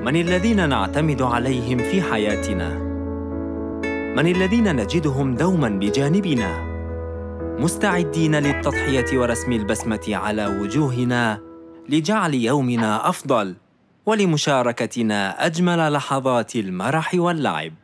من الذين نعتمد عليهم في حياتنا؟ من الذين نجدهم دوماً بجانبنا؟ مستعدين للتضحية ورسم البسمة على وجوهنا لجعل يومنا أفضل ولمشاركتنا أجمل لحظات المرح واللعب.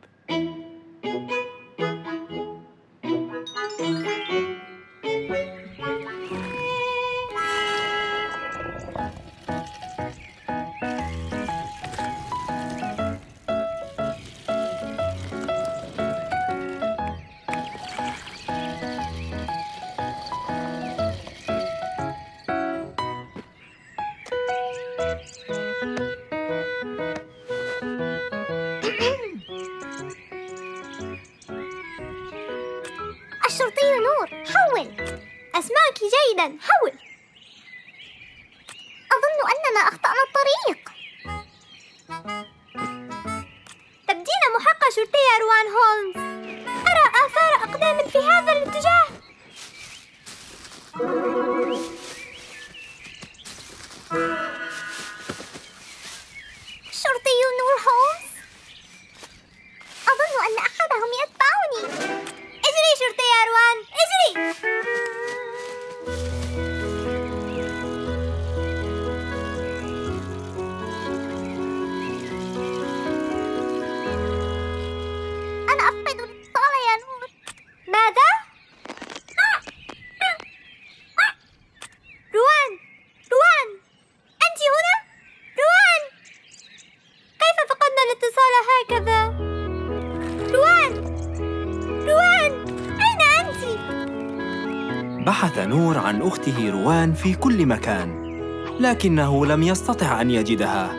الشرطي نور، حول. أسمعك جيداً، حول. أظن أننا أخطأنا الطريق. تبدين محقة شرطية روان هولمز. أرى آثار أقدام في هذا الاتجاه. الشرطي نور هولمز، أظن أن أحدهم يتبعني. اجري شرطي يا روان، اجري! أنا أفقد الاتصال يا نور. ماذا؟ روان، روان، أنت هنا؟ روان، كيف فقدنا الاتصال هكذا؟ روان، روان، أين أنت؟ بحث نور عن أخته روان في كل مكان، لكنه لم يستطع أن يجدها.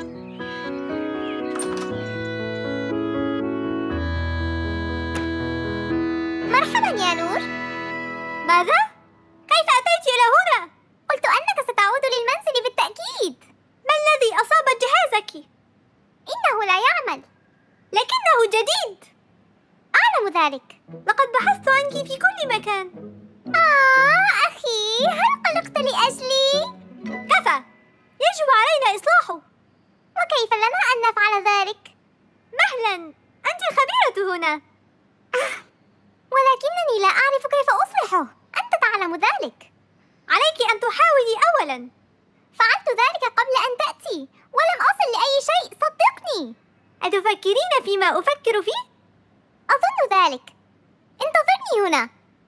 مرحباً يا نور. ماذا؟ كيف أتيت إلى هنا؟ قلت أنك ستعود للمنزل بالتأكيد. ما الذي أصاب جهازك؟ إنه لا يعمل. لكنه جديد. أعلم ذلك. لقد بحثت عنك في كل مكان. أخي، هل قلقت لأجلي؟ كفى. يجب علينا إصلاحه. وكيف لنا أن نفعل ذلك؟ مهلاً، أنت الخبيرة هنا. ولكنني لا أعرف كيف أصلحه. أنت تعلم ذلك. عليك أن تحاولي أولاً. فعلت ذلك قبل أن تأتي ولم أصل لأي شيء، صدقني. أتفكرين فيما أفكر فيه؟ أظن ذلك. انتظرني هنا.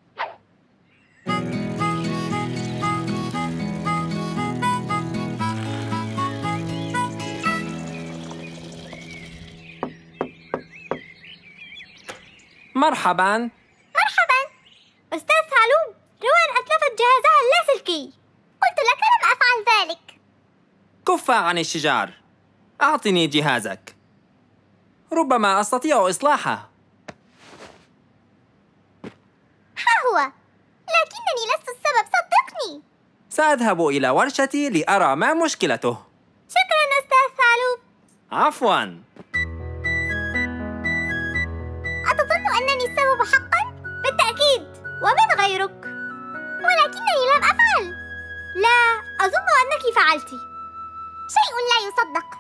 مرحباً. مرحباً. أستاذ ثعلوب، روان أتلفت جهازها اللاسلكي. قلت لك لم أفعل ذلك. كف عن الشجار. أعطني جهازك. ربما أستطيع إصلاحه. ها هو. لكنني لست السبب، صدقني. سأذهب إلى ورشتي لأرى ما مشكلته. شكراً أستاذ ثعلوب. عفواً. أتظن أنني السبب حقاً؟ بالتأكيد، ومن غيرك. ولكنني لم أفعل. لا، أظن أنك فعلت. شيء لا يصدق.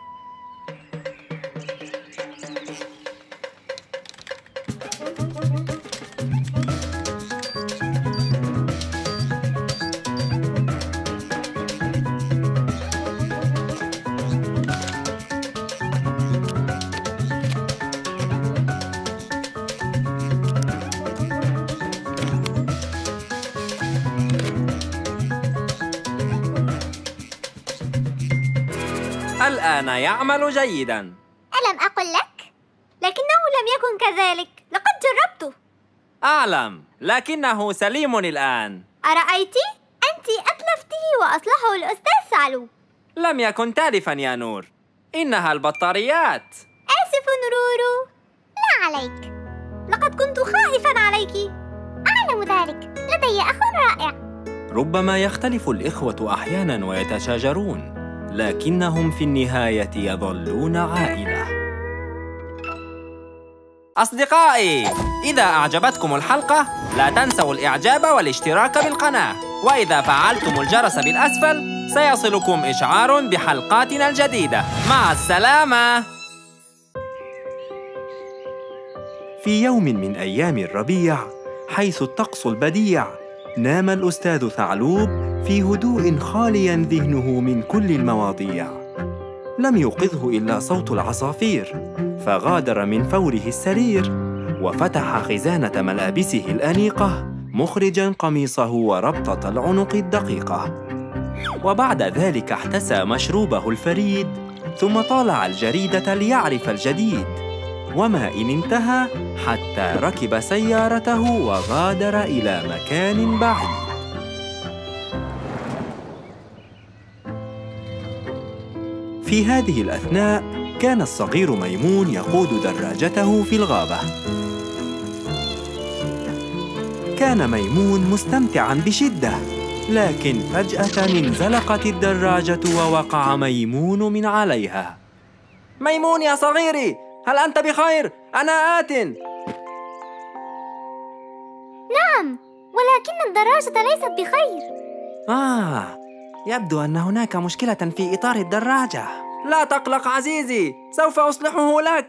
الآن يعمل جيداً. ألم أقل لك؟ لكنه لم يكن كذلك. لقد جربته. أعلم، لكنه سليم الآن. أرأيت؟ أنت أتلفته وأصلحه الأستاذ ثعلوب. لم يكن تالفاً يا نور، إنها البطاريات. آسف رورو. لا عليك. لقد كنت خائفاً عليك. أعلم ذلك. لدي أخ رائع. ربما يختلف الإخوة أحياناً ويتشاجرون، لكنهم في النهاية يظلون عائلة. أصدقائي، إذا أعجبتكم الحلقة لا تنسوا الإعجاب والاشتراك بالقناة، وإذا فعلتم الجرس بالأسفل سيصلكم إشعار بحلقاتنا الجديدة. مع السلامة. في يوم من أيام الربيع، حيث الطقس البديع، نام الأستاذ ثعلوب في هدوء خالياً ذهنه من كل المواضيع. لم يوقظه إلا صوت العصافير، فغادر من فوره السرير وفتح خزانة ملابسه الأنيقة، مخرجاً قميصه وربطة العنق الدقيقة. وبعد ذلك احتسى مشروبه الفريد، ثم طالع الجريدة ليعرف الجديد. وما إن انتهى حتى ركب سيارته وغادر إلى مكان بعيد. في هذه الأثناء كان الصغير ميمون يقود دراجته في الغابة. كان ميمون مستمتعاً بشدة، لكن فجأة انزلقت الدراجة ووقع ميمون من عليها. ميمون يا صغيري، هل أنت بخير؟ أنا آت. نعم، ولكن الدراجة ليست بخير. يبدو أن هناك مشكلة في إطار الدراجة. لا تقلق عزيزي، سوف أصلحه لك.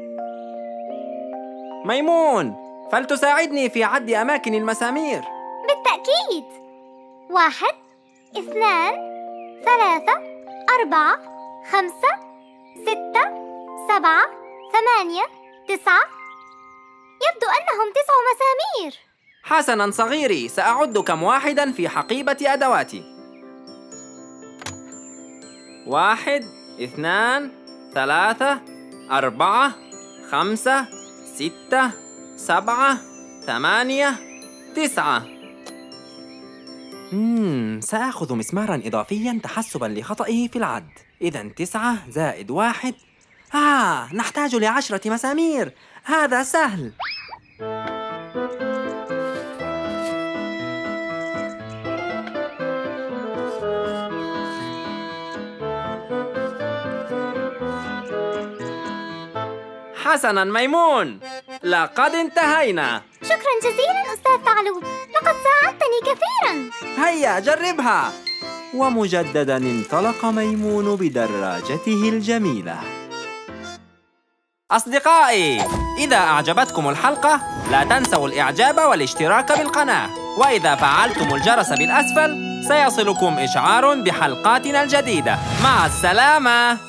ميمون، فلتساعدني في عد أماكن المسامير. بالتأكيد. 1 2 3 4 5 6 7 8 9. يبدو أنهم 9 مسامير. حسناً صغيري، سأعد كم واحداً في حقيبة أدواتي. 1 2 3 4 5 6 7 8 9. سأخذ مسماراً إضافياً تحسباً لخطئه في العد. إذن 9 زائد 1. نحتاج ل10 مسامير. هذا سهل. حسناً ميمون، لقد انتهينا. شكراً جزيلاً أستاذ ثعلوب، لقد ساعدتني كثيراً. هيا جربها. ومجدداً انطلق ميمون بدراجته الجميلة. أصدقائي، إذا أعجبتكم الحلقة لا تنسوا الإعجاب والاشتراك بالقناة، وإذا فعلتم الجرس بالأسفل سيصلكم إشعار بحلقاتنا الجديدة. مع السلامة.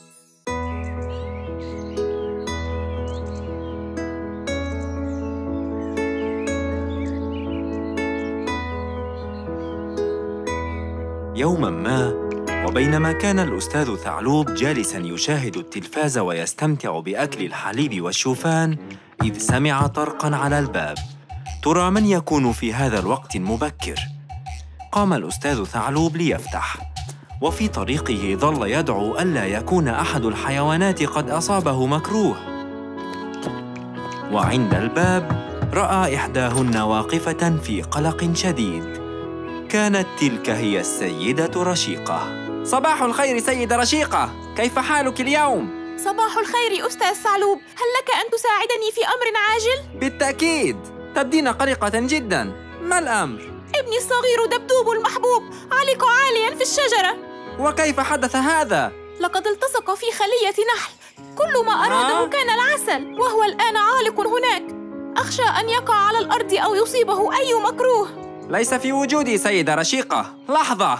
يوماً ما، وبينما كان الأستاذ ثعلوب جالساً يشاهد التلفاز ويستمتع بأكل الحليب والشوفان، إذ سمع طرقاً على الباب. ترى من يكون في هذا الوقت المبكر؟ قام الأستاذ ثعلوب ليفتح، وفي طريقه ظل يدعو ألا يكون أحد الحيوانات قد أصابه مكروه. وعند الباب رأى إحداهن واقفة في قلق شديد. كانت تلك هي السيدة رشيقة. صباح الخير سيدة رشيقة، كيف حالك اليوم؟ صباح الخير أستاذ ثعلوب، هل لك أن تساعدني في أمر عاجل؟ بالتأكيد، تبدين قلقة جداً. ما الأمر؟ ابني الصغير دبدوب المحبوب علق عالياً في الشجرة. وكيف حدث هذا؟ لقد التصق في خلية نحل، كل ما أراده كان العسل، وهو الآن عالق هناك. أخشى أن يقع على الأرض أو يصيبه أي مكروه. ليس في وجودي سيدة رشيقة. لحظة.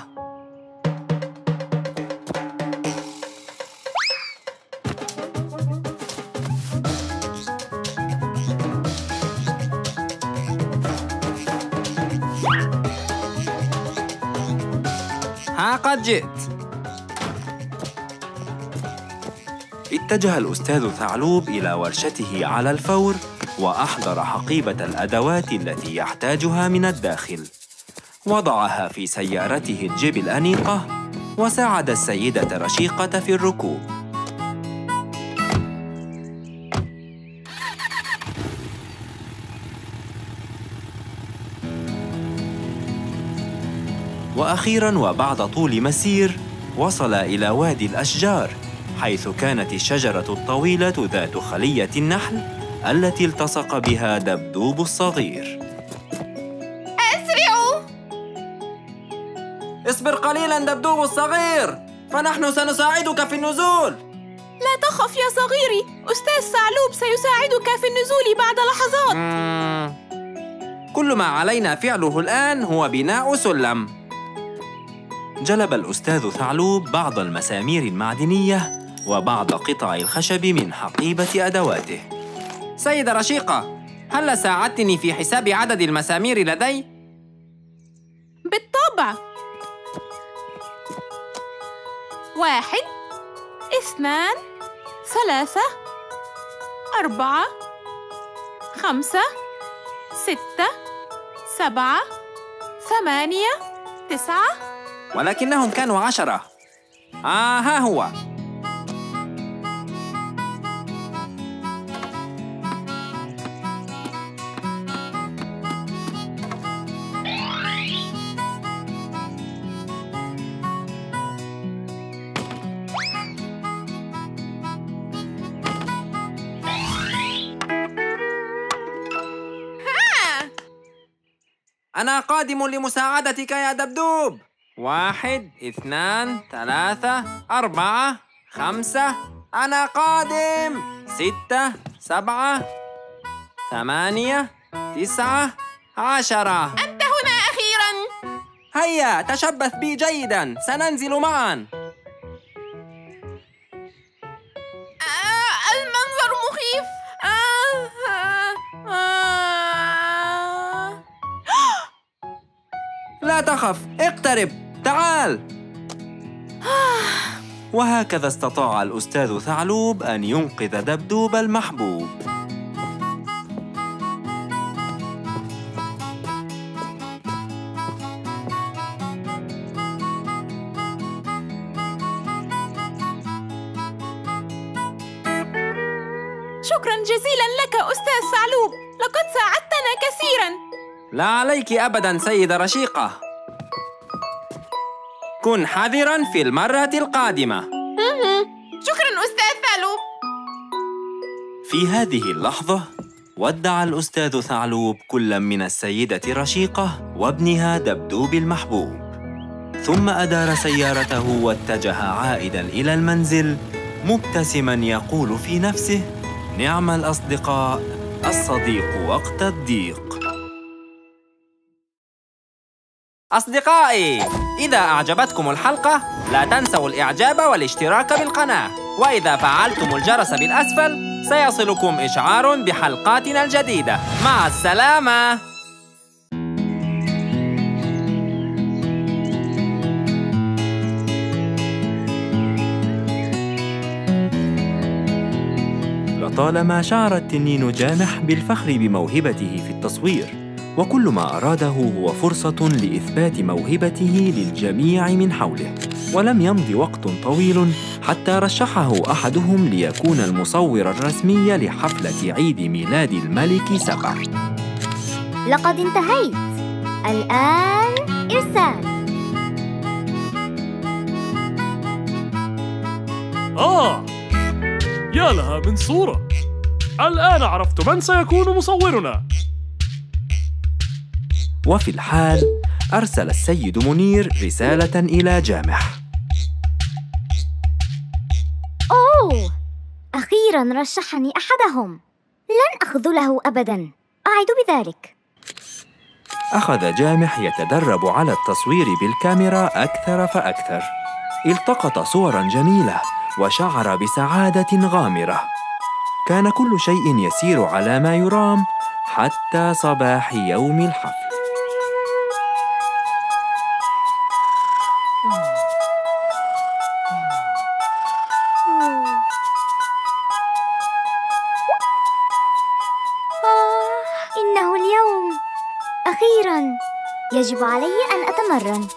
قد جئت. اتجه الأستاذ ثعلوب إلى ورشته على الفور، وأحضر حقيبة الأدوات التي يحتاجها من الداخل. وضعها في سيارته الجيب الأنيقة، وساعد السيدة رشيقة في الركوب. وأخيراً وبعد طول مسير، وصل إلى وادي الأشجار، حيث كانت الشجرة الطويلة ذات خلية النحل التي التصق بها دبدوب الصغير. أسرعوا! اصبر قليلاً دبدوب الصغير، فنحن سنساعدك في النزول. لا لا تخف يا صغيري، أستاذ ثعلوب سيساعدك في النزول بعد لحظات. كل ما علينا فعله الآن هو بناء سلم. جلب الأستاذ ثعلوب بعض المسامير المعدنية وبعض قطع الخشب من حقيبة أدواته. سيدة رشيقة، هل ساعدتني في حساب عدد المسامير لدي؟ بالطبع. 1 2 3 4 5 6 7 8 9. ولكنهم كانوا 10. ها هو. أنا قادم لمساعدتك يا دبدوب. 1 2 3 4 5. أنا قادم. 6 7 8 9 10. أنت هنا أخيراً. هيا تشبث بي جيداً، سننزل معاً. المنظر مخيف. لا تخف، اقترب، تعال. وهكذا استطاع الأستاذ ثعلوب أن ينقذ دبدوب المحبوب. شكراً جزيلاً لك أستاذ ثعلوب، لقد ساعدتنا كثيراً. لا عليك أبداً سيدة رشيقة. كن حذراً في المرة القادمة. شكراً أستاذ ثعلوب. في هذه اللحظة ودع الأستاذ ثعلوب كل من السيدة رشيقة وابنها دبدوب المحبوب، ثم أدار سيارته واتجه عائداً إلى المنزل مبتسماً يقول في نفسه: نعم الأصدقاء، الصديق وقت الضيق. أصدقائي، إذا أعجبتكم الحلقة لا تنسوا الإعجاب والاشتراك بالقناة، وإذا فعلتم الجرس بالأسفل سيصلكم إشعار بحلقاتنا الجديدة. مع السلامة. لطالما شعر التنين جامح بالفخر بموهبته في التصوير، وكل ما أراده هو فرصة لإثبات موهبته للجميع من حوله. ولم يمض وقت طويل حتى رشحه أحدهم ليكون المصور الرسمي لحفلة عيد ميلاد الملك سبع. لقد انتهيت. الآن إرسال. يا لها من صورة! الآن عرفت من سيكون مصورنا. وفي الحال أرسل السيد منير رسالة إلى جامح. أوه، أخيراً رشحني أحدهم. لن أخذله أبداً، أعد بذلك. أخذ جامح يتدرب على التصوير بالكاميرا أكثر فأكثر. التقط صوراً جميلة وشعر بسعادة غامرة. كان كل شيء يسير على ما يرام حتى صباح يوم الحفل. إنه اليوم. أخيراً يجب علي أن أتمرن.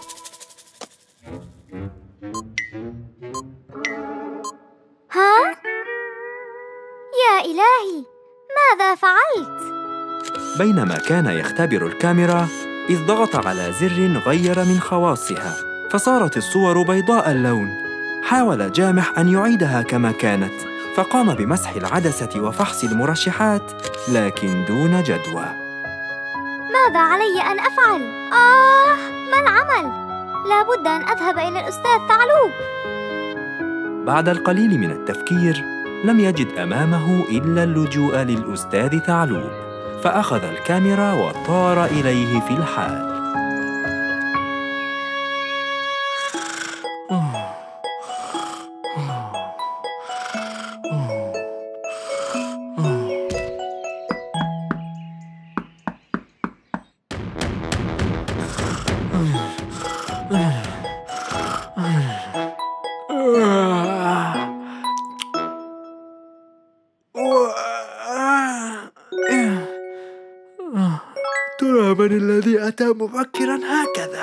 ها؟ يا إلهي، ماذا فعلت؟ بينما كان يختبر الكاميرا إذ ضغط على زر غير من خواصها فصارت الصور بيضاء اللون. حاول جامح أن يعيدها كما كانت، فقام بمسح العدسة وفحص المرشحات لكن دون جدوى. ماذا علي أن أفعل؟ ما العمل؟ لابد أن أذهب إلى الأستاذ ثعلوب. بعد القليل من التفكير لم يجد أمامه إلا اللجوء للأستاذ ثعلوب، فأخذ الكاميرا وطار إليه في الحال. ترى من الذي أتى مبكراً هكذا؟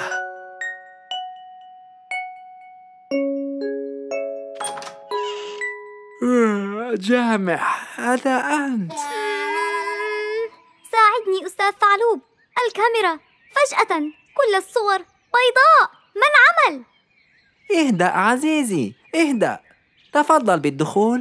جامح، هذا أنت. ساعدني أستاذ ثعلوب، الكاميرا فجأة كل الصور بيضاء، ما العمل؟ اهدأ عزيزي، اهدأ. تفضل بالدخول.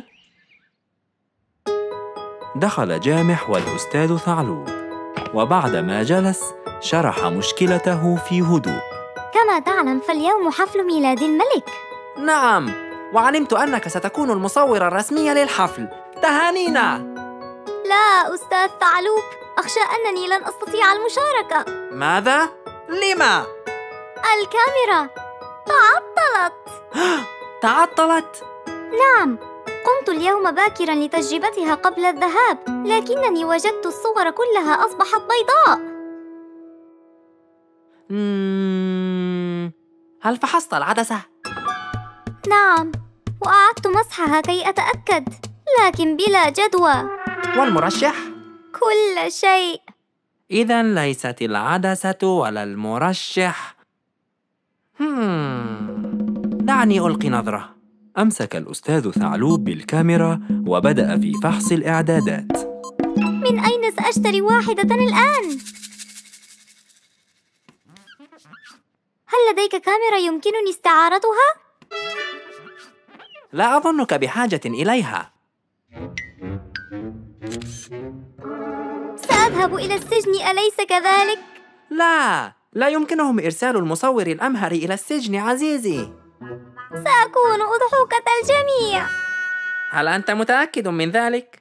دخل جامح والأستاذ ثعلوب، وبعدما جلس شرح مشكلته في هدوء. كما تعلم فاليوم حفل ميلاد الملك. نعم، وعلمت أنك ستكون المصورة الرسمية للحفل. تهانينا. لا أستاذ ثعلوب، أخشى أنني لن أستطيع المشاركة. ماذا؟ لما؟ الكاميرا تعطلت. تعطلت؟ نعم، قمت اليوم باكراً لتجربتها قبل الذهاب، لكنني وجدت الصور كلها أصبحت بيضاء. هل فحصت العدسة؟ نعم، وأعدت مسحها كي أتأكد، لكن بلا جدوى. والمرشح؟ كل شيء. إذن ليست العدسة ولا المرشح. دعني ألقي نظرة. أمسك الأستاذ ثعلوب بالكاميرا وبدأ في فحص الإعدادات. من أين سأشتري واحدة الآن؟ هل لديك كاميرا يمكنني استعارتها؟ لا أظنك بحاجة إليها. سأذهب إلى السجن، أليس كذلك؟ لا يمكنهم إرسال المصور الأمهر إلى السجن عزيزي. سأكون أضحوكة الجميع. هل أنت متأكد من ذلك؟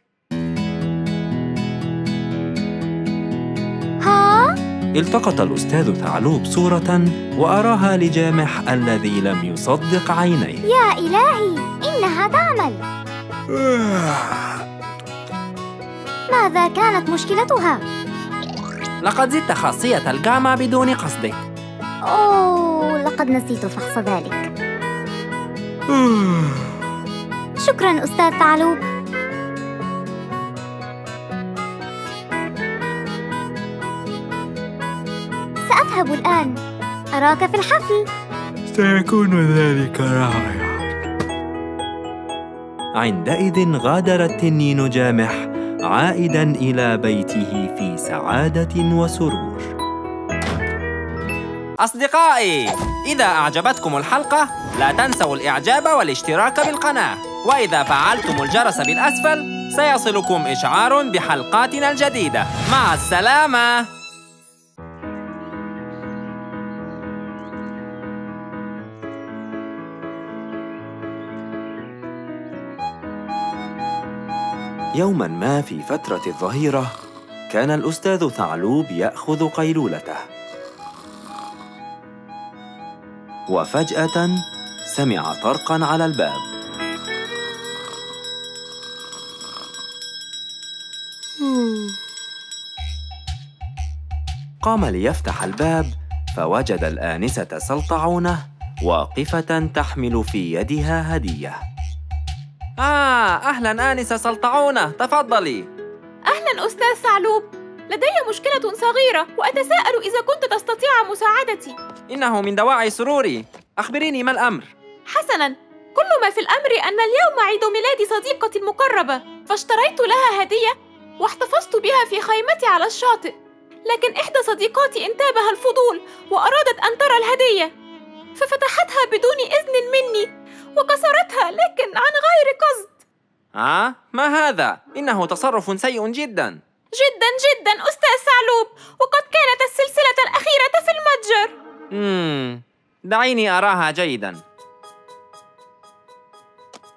ها؟ التقط الأستاذ ثعلوب صورة وأراها لجامح الذي لم يصدق عينيه. يا إلهي، إنها تعمل. ماذا كانت مشكلتها؟ لقد زدت خاصية الجاما بدون قصدك. أوه، لقد نسيت فحص ذلك. شكراً أستاذ ثعلوب. سأذهب الآن، أراك في الحفل. سيكون ذلك رائعاً. عندئذ غادر التنين جامح عائداً إلى بيته في سعادة وسرور. أصدقائي، إذا أعجبتكم الحلقة لا تنسوا الإعجاب والاشتراك بالقناة، وإذا فعلتم الجرس بالأسفل سيصلكم إشعار بحلقاتنا الجديدة. مع السلامة. يوماً ما في فترة الظهيرة كان الأستاذ ثعلوب يأخذ قيلولته، وفجأة سمع طرقاً على الباب. قام ليفتح الباب فوجد الآنسة سلطعونة واقفة تحمل في يدها هدية. أهلاً آنسة سلطعونة، تفضلي. أهلاً أستاذ ثعلوب، لدي مشكلة صغيرة وأتساءل إذا كنت تستطيع مساعدتي. إنه من دواعي سروري، أخبريني ما الأمر؟ حسناً، كل ما في الأمر أن اليوم عيد ميلاد صديقتي المقربة، فاشتريت لها هدية واحتفظت بها في خيمتي على الشاطئ، لكن إحدى صديقاتي انتابها الفضول وأرادت أن ترى الهدية، ففتحتها بدون إذن مني وكسرتها، لكن عن غير قصد. ما هذا؟ إنه تصرف سيء جداً. جداً جداً أستاذ ثعلوب، وقد كانت السلسلة الأخيرة في المتجر. دعيني أراها جيداً.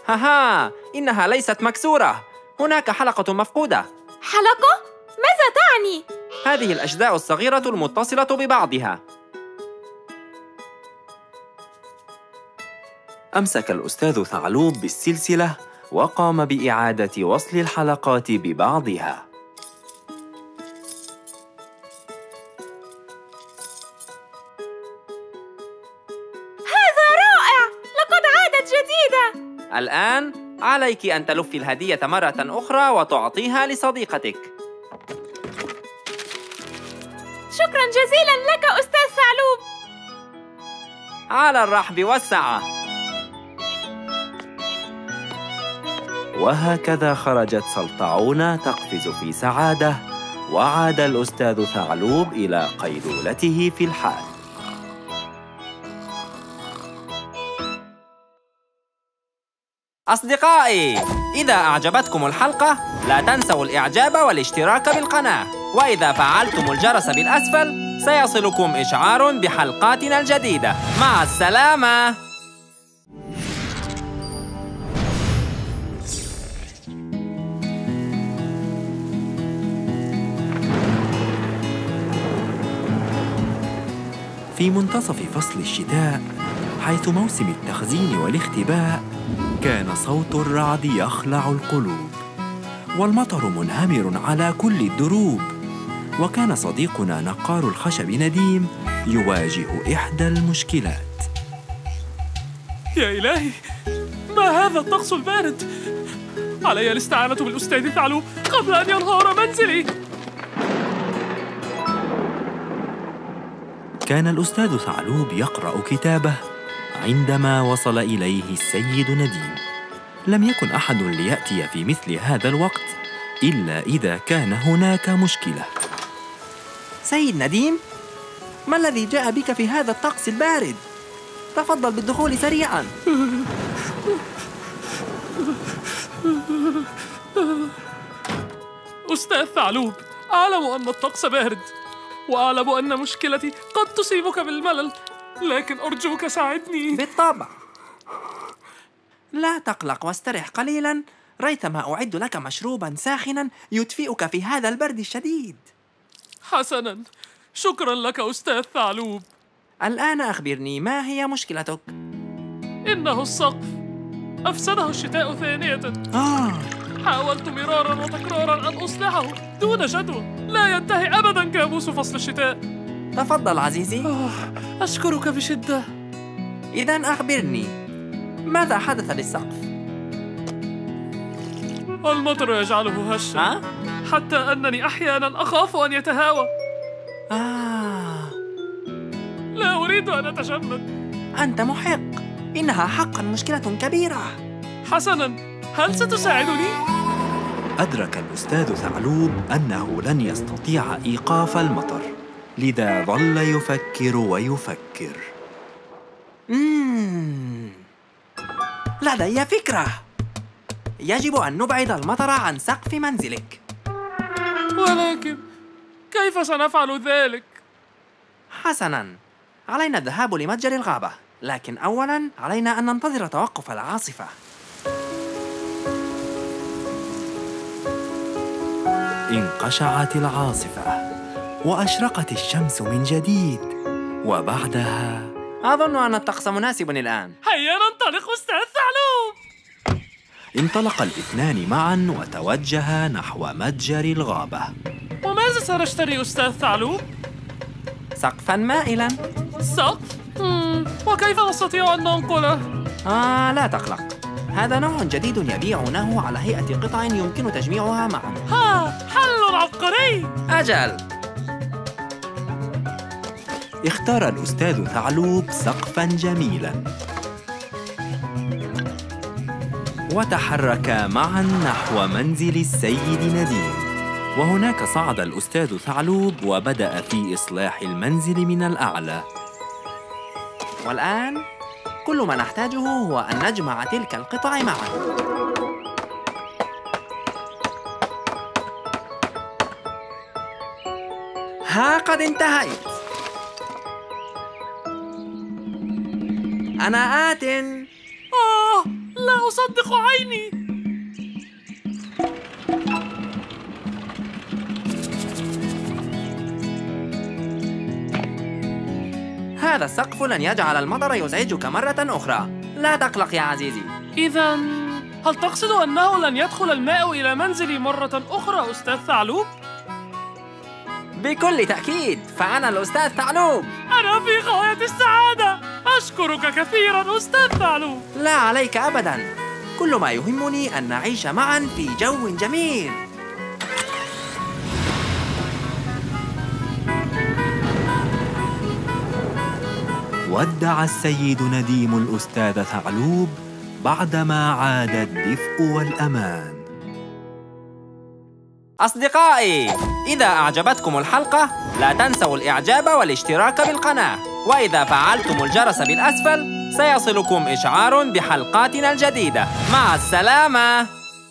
هاها، إنها ليست مكسورة. هناك حلقة مفقودة. حلقة؟ ماذا تعني؟ هذه الأجزاء الصغيرة المتصلة ببعضها. أمسك الأستاذ ثعلوب بالسلسلة وقام بإعادة وصل الحلقات ببعضها. هذا رائع! لقد عادت جديدة! الآن عليك أن تلفي الهدية مرة أخرى وتعطيها لصديقتك. شكراً جزيلاً لك أستاذ ثعلوب. على الرحب والسعة. وهكذا خرجت سلطعونة تقفز في سعادة، وعاد الأستاذ ثعلوب إلى قيلولته في الحال. أصدقائي، إذا أعجبتكم الحلقة لا تنسوا الإعجاب والاشتراك بالقناة، وإذا فعلتم الجرس بالأسفل سيصلكم إشعار بحلقاتنا الجديدة. مع السلامة. في منتصف فصل الشتاء، حيث موسم التخزين والاختباء، كان صوت الرعد يخلع القلوب، والمطر منهمر على كل الدروب. وكان صديقنا نقار الخشب نديم يواجه إحدى المشكلات. يا إلهي، ما هذا الطقس البارد؟ علي الاستعانة بالأستاذ ثعلوب قبل أن ينهار منزلي. كان الأستاذ ثعلوب يقرأ كتابه عندما وصل إليه السيد نديم. لم يكن أحد ليأتي في مثل هذا الوقت إلا إذا كان هناك مشكلة. سيد نديم، ما الذي جاء بك في هذا الطقس البارد؟ تفضل بالدخول سريعاً. أستاذ ثعلوب، أعلم أن الطقس بارد، وأعلم أن مشكلتي قد تصيبك بالملل، لكن أرجوك ساعدني. بالطبع. لا تقلق واسترح قليلاً، ريثما أعد لك مشروباً ساخناً يدفئك في هذا البرد الشديد. حسناً، شكراً لك أستاذ ثعلوب. الآن أخبرني، ما هي مشكلتك؟ إنه السقف، أفسده الشتاء ثانية. حاولت مرارا وتكرارا أن أصلحه دون جدوى، لا ينتهي أبدا كابوس فصل الشتاء. تفضل عزيزي. أشكرك بشدة. إذن أخبرني، ماذا حدث للسقف؟ المطر يجعله هشا، حتى أنني أحيانا أخاف أن يتهاوى. لا أريد أن أتجمد. أنت محق، إنها حقا مشكلة كبيرة. حسناً، هل ستساعدني؟ أدرك الأستاذ ثعلوب أنه لن يستطيع إيقاف المطر، لذا ظل يفكر ويفكر. لدي فكرة. يجب أن نبعد المطر عن سقف منزلك. ولكن كيف سنفعل ذلك؟ حسناً، علينا الذهاب لمتجر الغابة، لكن أولاً علينا أن ننتظر توقف العاصفة. انقشعت العاصفة وأشرقت الشمس من جديد، وبعدها أظن أن الطقس مناسب الآن. هيا ننطلق أستاذ ثعلوب. انطلق الاثنان معا وتوجها نحو متجر الغابة. وماذا سنشتري أستاذ ثعلوب؟ سقفاً مائلاً. سقف؟ وكيف نستطيع أن ننقله؟ لا تقلق، هذا نوع جديد يبيعونه على هيئة قطع يمكن تجميعها معا. حل عبقري! أجل. اختار الأستاذ ثعلوب سقفاً جميلاً، وتحركا معاً نحو منزل السيد نديم. وهناك صعد الأستاذ ثعلوب وبدأ في إصلاح المنزل من الأعلى. والآن كل ما نحتاجه هو أن نجمع تلك القطع معا. ها قد انتهيت. أنا آت. لا أصدق عيني. هذا السقف لن يجعل المطر يزعجك مرة أخرى. لا تقلق يا عزيزي. إذا هل تقصد أنه لن يدخل الماء إلى منزلي مرة أخرى أستاذ ثعلوب؟ بكل تأكيد، فأنا الأستاذ ثعلوب. أنا في غاية السعادة. أشكرك كثيرا أستاذ ثعلوب. لا عليك أبدا. كل ما يهمني أن نعيش معا في جو جميل. ودع السيد نديم الأستاذ ثعلوب بعدما عاد الدفء والأمان. أصدقائي، إذا أعجبتكم الحلقة لا تنسوا الإعجاب والاشتراك بالقناة، وإذا فعلتم الجرس بالأسفل سيصلكم إشعار بحلقاتنا الجديدة. مع السلامة.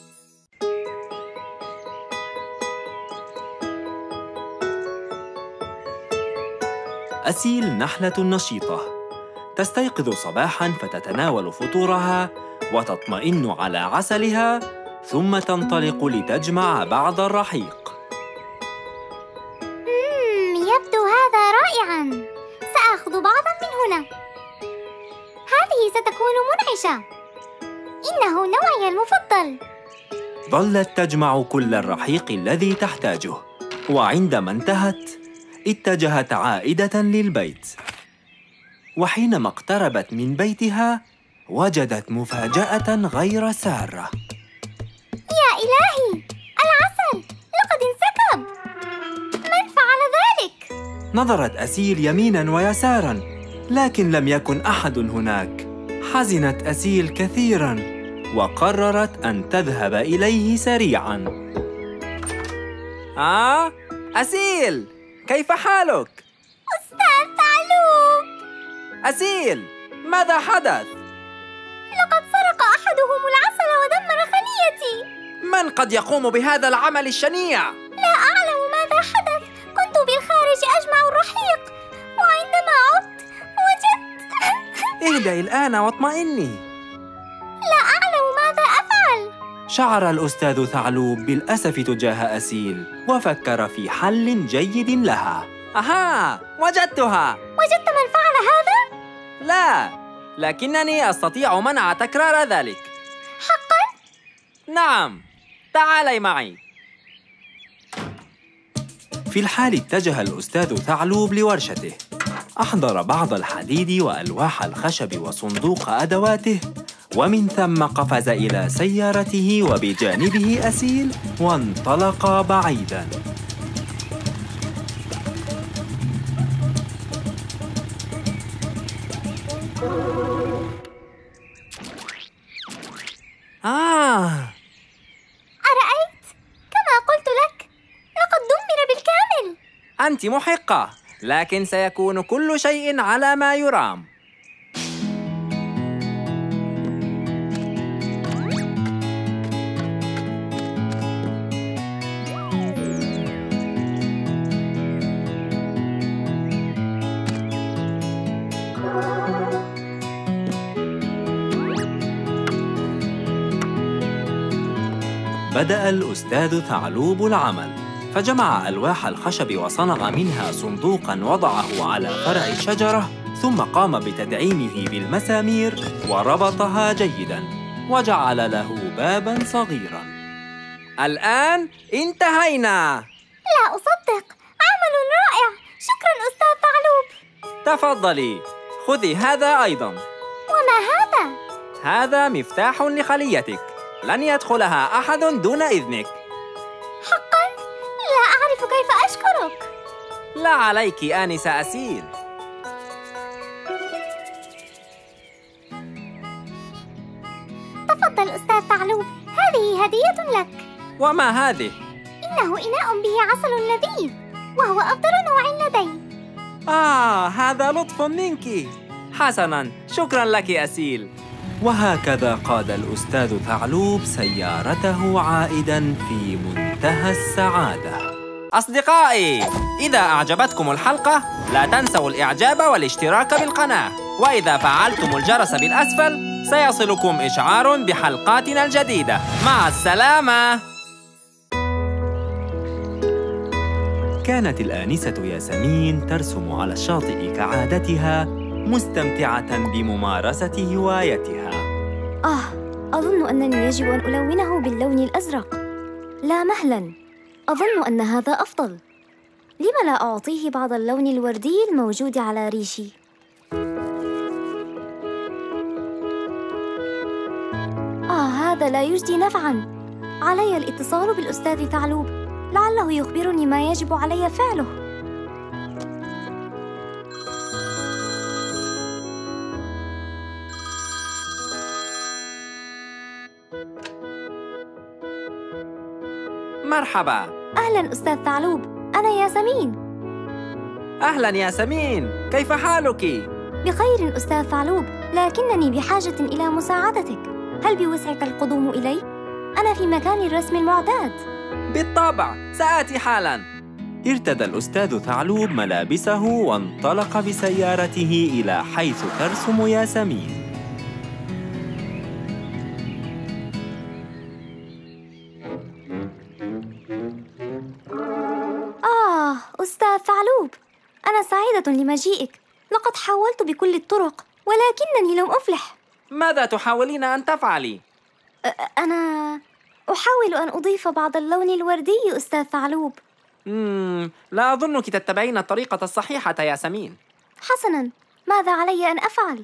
أسيل نحلة نشيطة، تستيقظ صباحاً فتتناول فطورها وتطمئن على عسلها، ثم تنطلق لتجمع بعض الرحيق. يبدو هذا رائعاً. سآخذ بعضاً من هنا. هذه ستكون منعشة. إنه نوعي المفضل. ظلت تجمع كل الرحيق الذي تحتاجه، وعندما انتهت اتجهت عائدة للبيت. وحينما اقتربت من بيتها وجدت مفاجأة غير سارة. يا إلهي، العسل لقد انسكب. من فعل ذلك؟ نظرت أسيل يميناً ويساراً، لكن لم يكن أحد هناك. حزنت أسيل كثيراً وقررت أن تذهب إليه سريعاً. أسيل، كيف حالك؟ أستاذ ثعلوب. أسيل، ماذا حدث؟ لقد سرق أحدهم العسل ودمر خليتي. من قد يقوم بهذا العمل الشنيع؟ لا أعلم ماذا حدث. كنت بالخارج أجمع الرحيق، وعندما عدت وجدت اهدئي الآن واطمئني. لا أعلم ماذا أفعل. شعر الأستاذ ثعلوب بالأسف تجاه أسيل، وفكر في حل جيد لها. وجدتها. وجدت من فعل هذا؟ لا، لكنني أستطيع منع تكرار ذلك. حقاً؟ نعم، تعالي معي. في الحال اتجه الأستاذ ثعلوب لورشته. أحضر بعض الحديد وألواح الخشب وصندوق أدواته، ومن ثم قفز إلى سيارته وبجانبه أسيل، وانطلقا بعيداً. أرأيت؟ كما قلت لك، لقد دمر بالكامل. أنت محقة، لكن سيكون كل شيء على ما يرام. بدأ الأستاذ ثعلوب العمل، فجمع ألواح الخشب وصنع منها صندوقاً وضعه على فرع الشجرة، ثم قام بتدعيمه بالمسامير وربطها جيداً، وجعل له باباً صغيراً. الآن انتهينا. لا أصدق، عمل رائع. شكراً أستاذ ثعلوب. تفضلي، خذي هذا أيضاً. وما هذا؟ هذا مفتاح لخليتك، لن يدخلها أحد دون إذنك. حقاً؟ لا أعرف كيف أشكرك. لا عليك آنسة أسيل. تفضل أستاذ ثعلوب، هذه هدية لك. وما هذه؟ إنه إناء به عسل لذيذ، وهو أفضل نوع لدي. هذا لطف منك. حسناً، شكراً لك أسيل. وهكذا قاد الأستاذ ثعلوب سيارته عائداً في منتهى السعادة. أصدقائي، إذا أعجبتكم الحلقة لا تنسوا الإعجاب والاشتراك بالقناة، وإذا فعلتم الجرس بالأسفل سيصلكم إشعار بحلقاتنا الجديدة. مع السلامة. كانت الآنسة ياسمين ترسم على الشاطئ كعادتها، مستمتعة بممارسة هوايتها. أظن أنني يجب أن ألونه باللون الأزرق. لا مهلاً، أظن أن هذا أفضل. لم لا أعطيه بعض اللون الوردي الموجود على ريشي؟ هذا لا يجدي نفعاً. علي الاتصال بالأستاذ ثعلوب، لعله يخبرني ما يجب علي فعله. مرحبا. أهلاً أستاذ ثعلوب، أنا ياسمين. أهلاً ياسمين، كيف حالك؟ بخير أستاذ ثعلوب، لكنني بحاجة إلى مساعدتك. هل بوسعك القدوم إلي؟ أنا في مكان الرسم المعتاد. بالطبع، سآتي حالاً. ارتدى الأستاذ ثعلوب ملابسه وانطلق بسيارته إلى حيث ترسم ياسمين. أستاذ ثعلوب، أنا سعيدة لمجيئك. لقد حاولت بكل الطرق ولكنني لم أفلح. ماذا تحاولين أن تفعلي؟ أنا أحاول أن أضيف بعض اللون الوردي أستاذ ثعلوب. لا أظنك تتبعين الطريقة الصحيحة ياسمين. حسناً، ماذا علي أن أفعل؟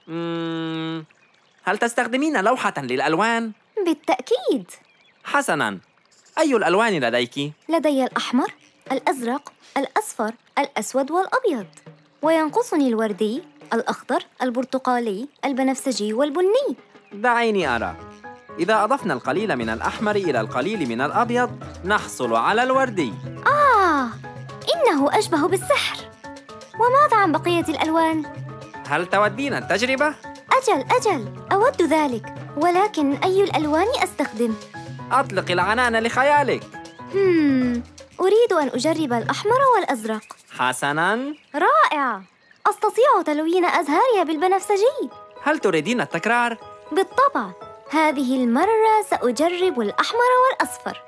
هل تستخدمين لوحة للألوان؟ بالتأكيد. حسناً، أي الألوان لديك؟ لدي الأحمر، الأزرق، الأصفر، الأسود والأبيض، وينقصني الوردي، الأخضر، البرتقالي، البنفسجي والبني. دعيني أرى. إذا أضفنا القليل من الأحمر إلى القليل من الأبيض نحصل على الوردي. إنه أشبه بالسحر. وماذا عن بقية الألوان؟ هل تودين التجربة؟ أجل، أود ذلك، ولكن أي الألوان أستخدم؟ أطلق العنان لخيالك. أريد أن أجرب الأحمر والأزرق. حسناً. رائع، أستطيع تلوين أزهارها بالبنفسجي. هل تريدين التكرار؟ بالطبع، هذه المرة سأجرب الأحمر والأصفر.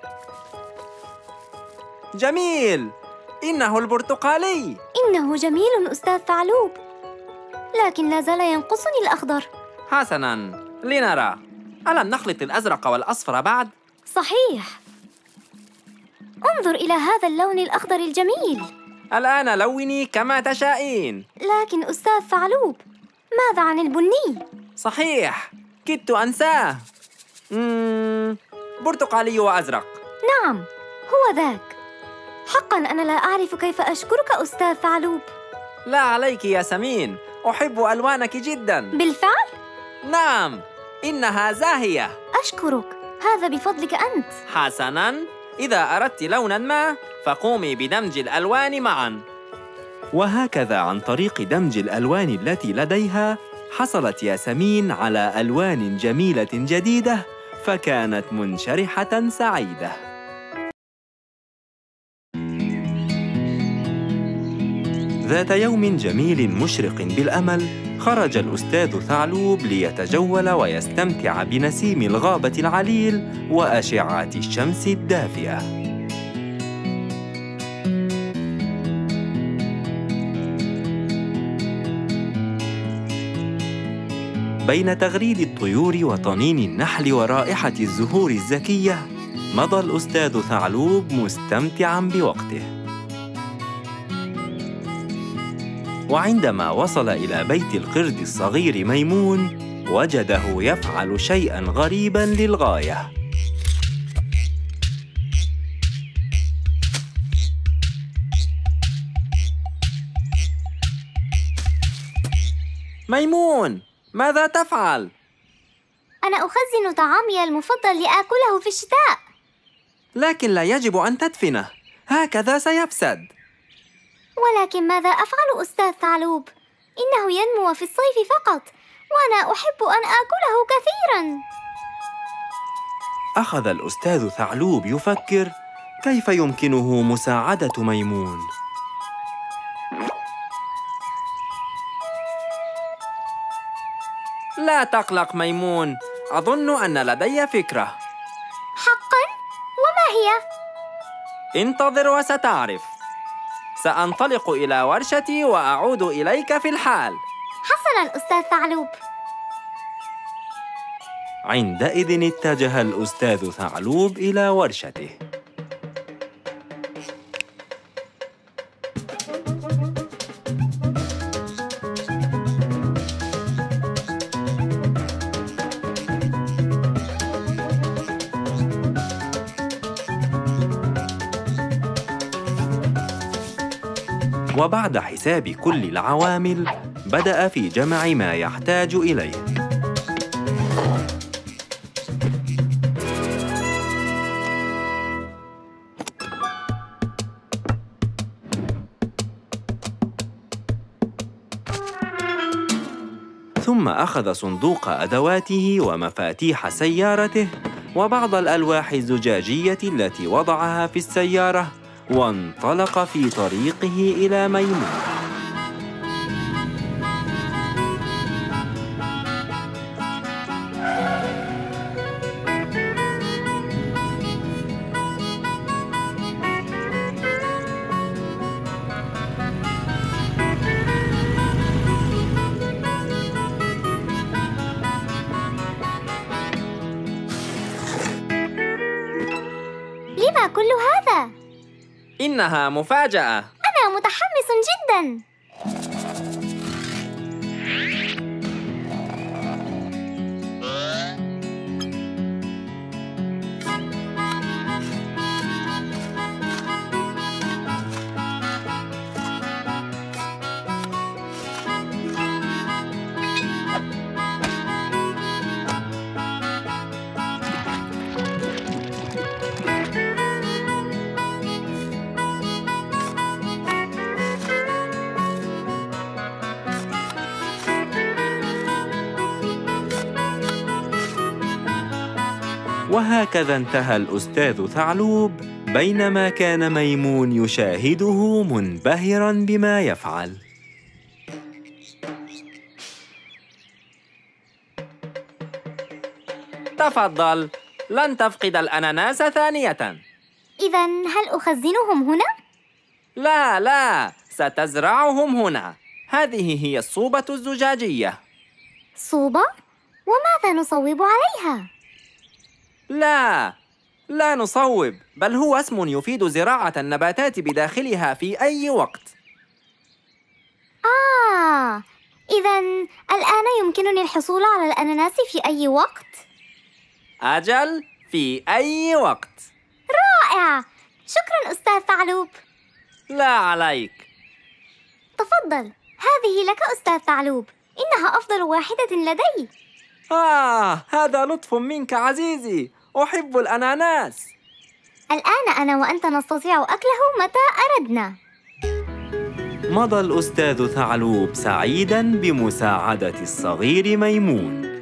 جميل، إنه البرتقالي. إنه جميل أستاذ ثعلوب، لكن لا زال ينقصني الأخضر. حسناً، لنرى. ألم نخلط الأزرق والأصفر بعد؟ صحيح. انظر إلى هذا اللون الأخضر الجميل. الآن لوني كما تشائين. لكن أستاذ ثعلوب، ماذا عن البني؟ صحيح، كدت أنساه. برتقالي وأزرق. نعم، هو ذاك. حقاً أنا لا أعرف كيف أشكرك أستاذ ثعلوب. لا عليك ياسمين، أحب ألوانك جداً. بالفعل؟ نعم، إنها زاهية. أشكرك، هذا بفضلك أنت. حسناً، إذا أردت لوناً ما فقومي بدمج الألوان معاً. وهكذا عن طريق دمج الألوان التي لديها حصلت ياسمين على ألوان جميلة جديدة، فكانت منشرحة سعيدة. ذات يوم جميل مشرق بالأمل، خرج الأستاذ ثعلوب ليتجول ويستمتع بنسيم الغابة العليل وأشعة الشمس الدافئة. بين تغريد الطيور وطنين النحل ورائحة الزهور الزكية، مضى الأستاذ ثعلوب مستمتعاً بوقته. وعندما وصل إلى بيت القرد الصغير ميمون، وجده يفعل شيئاً غريباً للغاية. ميمون، ماذا تفعل؟ أنا أخزن طعامي المفضل لآكله في الشتاء. لكن لا يجب أن تدفنه، هكذا سيفسد. ولكن ماذا أفعل أستاذ ثعلوب؟ إنه ينمو في الصيف فقط، وأنا أحب أن آكله كثيراً. أخذ الأستاذ ثعلوب يفكر كيف يمكنه مساعدة ميمون. لا تقلق ميمون، أظن أن لدي فكرة. حقاً؟ وما هي؟ انتظر وستعرف. سأنطلق إلى ورشتي وأعود إليك في الحال. حسناً أستاذ ثعلوب. عندئذ اتجه الأستاذ ثعلوب إلى ورشته. وبعد حساب كل العوامل بدأ في جمع ما يحتاج إليه. ثم أخذ صندوق أدواته ومفاتيح سيارته وبعض الألواح الزجاجية التي وضعها في السيارة، وانطلق في طريقه إلى ميمون. لما كل هذا؟ إنها مفاجأة. أنا متحمس جداً. وهكذا انتهى الأستاذ ثعلوب بينما كان ميمون يشاهده منبهراً بما يفعل. تفضل، لن تفقد الأناناس ثانية. إذن هل أخزنهم هنا؟ لا، ستزرعهم هنا. هذه هي الصوبة الزجاجية. صوبة؟ وماذا نصوب عليها؟ لا نصوب، بل هو اسم يفيد زراعة النباتات بداخلها في أي وقت. إذن الآن يمكنني الحصول على الأناناس في أي وقت؟ أجل، في أي وقت. رائع! شكراً أستاذ ثعلوب. لا عليك. تفضل، هذه لك أستاذ ثعلوب، إنها أفضل واحدة لدي. هذا لطف منك عزيزي، أحب الأناناس. الآن أنا وأنت نستطيع أكله متى أردنا. مضى الأستاذ ثعلوب سعيداً بمساعدة الصغير ميمون.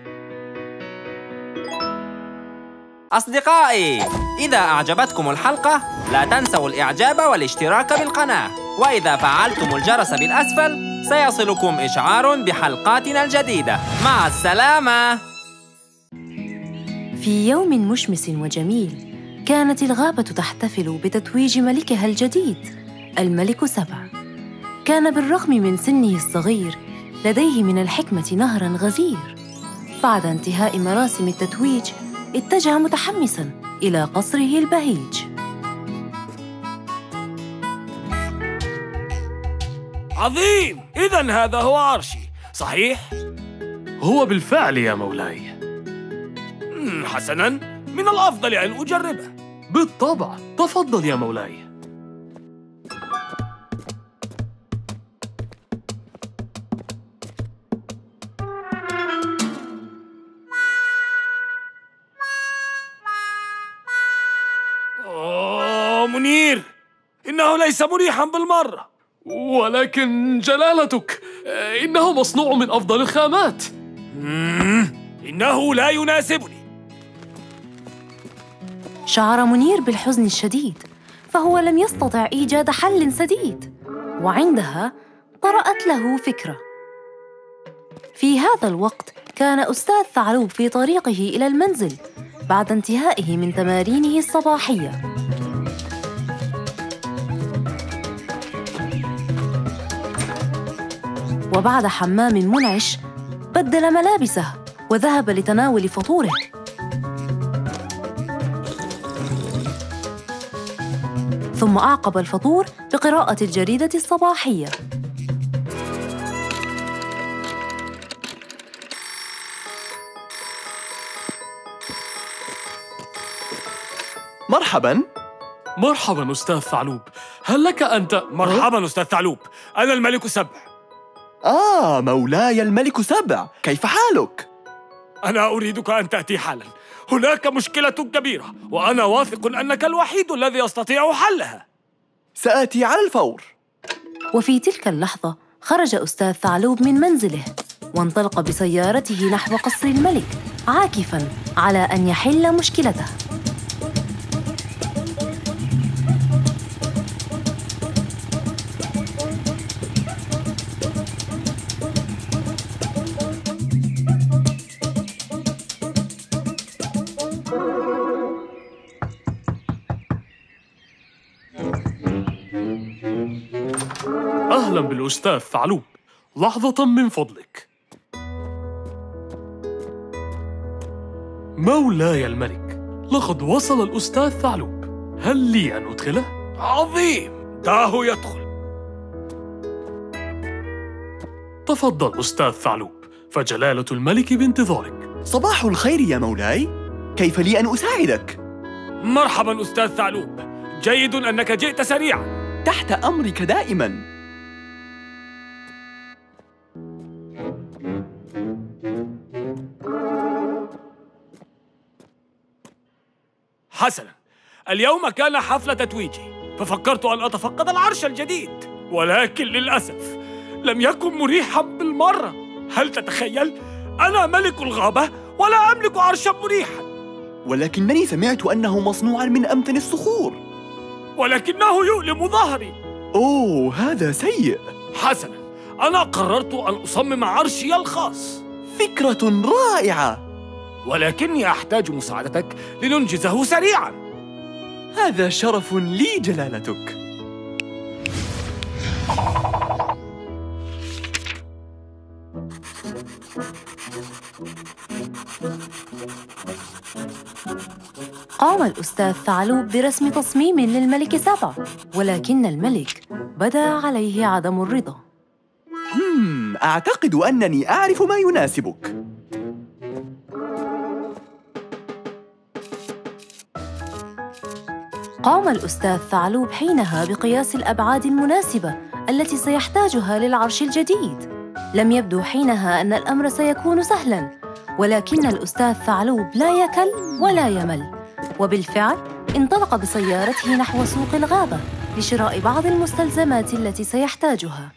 أصدقائي، إذا أعجبتكم الحلقة لا تنسوا الإعجاب والاشتراك بالقناة، وإذا فعلتم الجرس بالأسفل سيصلكم إشعار بحلقاتنا الجديدة. مع السلامة. في يوم مشمس وجميل كانت الغابة تحتفل بتتويج ملكها الجديد، الملك سبع. كان بالرغم من سنه الصغير لديه من الحكمة نهراً غزير. بعد انتهاء مراسم التتويج اتجه متحمساً إلى قصره البهيج. عظيم! إذن هذا هو عرشي، صحيح؟ هو بالفعل يا مولاي. حسناً، من الأفضل أن أجربه. بالطبع، تفضل يا مولاي. منير، إنه ليس مريحاً بالمرة. ولكن جلالتك، إنه مصنوع من أفضل الخامات. إنه لا يناسبني. شعر منير بالحزن الشديد، فهو لم يستطع إيجاد حل سديد، وعندها طرأت له فكرة. في هذا الوقت كان أستاذ ثعلوب في طريقه إلى المنزل بعد انتهائه من تمارينه الصباحية. وبعد حمام منعش بدل ملابسه وذهب لتناول فطوره. ثم أعقب الفطور بقراءة الجريدة الصباحية. مرحباً. مرحباً أستاذ ثعلوب، هل لك أنت؟ مرحباً أستاذ ثعلوب، أنا الملك سبع. مولاي الملك سبع، كيف حالك؟ أنا أريدك أن تأتي حالاً، هناك مشكلة كبيرة وأنا واثق أنك الوحيد الذي يستطيع حلها. سآتي على الفور. وفي تلك اللحظة خرج أستاذ ثعلوب من منزله وانطلق بسيارته نحو قصر الملك عاكفاً على أن يحل مشكلته. أهلاً بالأستاذ ثعلوب، لحظة من فضلك. مولاي الملك، لقد وصل الأستاذ ثعلوب، هل لي أن أدخله؟ عظيم، دعه يدخل. تفضل أستاذ ثعلوب، فجلالة الملك بانتظارك. صباح الخير يا مولاي، كيف لي أن أساعدك؟ مرحباً أستاذ ثعلوب، جيد أنك جئت سريعاً. تحت أمرك دائماً. حسناً، اليوم كان حفل تتويجي، ففكرت أن أتفقد العرش الجديد، ولكن للأسف لم يكن مريحاً بالمرة. هل تتخيل؟ أنا ملك الغابة ولا أملك عرشاً مريحاً. ولكنني سمعت أنه مصنوعاً من أمتن الصخور. ولكنه يؤلم ظهري. هذا سيء. حسناً، أنا قررت أن أصمم عرشي الخاص. فكرة رائعة. ولكني أحتاج مساعدتك لننجزه سريعاً. هذا شرف لي جلالتك. قام الأستاذ ثعلوب برسم تصميم للملك سبع، ولكن الملك بدا عليه عدم الرضا. أعتقد أنني أعرف ما يناسبك. قام الأستاذ ثعلوب حينها بقياس الأبعاد المناسبة التي سيحتاجها للعرش الجديد. لم يبدو حينها أن الأمر سيكون سهلاً، ولكن الأستاذ ثعلوب لا يكل ولا يمل، وبالفعل انطلق بسيارته نحو سوق الغابة لشراء بعض المستلزمات التي سيحتاجها.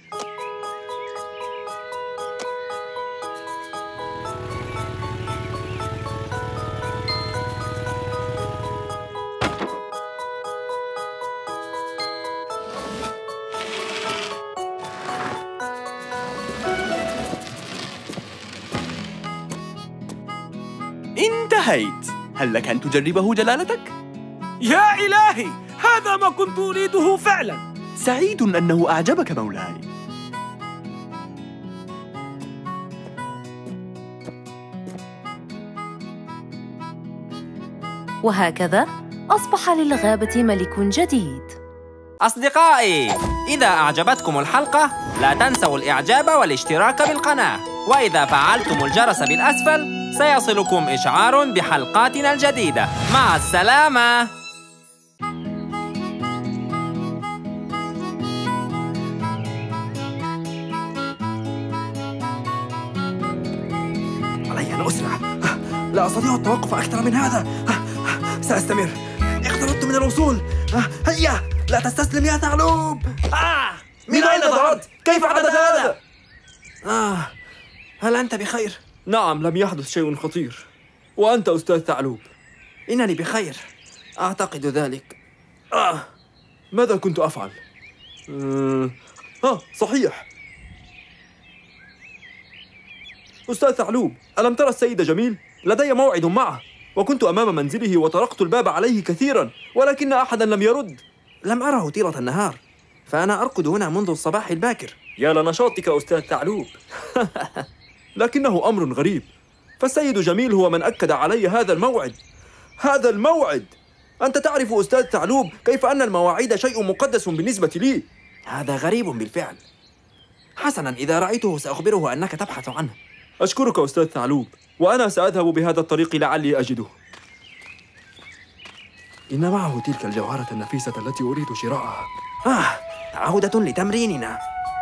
انتهيت. هل لك أن تجربه جلالتك؟ يا إلهي، هذا ما كنت أريده فعلاً. سعيد أنه أعجبك مولاي. وهكذا أصبح للغابة ملك جديد. أصدقائي، إذا أعجبتكم الحلقة لا تنسوا الإعجاب والاشتراك بالقناة، وإذا فعلتم الجرس بالأسفل سيصلكم إشعار بحلقاتنا الجديدة. مع السلامة. علي أن أسرع، لا أستطيع التوقف أكثر من هذا. سأستمر، اقتربت من الوصول. هيا، لا تستسلم يا ثعلوب. من أين ذهبت؟ كيف حدث هذا؟ هل أنت بخير؟ نعم، لم يحدث شيء خطير. وأنت أستاذ ثعلوب؟ إنني بخير، أعتقد ذلك. ماذا كنت أفعل؟ صحيح، أستاذ ثعلوب، ألم ترى السيد جميل؟ لدي موعد معه، وكنت أمام منزله وطرقت الباب عليه كثيرا، ولكن أحدا لم يرد. لم أره طيلة النهار، فأنا أرقد هنا منذ الصباح الباكر. يا لنشاطك أستاذ ثعلوب. لكنه أمر غريب، فالسيد جميل هو من أكد علي هذا الموعد. هذا الموعد! أنت تعرف أستاذ ثعلوب كيف أن المواعيد شيء مقدس بالنسبة لي. هذا غريب بالفعل. حسناً، إذا رأيته سأخبره أنك تبحث عنه. أشكرك أستاذ ثعلوب، وأنا سأذهب بهذا الطريق لعلي أجده. إن معه تلك الجوهرة النفيسة التي أريد شراءها. عودة لتمريننا.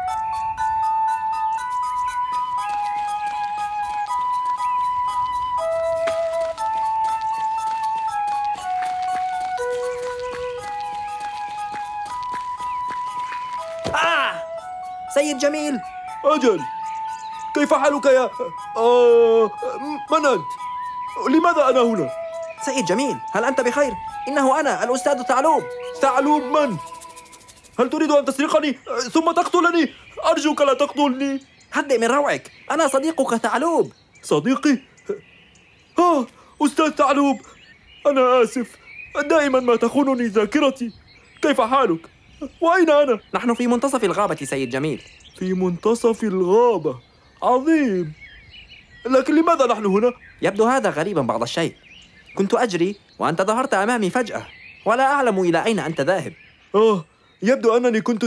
سيد جميل. أجل، كيف حالك يا من أنت؟ لماذا أنا هنا؟ سيد جميل، هل أنت بخير؟ إنه أنا الأستاذ ثعلوب. ثعلوب من؟ هل تريد أن تسرقني ثم تقتلني؟ أرجوك لا تقتلني. هدئ من روعك، أنا صديقك ثعلوب. صديقي؟ أستاذ ثعلوب، أنا آسف، دائما ما تخونني ذاكرتي. كيف حالك؟ وأين أنا؟ نحن في منتصف الغابة سيد جميل. في منتصف الغابة؟ عظيم. لكن لماذا نحن هنا؟ يبدو هذا غريبا بعض الشيء. كنت أجري وأنت ظهرت أمامي فجأة، ولا أعلم إلى أين أنت ذاهب. يبدو أنني كنت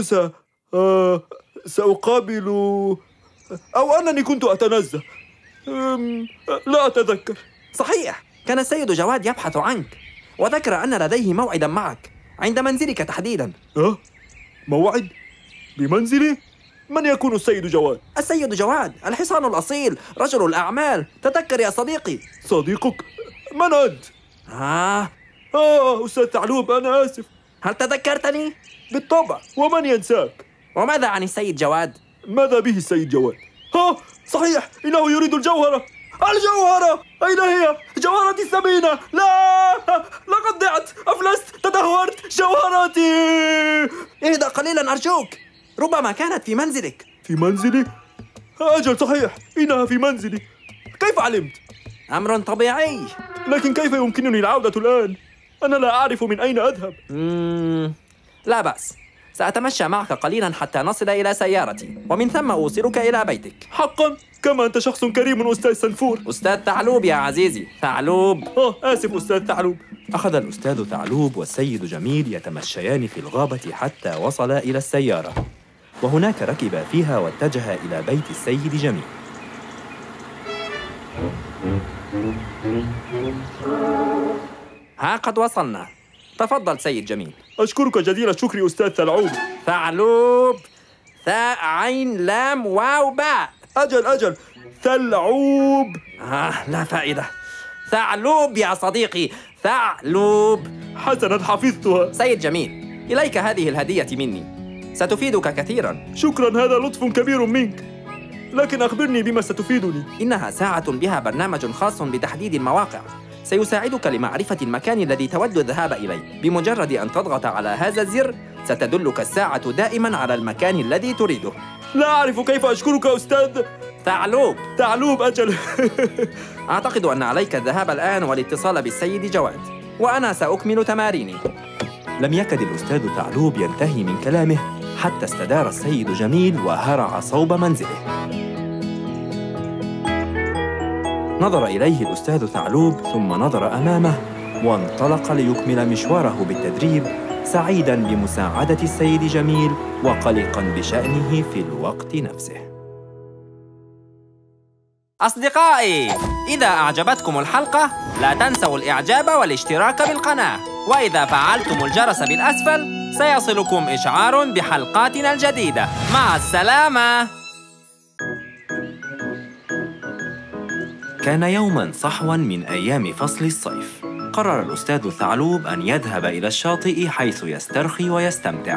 سأقابل، أو أنني كنت أتنزه. لا أتذكر. صحيح، كان السيد جواد يبحث عنك، وذكر أن لديه موعدا معك عند منزلك تحديدا. موعد؟ بمنزلي؟ من يكون السيد جواد؟ السيد جواد، الحصان الأصيل، رجل الأعمال. تذكر يا صديقي. صديقك؟ من أنت؟ أستاذ ثعلوب، أنا آسف. هل تذكرتني؟ بالطبع، ومن ينساك؟ وماذا عن السيد جواد؟ ماذا به السيد جواد؟ صحيح، إنه يريد الجوهرة. الجوهرة! أين هي؟ جوهرتي الثمينة! لا! لقد ضعت! أفلست! تدهورت! جوهرتي! اهدأ قليلا أرجوك، ربما كانت في منزلك. في منزلي؟ أجل، صحيح، إنها في منزلي. كيف علمت؟ أمر طبيعي. لكن كيف يمكنني العودة الآن؟ أنا لا أعرف من أين أذهب. لا بأس، سأتمشى معك قليلا حتى نصل إلى سيارتي، ومن ثم أوصلك إلى بيتك. حقا؟ كما أنت شخص كريم أستاذ سنفور. أستاذ ثعلوب يا عزيزي، ثعلوب. آسف أستاذ ثعلوب. أخذ الأستاذ ثعلوب والسيد جميل يتمشيان في الغابة حتى وصلا إلى السيارة، وهناك ركبا فيها واتجها إلى بيت السيد جميل. ها قد وصلنا. تفضل سيد جميل. أشكرك جزيل الشكر أستاذ ثعلوب. ثعلوب، ثاء عين لام واو باء. أجل، ثلعوب. لا فائدة. ثعلوب يا صديقي، ثعلوب. حسنا، حفظتها. سيد جميل، إليك هذه الهدية مني، ستفيدك كثيرا. شكرا، هذا لطف كبير منك. لكن أخبرني بما ستفيدني. إنها ساعة بها برنامج خاص بتحديد المواقع، سيساعدك لمعرفة المكان الذي تود الذهاب إليه. بمجرد أن تضغط على هذا الزر ستدلك الساعة دائما على المكان الذي تريده. لا أعرف كيف أشكرك أستاذ ثعلوب. أجل. أعتقد أن عليك الذهاب الآن والاتصال بالسيد جواد، وأنا سأكمل تماريني. لم يكد الأستاذ ثعلوب ينتهي من كلامه حتى استدار السيد جميل وهرع صوب منزله. نظر إليه الأستاذ ثعلوب ثم نظر أمامه وانطلق ليكمل مشواره بالتدريب، سعيداً بمساعدة السيد جميل وقلقاً بشأنه في الوقت نفسه. أصدقائي، إذا أعجبتكم الحلقة لا تنسوا الإعجاب والاشتراك بالقناة، وإذا فعلتم الجرس بالأسفل سيصلكم إشعار بحلقاتنا الجديدة. مع السلامة. كان يوماً صحواً من أيام فصل الصيف. قرر الأستاذ ثعلوب أن يذهب إلى الشاطئ حيث يسترخي ويستمتع.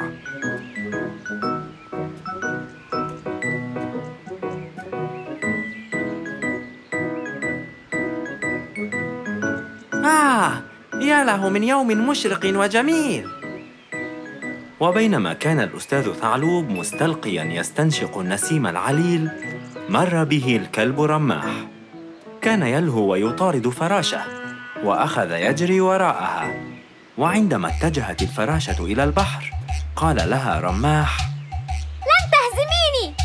يا له من يوم مشرق وجميل. وبينما كان الأستاذ ثعلوب مستلقياً يستنشق النسيم العليل، مر به الكلب رماح. كان يلهو ويطارد فراشة، وأخذ يجري وراءها. وعندما اتجهت الفراشة إلى البحر، قال لها رماح: لن تهزميني.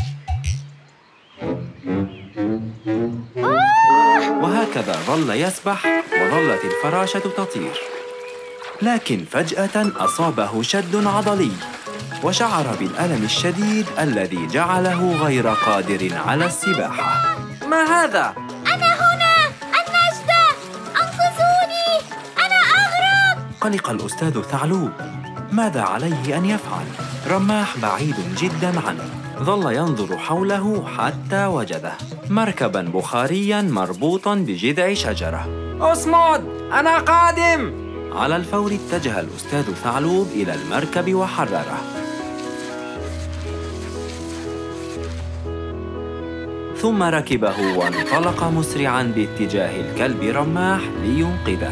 وهكذا ظل يسبح، وظلت الفراشة تطير. لكن فجأة أصابه شد عضلي، وشعر بالألم الشديد الذي جعله غير قادر على السباحة. ما هذا؟ أنا هنا! النجدة! أنقذوني! أنا أغرق! قلق الأستاذ ثعلوب. ماذا عليه أن يفعل؟ رماح بعيد جداً عنه. ظل ينظر حوله حتى وجده مركباً بخارياً مربوطاً بجذع شجرة. اصمد! أنا قادم! على الفور اتجه الأستاذ ثعلوب إلى المركب وحرره. ثم ركبه وانطلق مسرعاً باتجاه الكلب رماح لينقذه.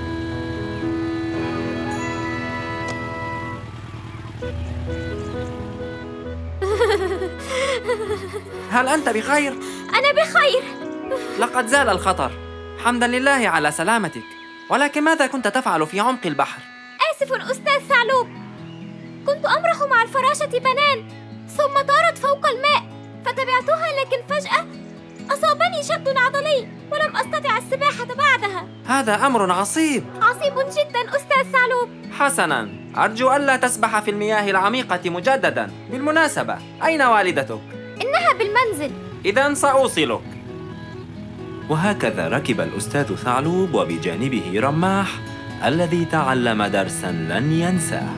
هل أنت بخير؟ أنا بخير. لقد زال الخطر. حمداً لله على سلامتك. ولكن ماذا كنت تفعل في عمق البحر؟ آسف أستاذ ثعلوب. كنت أمرح مع الفراشة بنان، ثم طارت فوق الماء فتبعتها، لكن فجأة أصابني شد عضلي ولم أستطع السباحة بعدها. هذا أمر عصيب. عصيب جدا أستاذ ثعلوب. حسناً، أرجو ألا تسبح في المياه العميقة مجدداً. بالمناسبة، أين والدتك؟ إنها بالمنزل. إذن سأوصلك. وهكذا ركب الأستاذ ثعلوب وبجانبه رماح الذي تعلم درساً لن ينساه.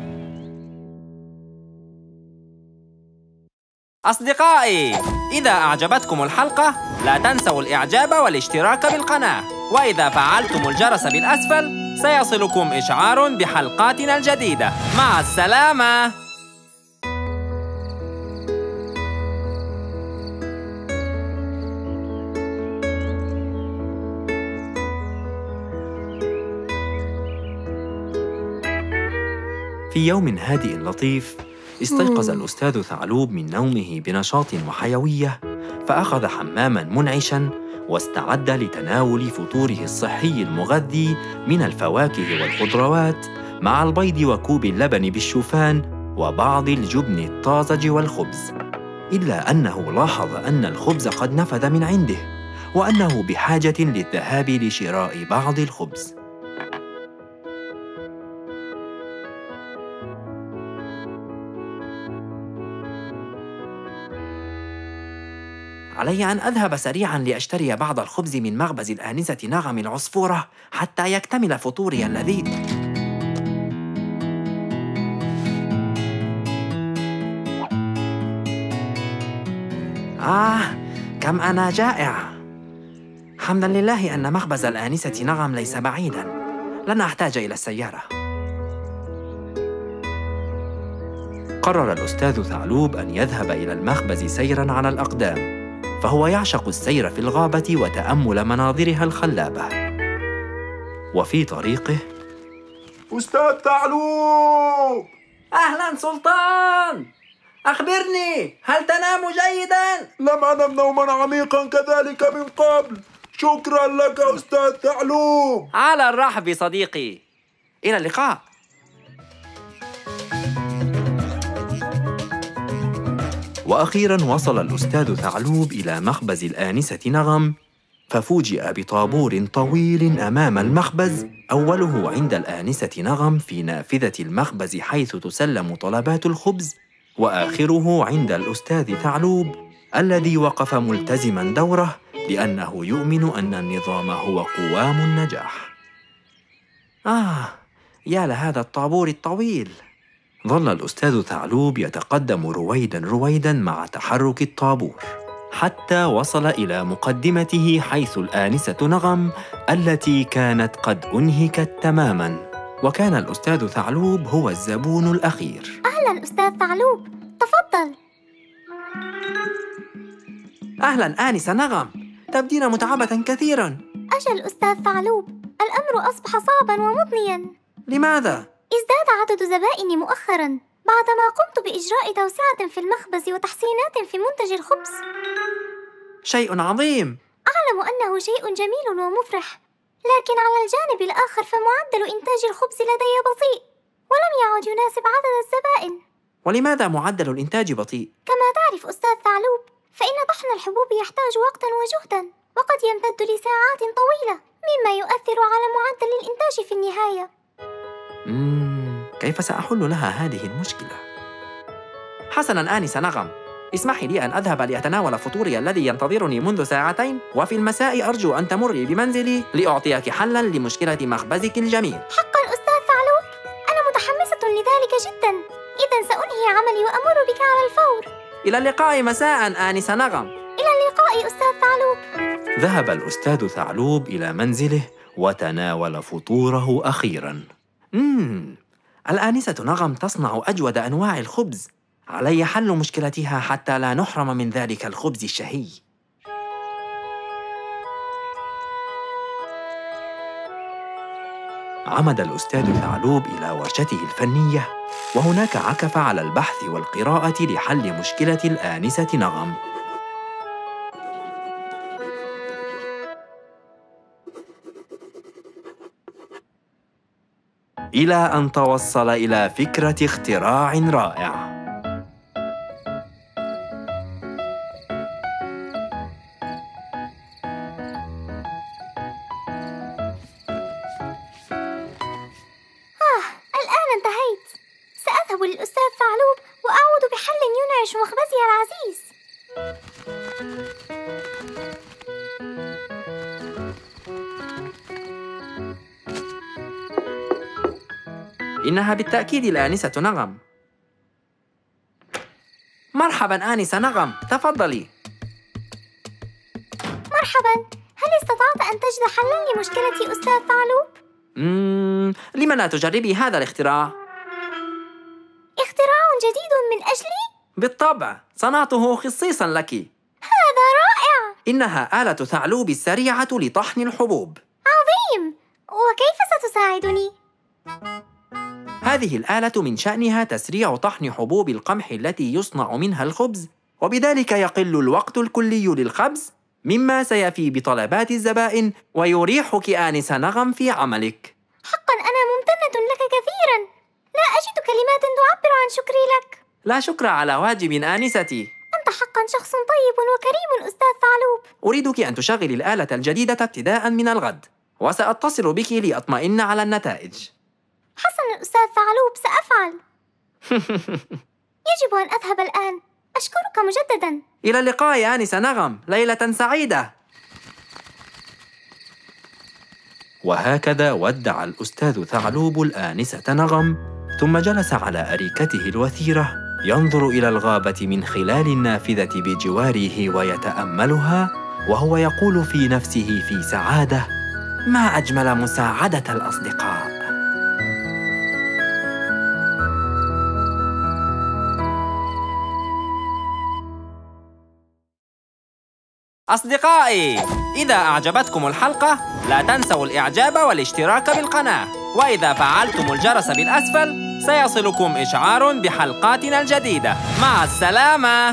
أصدقائي، إذا أعجبتكم الحلقة لا تنسوا الإعجاب والاشتراك بالقناة، وإذا فعلتم الجرس بالأسفل سيصلكم إشعار بحلقاتنا الجديدة. مع السلامة. في يوم هادئ لطيف، استيقظ الأستاذ ثعلوب من نومه بنشاط وحيوية، فأخذ حماماً منعشاً واستعد لتناول فطوره الصحي المغذي من الفواكه والخضروات مع البيض وكوب اللبن بالشوفان وبعض الجبن الطازج والخبز. إلا أنه لاحظ أن الخبز قد نفذ من عنده، وأنه بحاجة للذهاب لشراء بعض الخبز. علي أن أذهب سريعاً لأشتري بعض الخبز من مخبز الآنسة نغم العصفورة حتى يكتمل فطوري اللذيذ. كم أنا جائع. حمداً لله أن مخبز الآنسة نغم ليس بعيداً. لن أحتاج إلى السيارة. قرر الأستاذ ثعلوب أن يذهب إلى المخبز سيراً على الأقدام، فهو يعشق السير في الغابة وتأمل مناظرها الخلابة. وفي طريقه: أستاذ ثعلوب! أهلاً سلطان! أخبرني، هل تنام جيداً؟ لم أنم نوماً عميقاً كذلك من قبل. شكراً لك أستاذ ثعلوب. على الرحب صديقي. إلى اللقاء. وأخيراً وصل الأستاذ ثعلوب إلى مخبز الآنسة نغم، ففوجئ بطابور طويل أمام المخبز، أوله عند الآنسة نغم في نافذة المخبز حيث تسلم طلبات الخبز، وآخره عند الأستاذ ثعلوب الذي وقف ملتزماً دوره لأنه يؤمن أن النظام هو قوام النجاح. يا لهذا الطابور الطويل. ظل الأستاذ ثعلوب يتقدم رويداً مع تحرك الطابور، حتى وصل إلى مقدمته حيث الآنسة نغم التي كانت قد أنهكت تماماً، وكان الأستاذ ثعلوب هو الزبون الأخير. أهلاً أستاذ ثعلوب، تفضل. أهلاً آنسة نغم، تبدين متعبة كثيراً. أجل أستاذ ثعلوب، الأمر أصبح صعباً ومضنياً. لماذا؟ ازداد عدد زبائني مؤخراً بعدما قمت بإجراء توسعة في المخبز وتحسينات في منتج الخبز. شيء عظيم. أعلم أنه شيء جميل ومفرح، لكن على الجانب الآخر فمعدل إنتاج الخبز لدي بطيء، ولم يعد يناسب عدد الزبائن. ولماذا معدل الإنتاج بطيء؟ كما تعرف أستاذ ثعلوب، فإن طحن الحبوب يحتاج وقتاً وجهداً، وقد يمتد لساعات طويلة، مما يؤثر على معدل الإنتاج في النهاية. كيف سأحل لها هذه المشكلة؟ حسناً آنسة نغم، اسمحي لي أن أذهب لأتناول فطوري الذي ينتظرني منذ ساعتين، وفي المساء أرجو أن تمري بمنزلي لأعطيك حلاً لمشكلة مخبزك الجميل. حقاً أستاذ ثعلوب، أنا متحمسة لذلك جداً. إذن سأنهي عملي وأمر بك على الفور. إلى اللقاء مساء آنسة نغم. إلى اللقاء أستاذ ثعلوب. ذهب الأستاذ ثعلوب إلى منزله وتناول فطوره أخيراً. الآنسة نغم تصنع أجود أنواع الخبز. علي حل مشكلتها حتى لا نحرم من ذلك الخبز الشهي. عمد الأستاذ ثعلوب إلى ورشته الفنية، وهناك عكف على البحث والقراءة لحل مشكلة الآنسة نغم. إلى أن توصل إلى فكرة اختراع رائع. الآن انتهيت. سأذهب للأستاذ ثعلوب وأعود بحل ينعش مخبزي العزيز. إنها بالتأكيد الآنسة نغم. مرحباً آنسة نغم، تفضلي. مرحباً، هل استطعت أن تجد حلاً لمشكلة أستاذ ثعلوب؟ لم لا تجربي هذا الاختراع؟ اختراع جديد من أجلي؟ بالطبع، صنعته خصيصاً لك. هذا رائع! إنها آلة ثعلوب السريعة لطحن الحبوب. عظيم! وكيف ستساعدني؟ هذه الآلة من شأنها تسريع طحن حبوب القمح التي يصنع منها الخبز، وبذلك يقل الوقت الكلي للخبز، مما سيفي بطلبات الزبائن ويريحك آنسة نغم في عملك. حقاً أنا ممتنة لك كثيراً. لا أجد كلمات تعبر عن شكري لك. لا شكر على واجب آنستي. أنت حقاً شخص طيب وكريم أستاذ ثعلوب. أريدك أن تشغلي الآلة الجديدة ابتداءً من الغد، وسأتصل بك لأطمئن على النتائج. حسناً أستاذ ثعلوب، سأفعل. يجب أن أذهب الآن. أشكرك مجدداً. إلى اللقاء آنسة نغم، ليلة سعيدة. وهكذا ودع الأستاذ ثعلوب الآنسة نغم، ثم جلس على أريكته الوثيرة ينظر إلى الغابة من خلال النافذة بجواره ويتأملها، وهو يقول في نفسه في سعادة: ما أجمل مساعدة الأصدقاء. أصدقائي، إذا أعجبتكم الحلقة لا تنسوا الإعجاب والاشتراك بالقناة، وإذا فعلتم الجرس بالأسفل سيصلكم إشعار بحلقاتنا الجديدة. مع السلامة.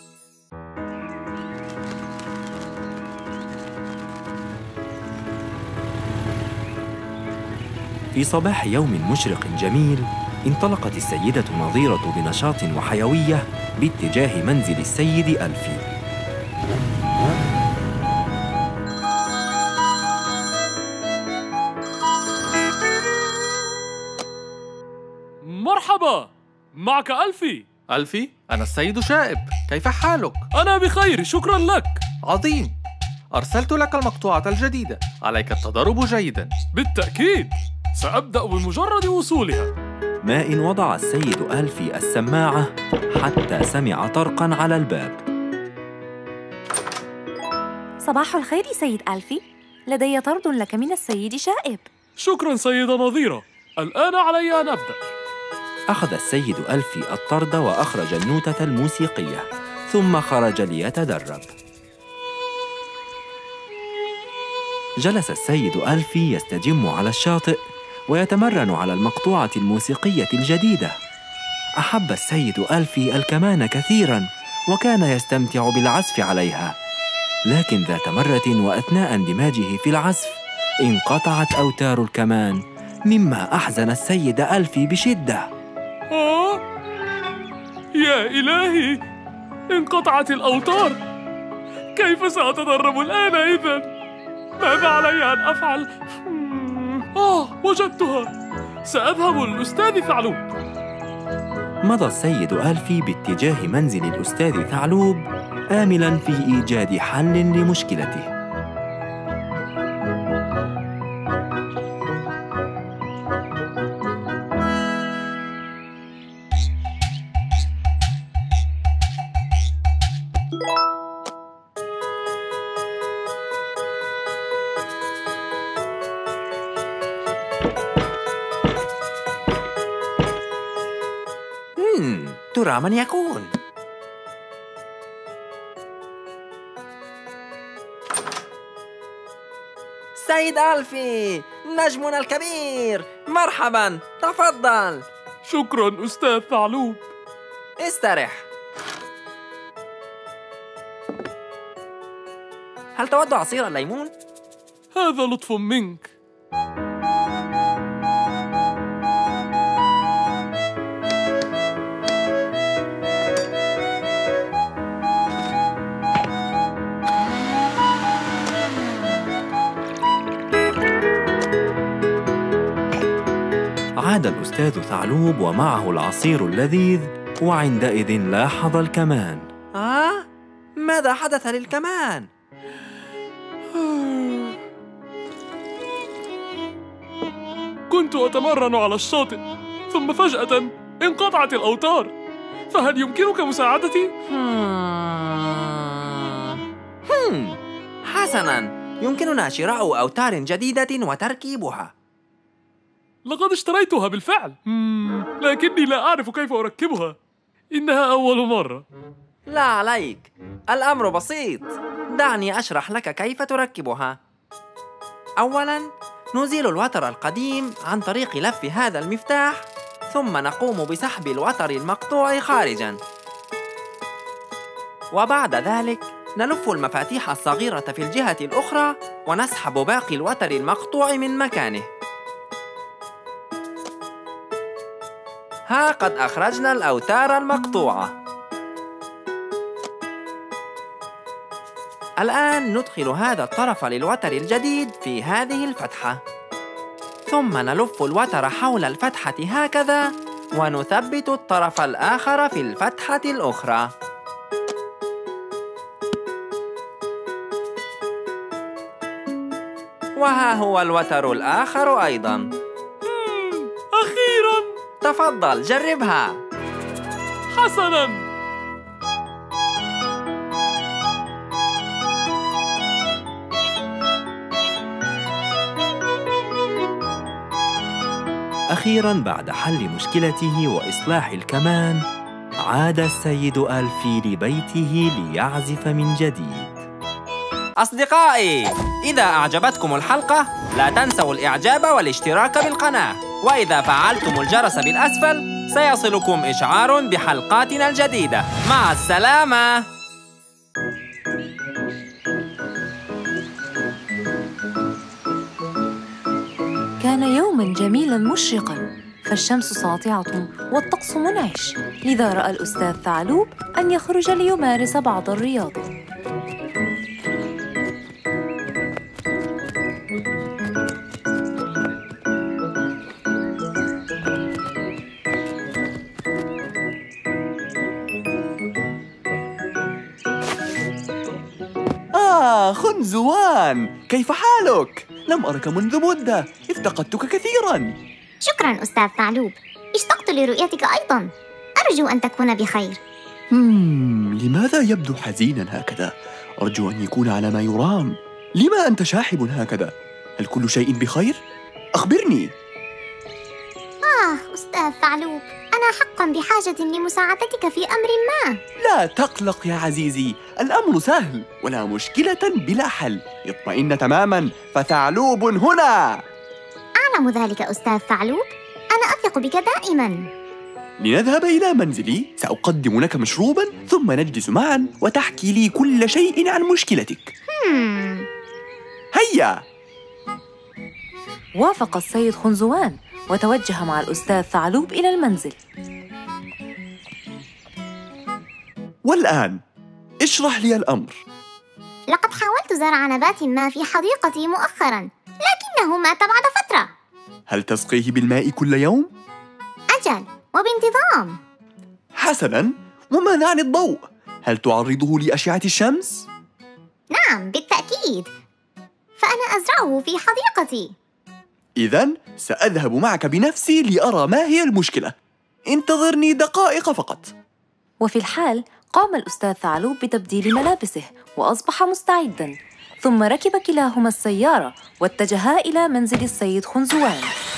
في صباح يوم مشرق جميل، انطلقت السيدة نظيرة بنشاط وحيوية باتجاه منزل السيد ألفي. مرحبا، معك ألفي. ألفي، أنا السيد شائب، كيف حالك؟ أنا بخير، شكراً لك. عظيم، أرسلت لك المقطوعة الجديدة، عليك التدرب جيداً. بالتأكيد، سأبدأ بمجرد وصولها. ما إن وضع السيد ألفي السماعة حتى سمع طرقاً على الباب. صباح الخير سيد ألفي، لدي طرد لك من السيد شائب. شكراً سيدة نظيرة، الآن علي أن أبدأ. أخذ السيد ألفي الطرد وأخرج النوتة الموسيقية، ثم خرج ليتدرب. جلس السيد ألفي يستجم على الشاطئ ويتمرن على المقطوعة الموسيقية الجديدة. أحب السيد ألفي الكمان كثيراً، وكان يستمتع بالعزف عليها. لكن ذات مرة وأثناء اندماجه في العزف انقطعت أوتار الكمان، مما أحزن السيد ألفي بشدة. يا إلهي، انقطعت الأوتار. كيف سأتدرب الآن إذن؟ ماذا علي أن أفعل؟ وجدتها. سأذهب للأستاذ ثعلوب. مضى السيد ألفي باتجاه منزل الأستاذ ثعلوب آملاً في إيجاد حل لمشكلته. ترى من يكون؟ سيد ألفي، نجمنا الكبير، مرحباً، تفضل. شكراً أستاذ ثعلوب. استرح. هل تود عصير الليمون؟ هذا لطف منك. عاد الأستاذ ثعلوب ومعه العصير اللذيذ، وعندئذ لاحظ الكمان. ماذا حدث للكمان؟ كنت أتمرن على الشاطئ، ثم فجأة انقطعت الأوتار. فهل يمكنك مساعدتي؟ حسناً، يمكننا شراء أوتار جديدة وتركيبها. لقد اشتريتها بالفعل، لكني لا أعرف كيف أركبها. إنها أول مرة. لا عليك، الأمر بسيط. دعني أشرح لك كيف تركبها. أولاً، نزيل الوتر القديم عن طريق لف هذا المفتاح، ثم نقوم بسحب الوتر المقطوع خارجاً. وبعد ذلك نلف المفاتيح الصغيرة في الجهة الأخرى ونسحب باقي الوتر المقطوع من مكانه. ها قد أخرجنا الأوتار المقطوعة. الآن ندخل هذا الطرف للوتر الجديد في هذه الفتحة، ثم نلف الوتر حول الفتحة هكذا، ونثبت الطرف الآخر في الفتحة الأخرى. وها هو الوتر الآخر أيضاً. أخيراً! تفضل جربها. حسناً. أخيراً بعد حل مشكلته وإصلاح الكمان، عاد السيد ألفي لبيته ليعزف من جديد. أصدقائي، إذا أعجبتكم الحلقة لا تنسوا الإعجاب والاشتراك بالقناة، وإذا فعلتم الجرس بالأسفل سيصلكم إشعار بحلقاتنا الجديدة. مع السلامة. كان يوماً جميلاً مشرقاً، فالشمس ساطعة والطقس منعش، لذا رأى الأستاذ ثعلوب أن يخرج ليمارس بعض الرياضة. خنزوان، كيف حالك؟ لم أرك منذ مدة، افتقدتك كثيراً. شكراً أستاذ ثعلوب، اشتقت لرؤيتك أيضاً. أرجو أن تكون بخير. لماذا يبدو حزيناً هكذا؟ أرجو أن يكون على ما يرام. لما أنت شاحب هكذا؟ هل كل شيء بخير؟ أخبرني. أستاذ ثعلوب، أنا حقاً بحاجة لمساعدتك في أمر ما. لا تقلق يا عزيزي، الأمر سهل ولا مشكلة بلا حل. اطمئن تماماً، فثعلوب هنا. أعلم ذلك أستاذ ثعلوب، أنا أثق بك دائماً. لنذهب إلى منزلي، سأقدم لك مشروباً ثم نجلس معاً وتحكي لي كل شيء عن مشكلتك. هيا! وافق السيد خنزوان وتوجه مع الأستاذ ثعلوب إلى المنزل. والآن اشرح لي الأمر. لقد حاولت زرع نبات ما في حديقتي مؤخراً، لكنه مات بعد فترة. هل تسقيه بالماء كل يوم؟ أجل، وبانتظام. حسناً، وماذا عن الضوء؟ هل تعرضه لأشعة الشمس؟ نعم بالتأكيد، فأنا أزرعه في حديقتي. إذن سأذهب معك بنفسي لأرى ما هي المشكلة. انتظرني دقائق فقط. وفي الحال قام الأستاذ ثعلوب بتبديل ملابسه وأصبح مستعداً، ثم ركب كلاهما السيارة واتجها إلى منزل السيد خنزوان.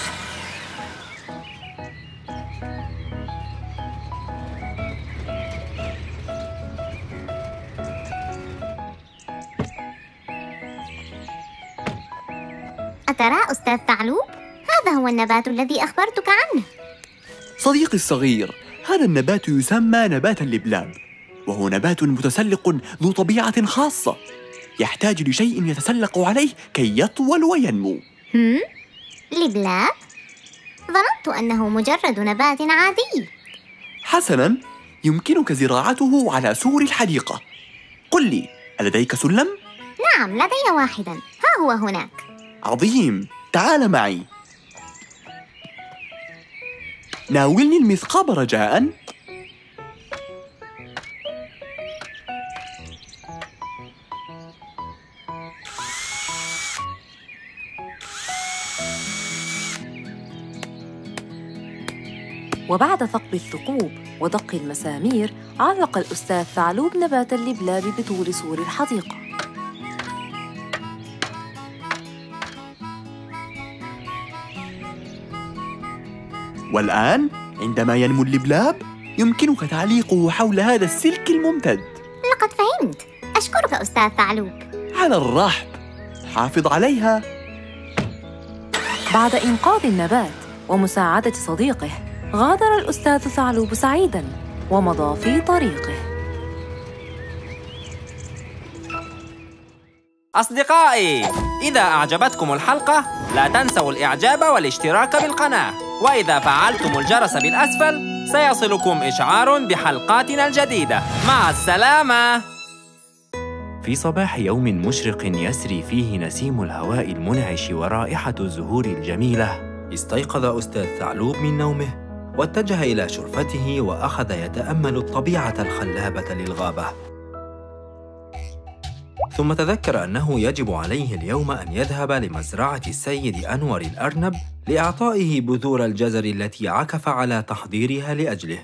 أترى أستاذ ثعلوب؟ هذا هو النبات الذي أخبرتك عنه. صديقي الصغير، هذا النبات يسمى نبات اللبلاب، وهو نبات متسلق ذو طبيعة خاصة، يحتاج لشيء يتسلق عليه كي يطول وينمو. لبلاب؟ ظننت أنه مجرد نبات عادي. حسناً، يمكنك زراعته على سور الحديقة. قل لي، ألديك سلم؟ نعم، لدي واحداً، ها هو هناك. عظيم، تعال معي. ناولني المثقاب رجاءً. وبعد ثقب الثقوب ودق المسامير، علق الأستاذ ثعلوب نبات اللبلاب بطول سور الحديقة. والآن عندما ينمو اللبلاب يمكنك تعليقه حول هذا السلك الممتد. لقد فهمت، أشكرك أستاذ ثعلوب. على الرحب، حافظ عليها. بعد إنقاذ النبات ومساعدة صديقه، غادر الأستاذ ثعلوب سعيداً ومضى في طريقه. أصدقائي، إذا أعجبتكم الحلقة لا تنسوا الإعجاب والاشتراك بالقناة، وإذا فعلتم الجرس بالأسفل سيصلكم إشعار بحلقاتنا الجديدة. مع السلامة. في صباح يوم مشرق يسري فيه نسيم الهواء المنعش ورائحة الزهور الجميلة، استيقظ أستاذ ثعلوب من نومه واتجه إلى شرفته وأخذ يتأمل الطبيعة الخلابة للغابة. ثم تذكر أنه يجب عليه اليوم أن يذهب لمزرعة السيد أنور الأرنب لإعطائه بذور الجزر التي عكف على تحضيرها لأجله.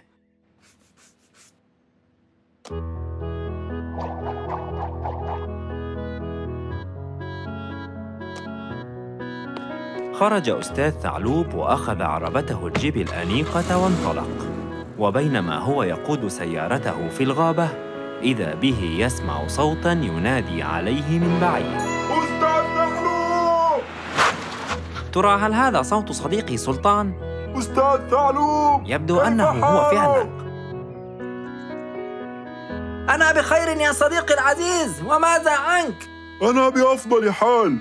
خرج أستاذ ثعلوب وأخذ عربته الجيب الأنيقة وانطلق، وبينما هو يقود سيارته في الغابة إذا به يسمع صوتاً ينادي عليه من بعيد. أستاذ ثعلوب! ترى هل هذا صوت صديقي سلطان؟ أستاذ ثعلوب! يبدو أنه هو فعلاً. أنا بخير يا صديقي العزيز، وماذا عنك؟ أنا بأفضل حال.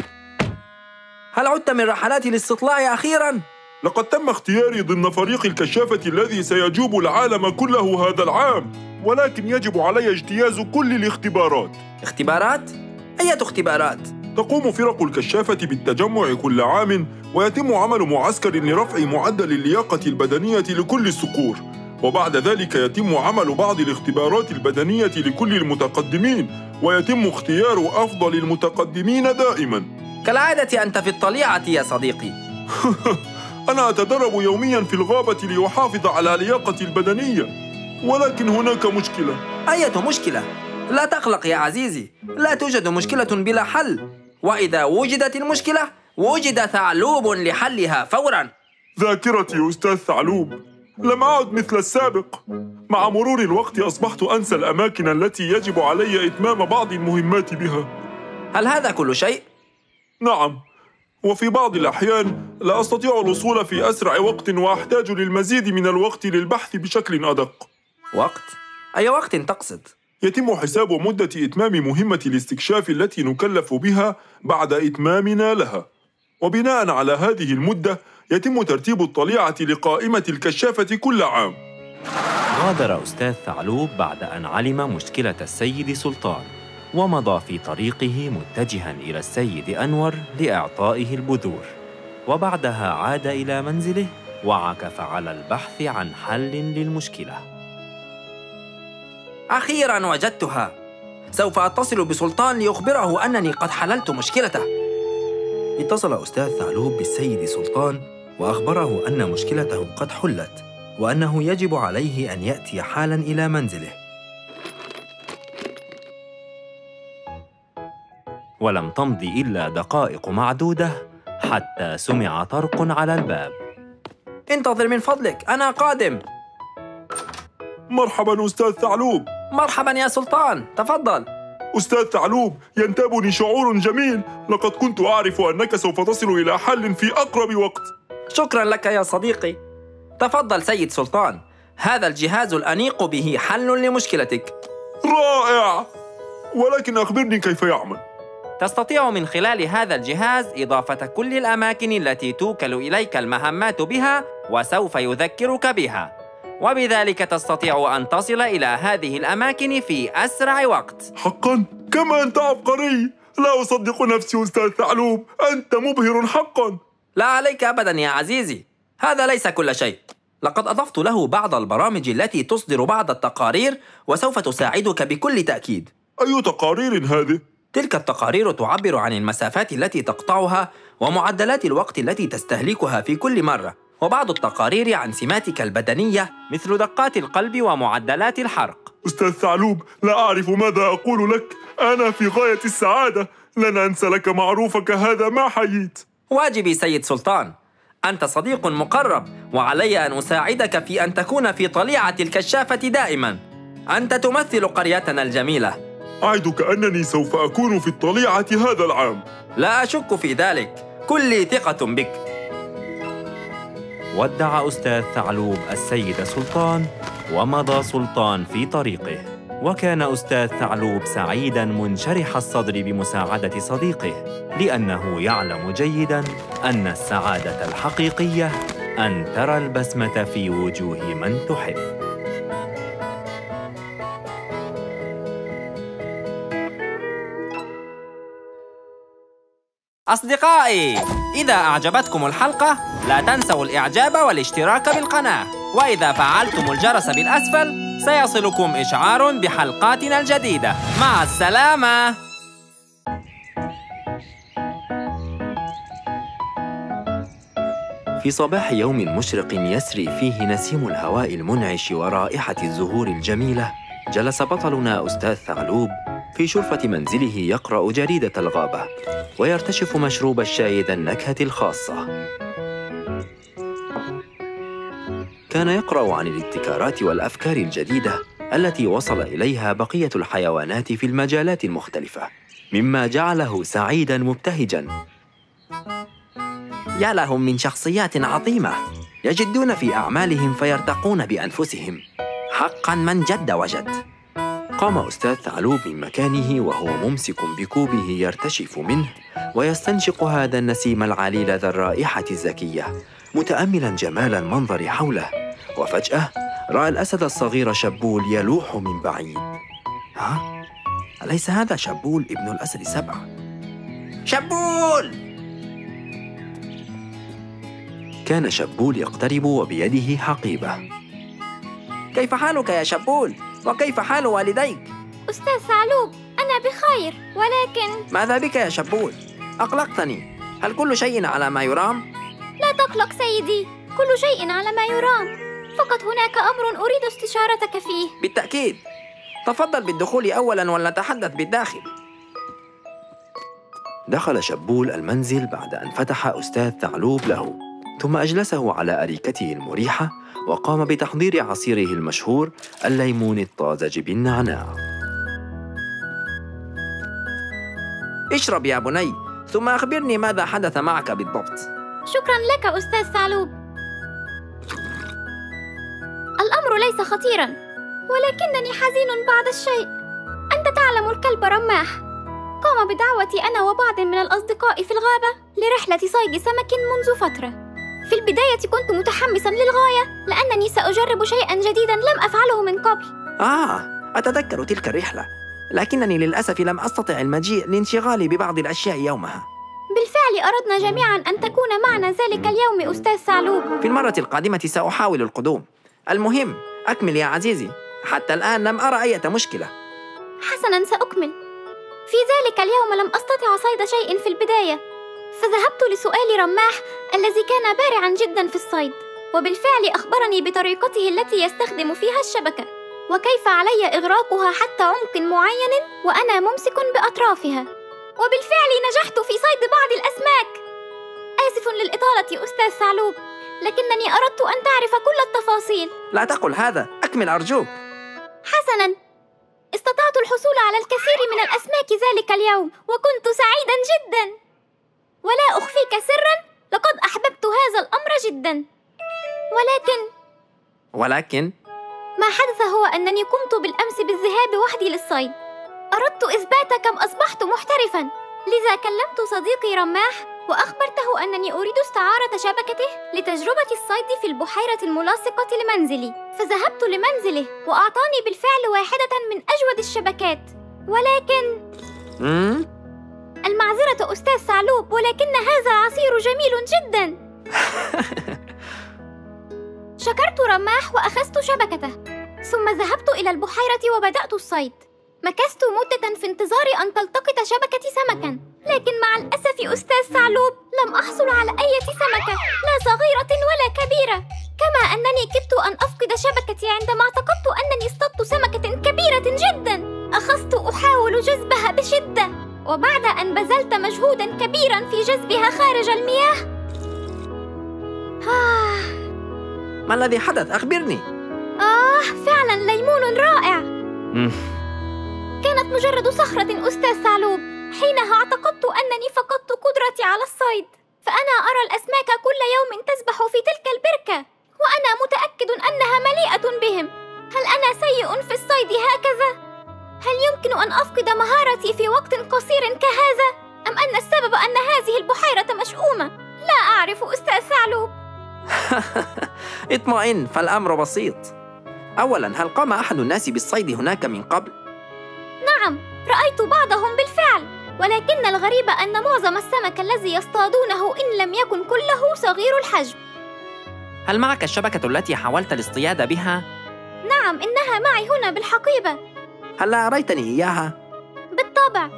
هل عدت من رحلات الاستطلاع أخيراً؟ لقد تم اختياري ضمن فريق الكشافة الذي سيجوب العالم كله هذا العام، ولكن يجب علي اجتياز كل الاختبارات. اختبارات؟ أية اختبارات؟ تقوم فرق الكشافة بالتجمع كل عام، ويتم عمل معسكر لرفع معدل اللياقة البدنية لكل الصقور، وبعد ذلك يتم عمل بعض الاختبارات البدنية لكل المتقدمين، ويتم اختيار أفضل المتقدمين دائماً. كالعادة أنت في الطليعة يا صديقي. أنا أتدرب يومياً في الغابة لأحافظ على لياقتي البدنية، ولكن هناك مشكلة. أية مشكلة؟ لا تقلق يا عزيزي، لا توجد مشكلة بلا حل، وإذا وجدت المشكلة وجد ثعلوب لحلها فوراً. ذاكرتي أستاذ ثعلوب، لم أعد مثل السابق. مع مرور الوقت أصبحت أنسى الأماكن التي يجب علي إتمام بعض المهمات بها. هل هذا كل شيء؟ نعم، وفي بعض الأحيان لا أستطيع الوصول في أسرع وقت وأحتاج للمزيد من الوقت للبحث بشكل أدق. وقت؟ أي وقت تقصد؟ يتم حساب مدة إتمام مهمة الاستكشاف التي نكلف بها بعد إتمامنا لها، وبناء على هذه المدة يتم ترتيب الطليعة لقائمة الكشافة كل عام. غادر أستاذ ثعلوب بعد أن علم مشكلة السيد سلطان، ومضى في طريقه متجهاً إلى السيد أنور لإعطائه البذور، وبعدها عاد إلى منزله وعكف على البحث عن حل للمشكلة. أخيراً وجدتها. سوف أتصل بسلطان ليخبره أنني قد حللت مشكلته. اتصل أستاذ ثعلوب بالسيد سلطان وأخبره أن مشكلته قد حلت، وأنه يجب عليه أن يأتي حالاً إلى منزله. ولم تمض إلا دقائق معدودة حتى سمع طرق على الباب. انتظر من فضلك، أنا قادم. مرحباً أستاذ ثعلوب. مرحباً يا سلطان، تفضل. أستاذ ثعلوب، ينتابني شعور جميل. لقد كنت أعرف أنك سوف تصل إلى حل في أقرب وقت. شكراً لك يا صديقي. تفضل سيد سلطان، هذا الجهاز الأنيق به حل لمشكلتك. رائع! ولكن أخبرني كيف يعمل؟ تستطيع من خلال هذا الجهاز إضافة كل الأماكن التي توكل إليك المهمات بها، وسوف يذكرك بها، وبذلك تستطيع أن تصل إلى هذه الأماكن في أسرع وقت. حقاً؟ كما أنت عبقري! لا أصدق نفسي أستاذ ثعلوب، أنت مبهر حقاً. لا عليك أبداً يا عزيزي، هذا ليس كل شيء. لقد أضفت له بعض البرامج التي تصدر بعض التقارير، وسوف تساعدك بكل تأكيد. أي تقارير هذه؟ تلك التقارير تعبر عن المسافات التي تقطعها ومعدلات الوقت التي تستهلكها في كل مرة، وبعض التقارير عن سماتك البدنية مثل دقات القلب ومعدلات الحرق. أستاذ ثعلوب، لا أعرف ماذا أقول لك. أنا في غاية السعادة. لن أنسى لك معروفك هذا ما حييت. واجبي سيد سلطان، أنت صديق مقرب، وعلي أن أساعدك في أن تكون في طليعة الكشافة دائماً. أنت تمثل قريتنا الجميلة. أعدك أنني سوف أكون في الطليعة هذا العام. لا أشك في ذلك، كلي ثقة بك. ودع أستاذ ثعلوب السيد سلطان، ومضى سلطان في طريقه. وكان أستاذ ثعلوب سعيداً منشرح الصدر بمساعدة صديقه، لأنه يعلم جيداً أن السعادة الحقيقية أن ترى البسمة في وجوه من تحب. أصدقائي، إذا أعجبتكم الحلقة لا تنسوا الإعجاب والاشتراك بالقناة، وإذا فعلتم الجرس بالأسفل سيصلكم إشعار بحلقاتنا الجديدة. مع السلامة. في صباح يوم مشرق يسري فيه نسيم الهواء المنعش ورائحة الزهور الجميلة، جلس بطلنا أستاذ ثعلوب في شرفة منزله يقرأ جريدة الغابة ويرتشف مشروب الشاي ذا النكهة الخاصة. كان يقرأ عن الابتكارات والأفكار الجديدة التي وصل إليها بقية الحيوانات في المجالات المختلفة، مما جعله سعيداً مبتهجاً. يا لهم من شخصيات عظيمة، يجدون في أعمالهم فيرتقون بأنفسهم. حقاً من جد وجد. قام أستاذ ثعلوب من مكانه وهو ممسك بكوبه يرتشف منه ويستنشق هذا النسيم العليل ذا الرائحة الزكية، متأملاً جمال المنظر حوله. وفجأة رأى الأسد الصغير شبول يلوح من بعيد. ها؟ أليس هذا شبول ابن الأسد 7؟ شبول! كان شبول يقترب وبيده حقيبة. كيف حالك يا شبول؟ وكيف حال والديك؟ أستاذ ثعلوب، أنا بخير، ولكن... ماذا بك يا شبول؟ أقلقتني. هل كل شيء على ما يرام؟ لا تقلق سيدي، كل شيء على ما يرام، فقط هناك أمر أريد استشارتك فيه. بالتأكيد، تفضل بالدخول أولاً ولنتحدث بالداخل. دخل شبول المنزل بعد أن فتح أستاذ ثعلوب له، ثم أجلسه على أريكته المريحة وقام بتحضير عصيره المشهور الليمون الطازج بالنعناع. اشرب يا بني، ثم أخبرني ماذا حدث معك بالضبط. شكراً لك أستاذ ثعلوب. الأمر ليس خطيراً، ولكنني حزين بعض الشيء. أنت تعلم الكلب رماح قام بدعوتي أنا وبعض من الأصدقاء في الغابة لرحلة صيد سمك منذ فترة. في البداية كنت متحمساً للغاية لأنني سأجرب شيئاً جديداً لم أفعله من قبل. أتذكر تلك الرحلة، لكنني للأسف لم أستطع المجيء لانشغالي ببعض الأشياء يومها. بالفعل أردنا جميعاً أن تكون معنا ذلك اليوم أستاذ ثعلوب. في المرة القادمة سأحاول القدوم. المهم أكمل يا عزيزي، حتى الآن لم أرى أي مشكلة. حسناً، سأكمل. في ذلك اليوم لم أستطع صيد شيء في البداية، فذهبت لسؤال رماح الذي كان بارعاً جداً في الصيد، وبالفعل أخبرني بطريقته التي يستخدم فيها الشبكة وكيف علي إغراقها حتى عمق معين وأنا ممسك بأطرافها، وبالفعل نجحت في صيد بعض الأسماك. آسف للإطالة أستاذ ثعلوب، لكنني أردت أن تعرف كل التفاصيل. لا تقل هذا، أكمل أرجوك. حسناً، استطعت الحصول على الكثير من الأسماك ذلك اليوم وكنت سعيداً جداً، ولا أخفيك سراً لقد أحببت هذا الأمر جداً. ولكن ما حدث هو أنني قمت بالأمس بالذهاب وحدي للصيد. أردت إثبات كم أصبحت محترفاً، لذا كلمت صديقي رماح وأخبرته أنني أريد استعارة شبكته لتجربة الصيد في البحيرة الملاصقة لمنزلي، فذهبت لمنزله وأعطاني بالفعل واحدة من أجود الشبكات. ولكن المعذرة أستاذ ثعلوب، ولكن هذا عصير جميل جداً. شكرت رماح وأخذت شبكته، ثم ذهبت إلى البحيرة وبدأت الصيد. مكثت مدة في انتظار أن تلتقط شبكتي سمكاً، لكن مع الأسف أستاذ ثعلوب لم أحصل على أي سمكة، لا صغيرة ولا كبيرة، كما أنني كدت أن أفقد شبكتي عندما اعتقدت أنني اصطدت سمكة كبيرة جداً. أخذت أحاول جذبها بشدة، وبعد أن بذلت مجهوداً كبيراً في جذبها خارج المياه. ما الذي حدث؟ أخبرني. فعلاً ليمون رائع. كانت مجرد صخرة أستاذ ثعلوب. حينها اعتقدت أنني فقدت قدرتي على الصيد، فأنا أرى الأسماك كل يوم تسبح في تلك البركة، وأنا متأكد أنها مليئة بهم. هل أنا سيء في الصيد هكذا؟ هل يمكن أن أفقد مهارتي في وقت قصير كهذا؟ أم أن السبب أن هذه البحيرة مشؤومة؟ لا أعرف أستاذ ثعلوب. اطمئن، فالأمر بسيط. أولاً، هل قام أحد الناس بالصيد هناك من قبل؟ نعم، رأيت بعضهم بالفعل، ولكن الغريب أن معظم السمك الذي يصطادونه إن لم يكن كله صغير الحجم. هل معك الشبكة التي حاولت الاصطياد بها؟ نعم، إنها معي هنا بالحقيبة. هل أريتني إياها؟ بالطبع.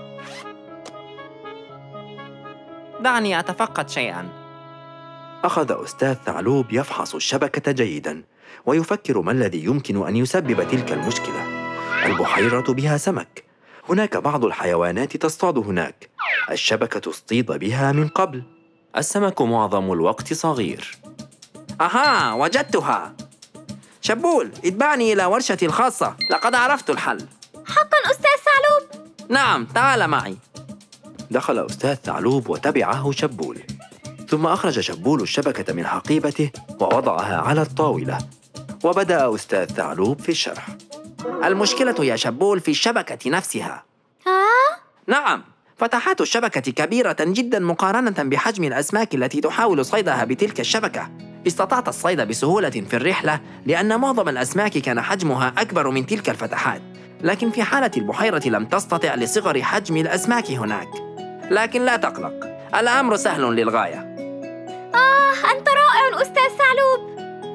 دعني أتفقد شيئاً. أخذ أستاذ ثعلوب يفحص الشبكة جيداً ويفكر ما الذي يمكن أن يسبب تلك المشكلة. البحيرة بها سمك، هناك بعض الحيوانات تصطاد هناك، الشبكة اصطيد بها من قبل، السمك معظم الوقت صغير. وجدتها. شبول، اتبعني إلى ورشتي الخاصة، لقد عرفت الحل. حقاً أستاذ ثعلوب؟ نعم، تعال معي. دخل أستاذ ثعلوب وتبعه شبول، ثم أخرج شبول الشبكة من حقيبته ووضعها على الطاولة، وبدأ أستاذ ثعلوب في الشرح. المشكلة يا شبول في الشبكة نفسها. نعم، فتحات الشبكة كبيرة جدا مقارنة بحجم الأسماك التي تحاول صيدها بتلك الشبكة. استطعت الصيد بسهولة في الرحلة لأن معظم الأسماك كان حجمها أكبر من تلك الفتحات، لكن في حالة البحيرة لم تستطع لصغر حجم الأسماك هناك. لكن لا تقلق، الأمر سهل للغاية. أنت رائع أستاذ ثعلوب.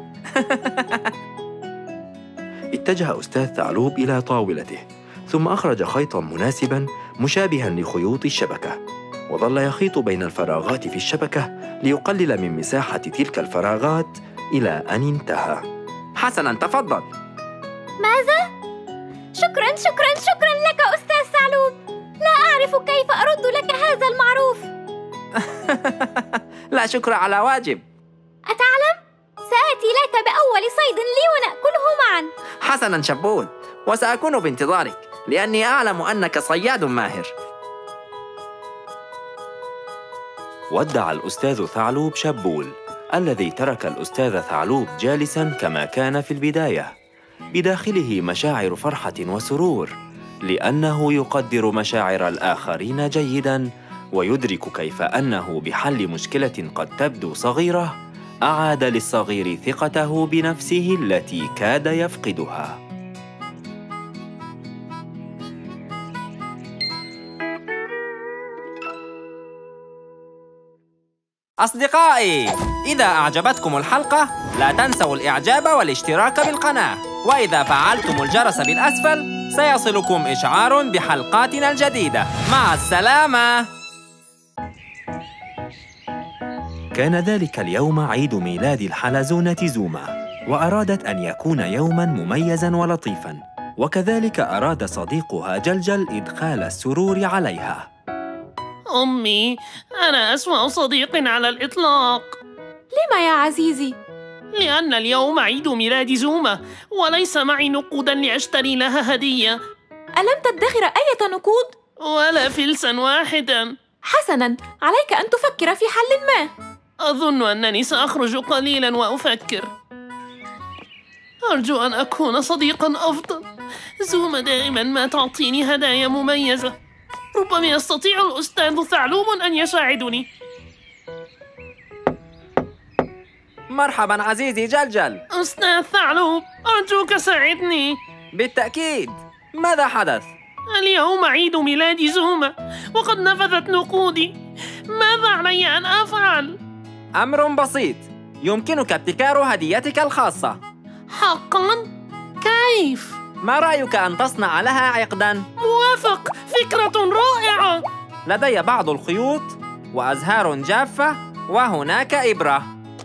اتجه أستاذ ثعلوب إلى طاولته، ثم أخرج خيطاً مناسباً مشابهاً لخيوط الشبكة، وظل يخيط بين الفراغات في الشبكة ليقلل من مساحة تلك الفراغات إلى أن انتهى. حسناً، تفضل. ماذا؟ شكراً لك أستاذ ثعلوب. لا أعرف كيف أرد لك هذا المعروف. لا شكر على واجب. أتعلم؟ سآتي لك بأول صيد لي ونأكله معاً. حسناً شبول، وسأكون بانتظارك لأني أعلم أنك صياد ماهر. ودع الأستاذ ثعلوب شبول الذي ترك الأستاذ ثعلوب جالساً كما كان في البداية، بداخله مشاعر فرحة وسرور، لأنه يقدر مشاعر الآخرين جيداً، ويدرك كيف أنه بحل مشكلة قد تبدو صغيرة أعاد للصغير ثقته بنفسه التي كاد يفقدها. أصدقائي، إذا أعجبتكم الحلقة لا تنسوا الإعجاب والاشتراك بالقناة، وإذا فعلتم الجرس بالأسفل سيصلكم إشعار بحلقاتنا الجديدة. مع السلامة. كان ذلك اليوم عيد ميلاد الحلزونة زوما، وأرادت أن يكون يوماً مميزاً ولطيفاً، وكذلك أراد صديقها جلجل إدخال السرور عليها. أمي، أنا أسوأ صديق على الإطلاق. لما يا عزيزي؟ لأن اليوم عيد ميلاد زوما، وليس معي نقوداً لأشتري لها هدية. ألم تدخر أي نقود؟ ولا فلساً واحداً. حسناً، عليك أن تفكر في حل ما. أظن أنني سأخرج قليلاً وأفكر. أرجو أن أكون صديقاً أفضل. زوما دائماً ما تعطيني هدايا مميزة. ربما يستطيع الأستاذ ثعلوب أن يساعدني. مرحباً عزيزي جلجل. أستاذ ثعلوب، أرجوك ساعدني. بالتأكيد. ماذا حدث؟ اليوم عيد ميلاد زوما، وقد نفذت نقودي. ماذا علي أن أفعل؟ أمر بسيط، يمكنك ابتكار هديتك الخاصة. حقاً؟ كيف؟ ما رأيك أن تصنع لها عقداً؟ موافق، فكرة رائعة. لدي بعض الخيوط وأزهار جافة، وهناك إبرة.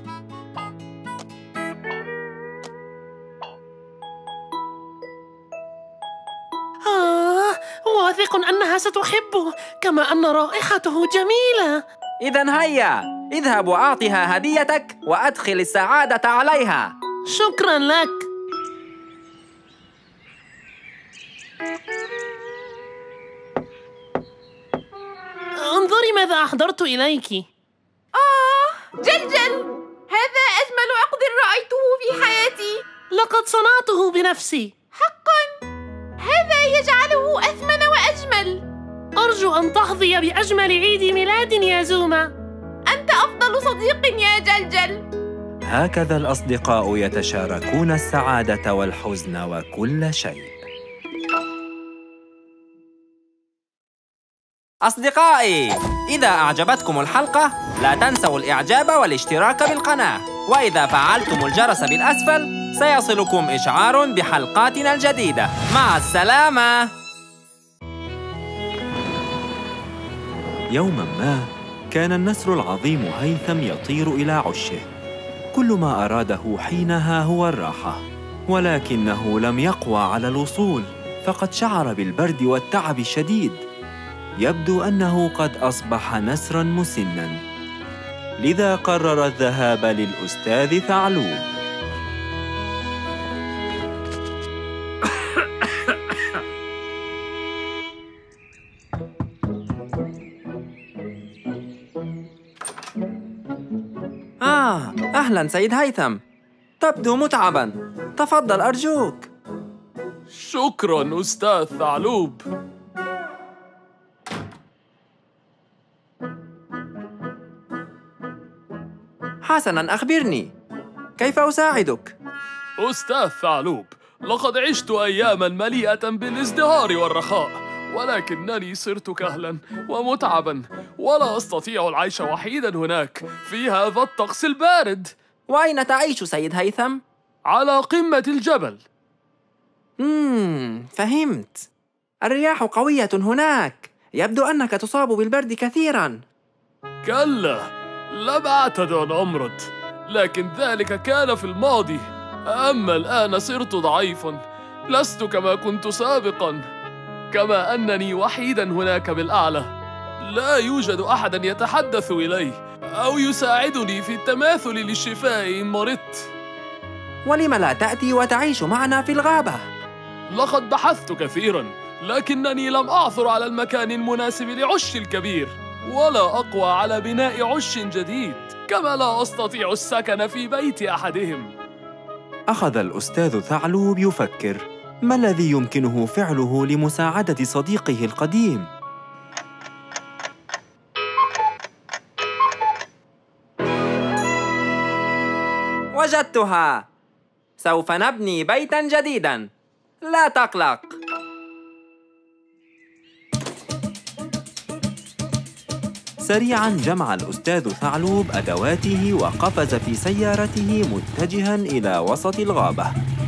واثق أنها ستحبه، كما أن رائحته جميلة. إذن هيا، اذهب وأعطها هديتك وأدخل السعادة عليها. شكراً لك. انظري ماذا أحضرت إليك. جلجل، هذا أجمل عقد رأيته في حياتي. لقد صنعته بنفسي. حقاً، هذا يجعله أثمن وأجمل. أرجو أن تحظي بأجمل عيد ميلاد يا زوما. أنت أفضل صديق يا جلجل. هكذا الأصدقاء يتشاركون السعادة والحزن وكل شيء. أصدقائي، إذا أعجبتكم الحلقة لا تنسوا الإعجاب والاشتراك بالقناة، وإذا فعلتم الجرس بالأسفل سيصلكم إشعار بحلقاتنا الجديدة. مع السلامة. يوماً ما كان النسر العظيم هيثم يطير إلى عشه، كل ما أراده حينها هو الراحة، ولكنه لم يقوى على الوصول، فقد شعر بالبرد والتعب الشديد. يبدو أنه قد أصبح نسراً مسناً، لذا قرر الذهاب للأستاذ ثعلوب. أهلاً سيد هيثم، تبدو متعباً، تفضل أرجوك. شكراً أستاذ ثعلوب. حسناً، أخبرني، كيف أساعدك؟ أستاذ ثعلوب، لقد عشت أياماً مليئة بالازدهار والرخاء، ولكنني صرت كهلاً ومتعباً، ولا أستطيع العيش وحيداً هناك في هذا الطقس البارد. وأين تعيش سيد هيثم؟ على قمة الجبل. فهمت. الرياح قوية هناك، يبدو أنك تصاب بالبرد كثيراً. كلا، لم أعتد أن أمرض، لكن ذلك كان في الماضي. أما الآن صرت ضعيفاً، لست كما كنت سابقاً، كما أنني وحيداً هناك بالأعلى. لا يوجد أحد يتحدث إليه أو يساعدني في التماثل للشفاء إن مرضت. ولم لا تأتي وتعيش معنا في الغابة؟ لقد بحثت كثيراً، لكنني لم أعثر على المكان المناسب لعشي الكبير، ولا أقوى على بناء عش جديد، كما لا أستطيع السكن في بيت أحدهم. أخذ الأستاذ ثعلب يفكر ما الذي يمكنه فعله لمساعدة صديقه القديم؟ وجدتها! سوف نبني بيتاً جديداً، لا تقلق. سريعاً جمع الأستاذ ثعلب أدواته وقفز في سيارته متجهاً إلى وسط الغابة.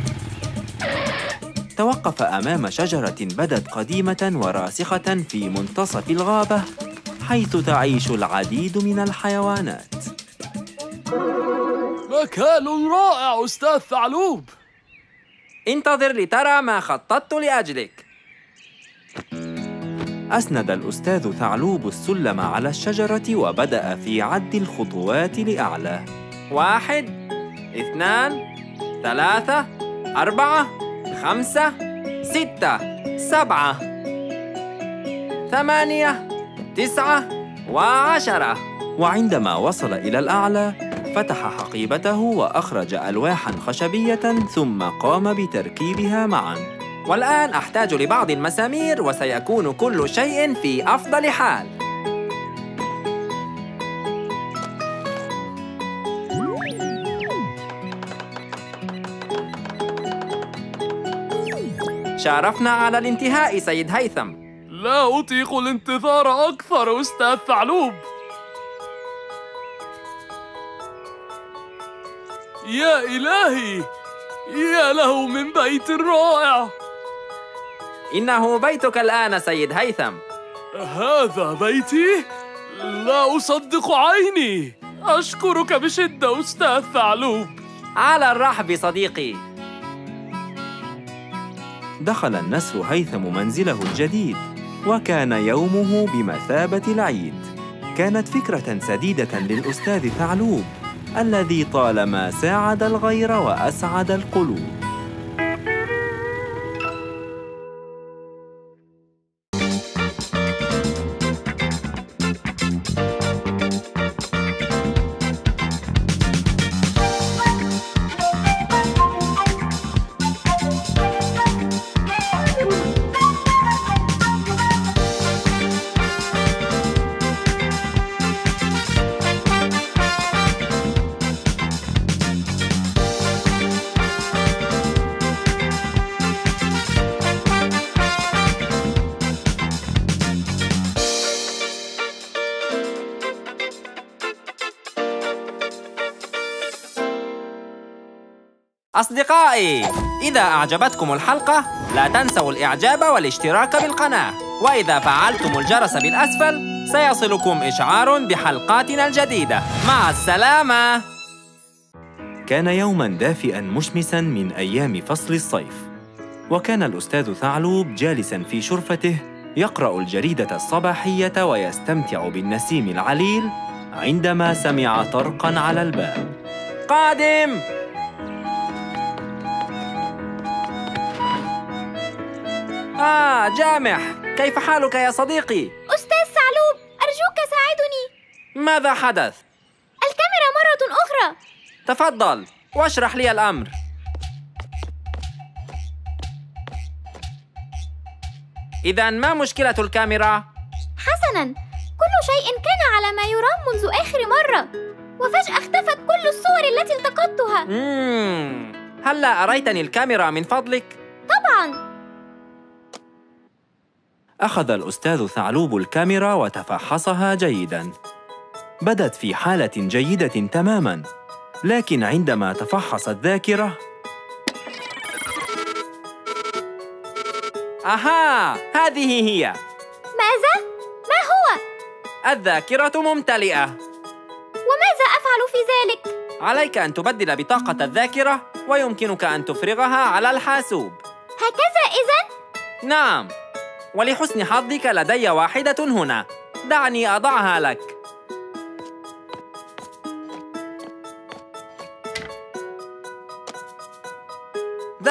توقف أمام شجرة بدت قديمة وراسخة في منتصف الغابة، حيث تعيش العديد من الحيوانات. مكان رائع أستاذ ثعلب. انتظر لترى ما خططت لأجلك. أسند الأستاذ ثعلب السلم على الشجرة وبدأ في عد الخطوات لأعلى. 1 2 3 4 5 6 7 8 9 و10. وعندما وصل إلى الأعلى فتح حقيبته وأخرج ألواحاً خشبية ثم قام بتركيبها معاً. والآن أحتاج لبعض المسامير وسيكون كل شيء في أفضل حال. شارفنا على الانتهاء سيد هيثم. لا أطيق الانتظار أكثر أستاذ ثعلب. يا إلهي، يا له من بيت رائع. إنه بيتك الآن سيد هيثم. هذا بيتي؟ لا أصدق عيني. أشكرك بشدة أستاذ ثعلب. على الرحب صديقي. دخل النسر هيثم منزله الجديد، وكان يومه بمثابة العيد. كانت فكرة سديدة للأستاذ ثعلب الذي طالما ساعد الغير وأسعد القلوب. أصدقائي، إذا أعجبتكم الحلقة لا تنسوا الإعجاب والاشتراك بالقناة، وإذا فعلتم الجرس بالأسفل سيصلكم إشعار بحلقاتنا الجديدة. مع السلامة. كان يوماً دافئاً مشمساً من أيام فصل الصيف، وكان الأستاذ ثعلب جالساً في شرفته يقرأ الجريدة الصباحية ويستمتع بالنسيم العليل عندما سمع طرقاً على الباب. قادم! جامح، كيف حالك يا صديقي؟ أستاذ ثعلب، أرجوك ساعدني. ماذا حدث؟ الكاميرا مرة أخرى. تفضل واشرح لي الأمر. إذن ما مشكلة الكاميرا؟ حسناً، كل شيء كان على ما يرام منذ آخر مرة، وفجأة اختفت كل الصور التي التقطتها. هلّا أريتني الكاميرا من فضلك؟ طبعاً. أخذ الأستاذ ثعلب الكاميرا وتفحصها جيداً. بدت في حالة جيدة تماماً، لكن عندما تفحص الذاكرة هذه هي. ماذا؟ ما هو؟ الذاكرة ممتلئة. وماذا أفعل في ذلك؟ عليك أن تبدل بطاقة الذاكرة ويمكنك أن تفرغها على الحاسوب. هكذا إذن؟ نعم، ولحسن حظك لدي واحدة هنا. دعني أضعها لك.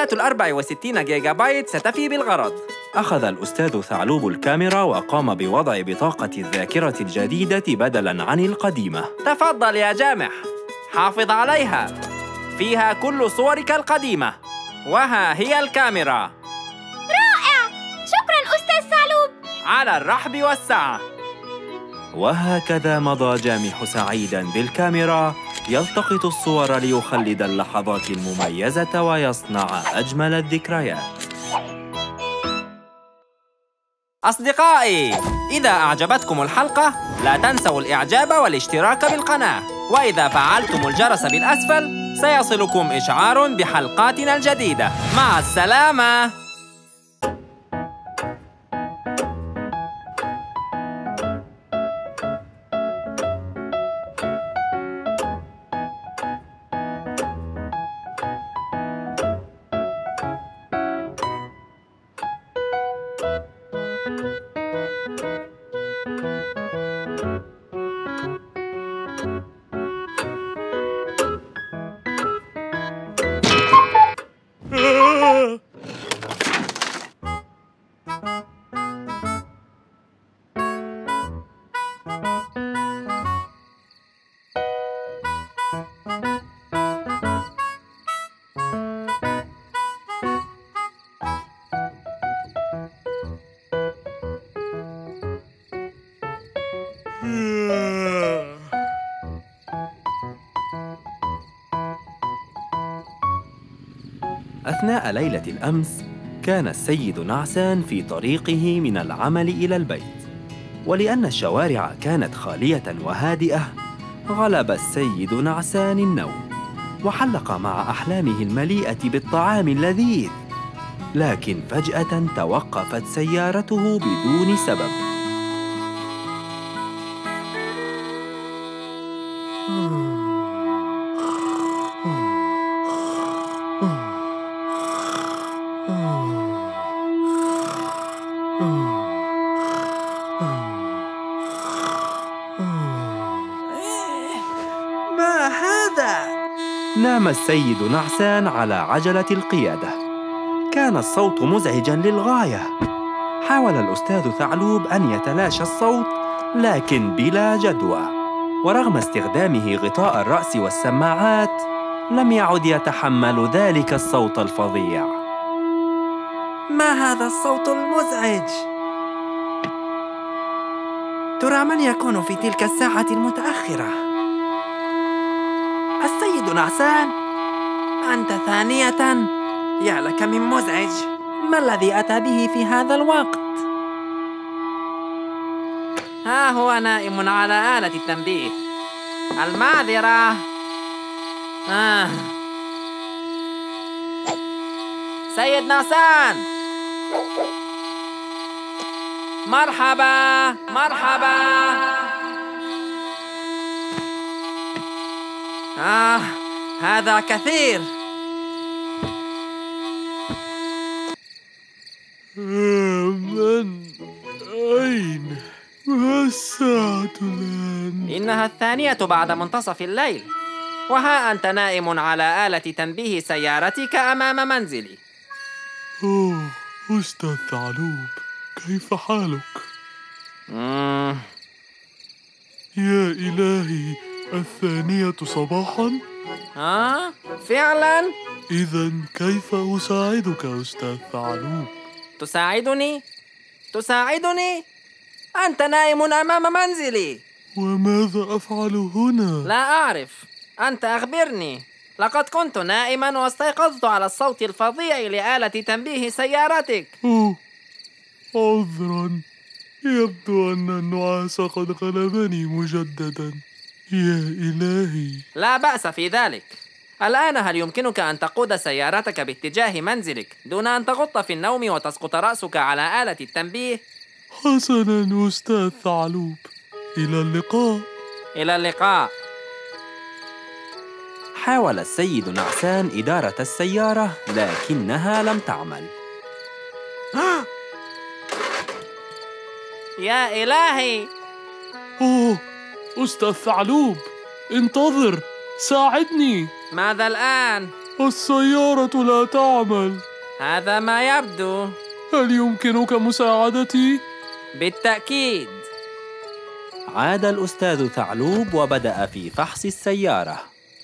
معالجات 64 جيجا بايت ستفي بالغرض. أخذ الأستاذ ثعلوب الكاميرا وقام بوضع بطاقة الذاكرة الجديدة بدلاً عن القديمة. تفضل يا جامح، حافظ عليها، فيها كل صورك القديمة. وها هي الكاميرا. رائع! شكراً أستاذ ثعلوب. على الرحب والسعة. وهكذا مضى جامح سعيداً بالكاميرا يلتقط الصور ليخلد اللحظات المميزة ويصنع أجمل الذكريات. أصدقائي، إذا أعجبتكم الحلقة لا تنسوا الإعجاب والاشتراك بالقناة، وإذا فعلتم الجرس بالأسفل سيصلكم إشعار بحلقاتنا الجديدة. مع السلامة. أثناء ليلة الأمس كان السيد نعسان في طريقه من العمل إلى البيت، ولأن الشوارع كانت خالية وهادئة غلب السيد نعسان النوم وحلق مع أحلامه المليئة بالطعام اللذيذ، لكن فجأة توقفت سيارته بدون سبب. ما هذا؟ نام السيد نعسان على عجلة القيادة. كان الصوت مزعجاً للغاية. حاول الأستاذ ثعلوب أن يتلاشى الصوت لكن بلا جدوى، ورغم استخدامه غطاء الرأس والسماعات لم يعد يتحمل ذلك الصوت الفظيع. ما هذا الصوت المزعج؟ ترى من يكون في تلك الساعة المتأخرة؟ السيد نعسان؟ أنت ثانية؟ يا لك من مزعج، ما الذي أتى به في هذا الوقت؟ ها هو نائم على آلة التنبيه. المعذرة. سيد نعسان، مرحبا مرحبا. هذا كثير. من أين؟ ما الساعة الآن؟ إنها 2 بعد منتصف الليل، وها أنت نائم على آلة تنبيه سيارتك أمام منزلي. أوه أستاذ ثعلوب، كيف حالك؟ يا إلهي، 2 صباحاً؟ فعلاً؟ إذن كيف أساعدك أستاذ ثعلوب؟ تساعدني؟ تساعدني؟ أنت نائم أمام منزلي. وماذا أفعل هنا؟ لا أعرف، أنت أخبرني. لقد كنت نائماً واستيقظت على الصوت الفظيع لآلة تنبيه سيارتك. عذراً، يبدو أن النعاس قد غلبني مجدداً. يا إلهي. لا بأس في ذلك. الآن هل يمكنك أن تقود سيارتك باتجاه منزلك دون أن تغط في النوم وتسقط رأسك على آلة التنبيه؟ حسناً أستاذ ثعلوب، إلى اللقاء. إلى اللقاء. حاول السيد نعسان إدارة السيارة لكنها لم تعمل. يا إلهي. أستاذ ثعلوب، انتظر، ساعدني. ماذا الآن؟ السيارة لا تعمل. هذا ما يبدو. هل يمكنك مساعدتي؟ بالتأكيد. عاد الأستاذ ثعلوب وبدأ في فحص السيارة.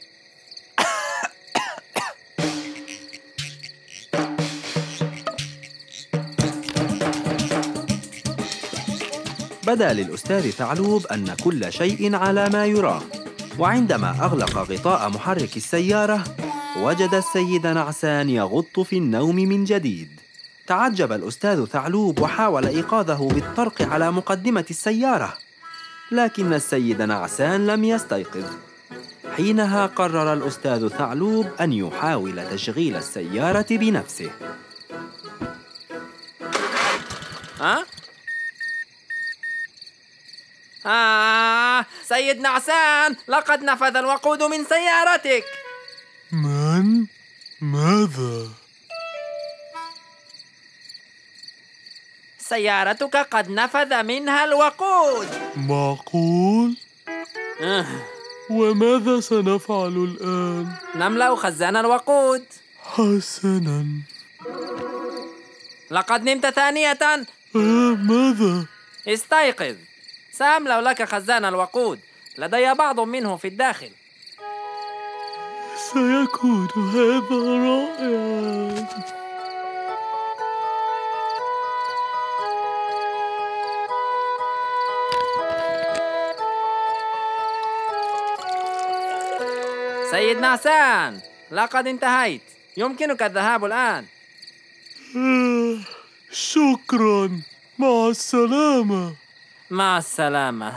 بدا للأستاذ ثعلوب أن كل شيء على ما يرام، وعندما أغلق غطاء محرك السيارة وجد السيد نعسان يغط في النوم من جديد. تعجب الأستاذ ثعلوب وحاول إيقاظه بالطرق على مقدمة السيارة، لكن السيد نعسان لم يستيقظ. حينها قرر الأستاذ ثعلوب أن يحاول تشغيل السيارة بنفسه. سيد نعسان، لقد نفذ الوقود من سيارتك. من؟ ماذا؟ سيارتك قد نفذ منها الوقود. معقول؟ وماذا سنفعل الآن؟ نملأ خزان الوقود. حسناً. لقد نمت ثانية. ماذا؟ استيقظ، سأملأ لك خزان الوقود، لدي بعض منه في الداخل. سيكون هذا رائعاً. سيد نعسان، لقد انتهيت، يمكنك الذهاب الآن. شكراً، مع السلامة. مع السلامة.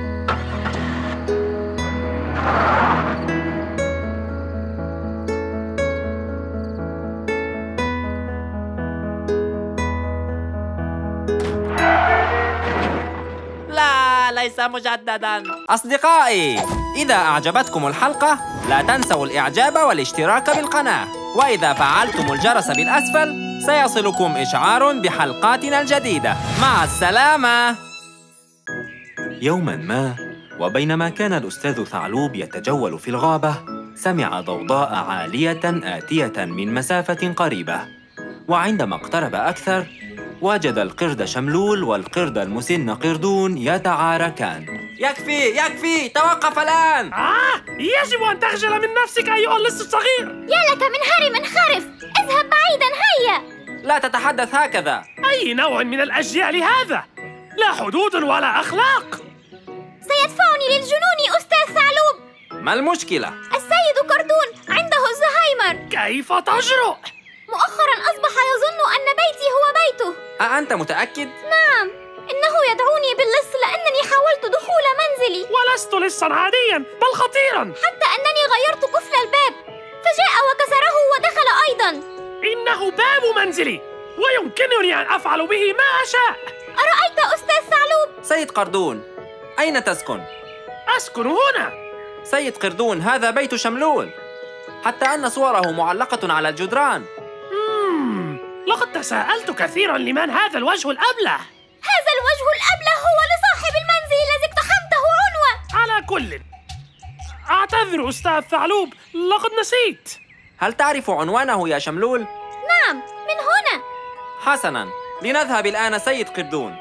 لا، ليس مجدداً. أصدقائي، إذا أعجبتكم الحلقة لا تنسوا الإعجاب والاشتراك بالقناة، وإذا فعلتم الجرس بالأسفل سيصلكم إشعار بحلقاتنا الجديدة. مع السلامة. يوماً ما، وبينما كان الأستاذ ثعلوب يتجول في الغابة، سمع ضوضاء عالية آتية من مسافة قريبة، وعندما اقترب أكثر وجد القرد شملول والقرد المسن قردون يتعاركان. يكفي، توقف الآن. يجب أن تخجل من نفسك أيها اللص الصغير. يا لك من هرم خرف، اذهب بعيدا هيا. لا تتحدث هكذا. أي نوع من الأجيال هذا؟ لا حدود ولا أخلاق. سيدفعني للجنون أستاذ ثعلوب. ما المشكلة؟ السيد قردون عنده الزهايمر. كيف تجرؤ؟ مؤخرا أصبح يظن أن بيتي هو بيته. أأنت متأكد؟ نعم، إنه يدعوني باللص لأنني حاولت دخول منزلي. ولست لصا عاديا بل خطيرا. حتى أنني غيرت قفل الباب فجاء وكسره ودخل أيضا. إنه باب منزلي ويمكنني أن أفعل به ما أشاء. أرأيت أستاذ ثعلوب؟ سيد قردون، أين تسكن؟ أسكن هنا. سيد قردون، هذا بيت شملول، حتى أن صوره معلقة على الجدران. لقد تساءلت كثيرا لمن هذا الوجه الأبله. هذا الوجه الأبله هو لصاحب المنزل الذي اقتحمته عنوة. على كل، أعتذر أستاذ ثعلوب، لقد نسيت. هل تعرف عنوانه يا شملول؟ نعم، من هنا. حسناً، لنذهب الآن سيد قردون.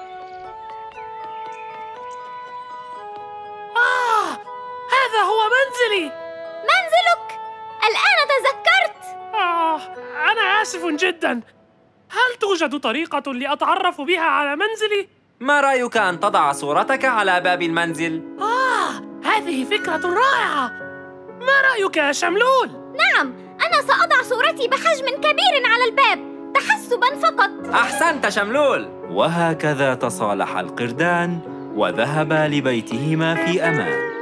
هذا هو منزلي. منزلك؟ الآن تذكرت. أنا آسف جداً. هل توجد طريقة لأتعرف بها على منزلي؟ ما رأيك أن تضع صورتك على باب المنزل؟ هذه فكرة رائعة. ما رأيك يا شملول؟ نعم، أنا سأضع صورتي بحجم كبير على الباب تحسباً فقط. أحسنت شملول. وهكذا تصالح القردان وذهبا لبيتهما في أمان.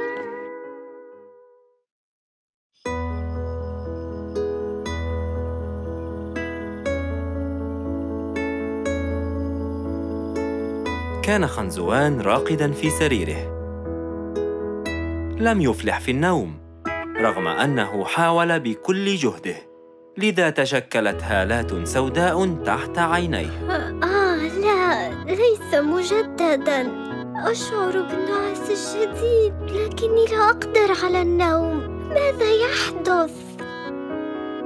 كان خنزوان راقداً في سريره، لم يفلح في النوم رغم أنه حاول بكل جهده، لذا تشكلت هالات سوداء تحت عينيه. لا، ليس مجدداً. أشعر بالنعاس الشديد لكني لا أقدر على النوم. ماذا يحدث؟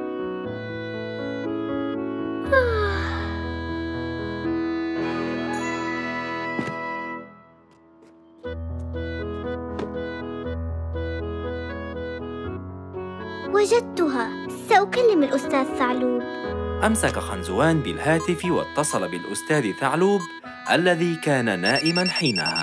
وجدتها. سأكلم الأستاذ ثعلوب. أمسك خنزوان بالهاتف واتصل بالأستاذ ثعلوب الذي كان نائماً حينها.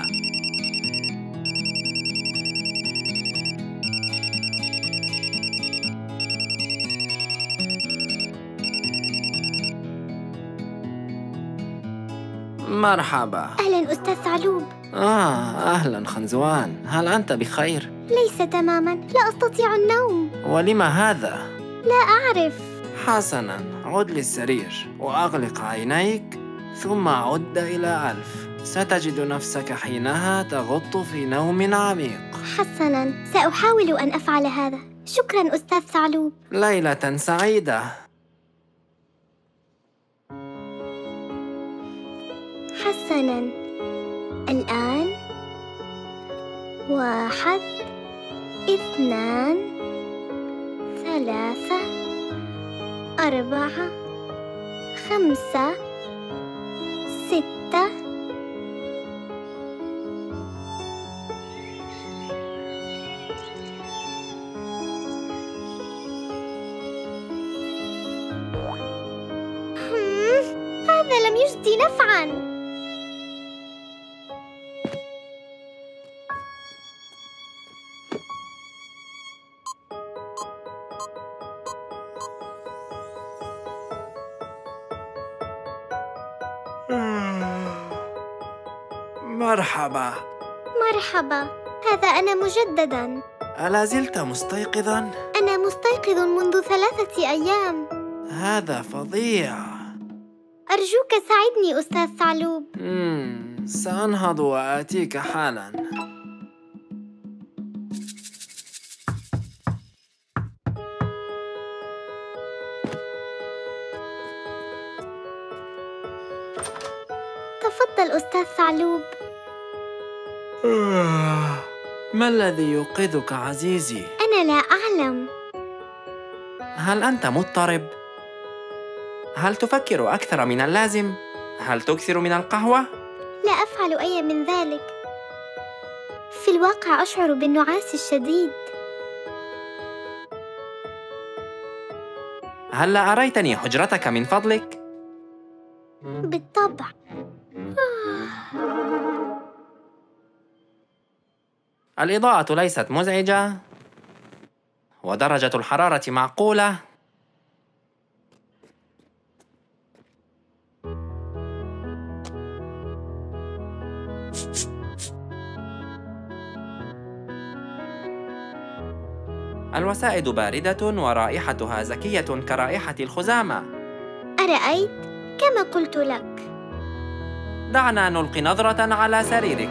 مرحبا. أهلاً أستاذ ثعلوب. أهلاً خنزوان، هل أنت بخير؟ ليس تماماً، لا أستطيع النوم. ولم هذا؟ لا أعرف. حسناً، عد للسرير وأغلق عينيك ثم عد إلى 1000. ستجد نفسك حينها تغط في نوم عميق. حسناً، سأحاول أن أفعل هذا. شكراً أستاذ ثعلوب. ليلة سعيدة. حسناً، الآن 1 2 3 4 5 6 هذا لم يجدي نفعاً. مرحبا. مرحبا، هذا أنا مجدداً. ألا زلت مستيقظاً؟ أنا مستيقظ منذ 3 أيام. هذا فظيع. أرجوك ساعدني أستاذ ثعلوب. سأنهض وآتيك حالاً. تفضل أستاذ ثعلوب. ما الذي يوقظك عزيزي؟ أنا لا أعلم. هل أنت مضطرب؟ هل تفكر أكثر من اللازم؟ هل تكثر من القهوة؟ لا أفعل أي من ذلك. في الواقع أشعر بالنعاس الشديد. هل أريتني حجرتك من فضلك؟ بالطبع. الإضاءة ليست مزعجة ودرجة الحرارة معقولة. الوسائد باردة ورائحتها زكية كرائحة الخزامة. أرأيت؟ كما قلت لك. دعنا نلقي نظرة على سريرك.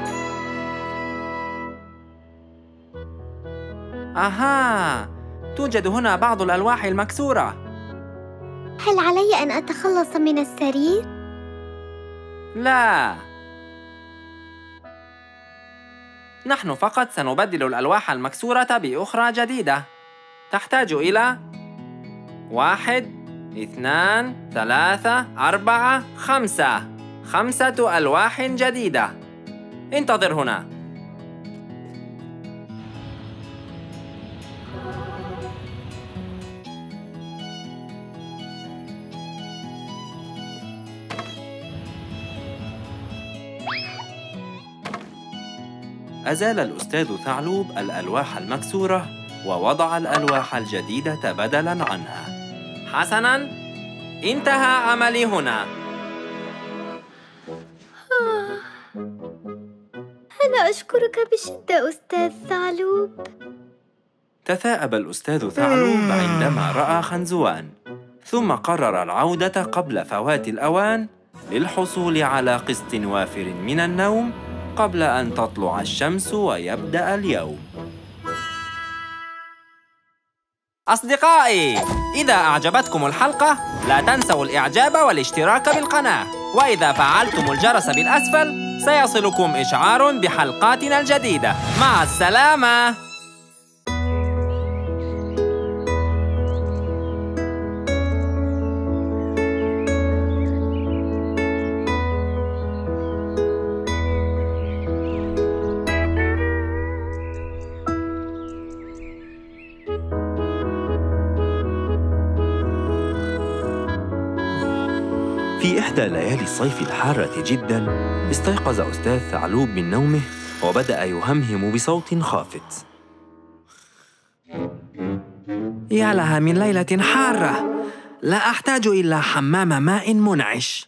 أها، توجد هنا بعض الألواح المكسورة. هل علي أن أتخلص من السرير؟ لا، نحن فقط سنبدل الألواح المكسورة بأخرى جديدة. تحتاج إلى 1 2 3 4 5 ألواح جديدة. انتظر هنا. أزال الأستاذ ثعلوب الألواح المكسورة ووضع الألواح الجديدة بدلاً عنها. حسناً، انتهى عملي هنا. أنا أشكرك بشدة أستاذ ثعلوب. تثاءب الأستاذ ثعلوب عندما رأى خنزوان، ثم قرر العودة قبل فوات الأوان للحصول على قسط وافر من النوم قبل أن تطلع الشمس ويبدأ اليوم. أصدقائي، إذا أعجبتكم الحلقة لا تنسوا الإعجاب والاشتراك بالقناة، وإذا فعلتم الجرس بالأسفل سيصلكم إشعار بحلقاتنا الجديدة. مع السلامة. في إحدى ليالي الصيف الحارة جداً، استيقظ أستاذ ثعلوب من نومه وبدأ يهمهم بصوت خافت. يا لها من ليلة حارة، لا أحتاج إلا حمام ماء منعش.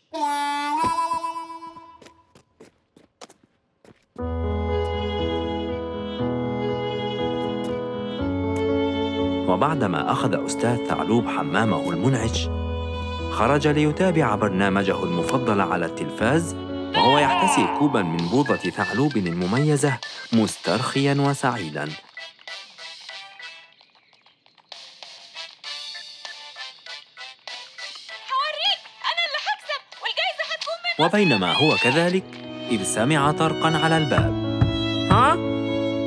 وبعدما أخذ أستاذ ثعلوب حمامه المنعش، خرج ليتابع برنامجه المفضل على التلفاز، وهو يحتسي كوباً من بوضة ثعلوب المميزة مسترخياً وسعيداً. هوريك أنا اللي هكسب والجايزة هتكون من وبينما هو كذلك إذ سمع طرقاً على الباب. ها؟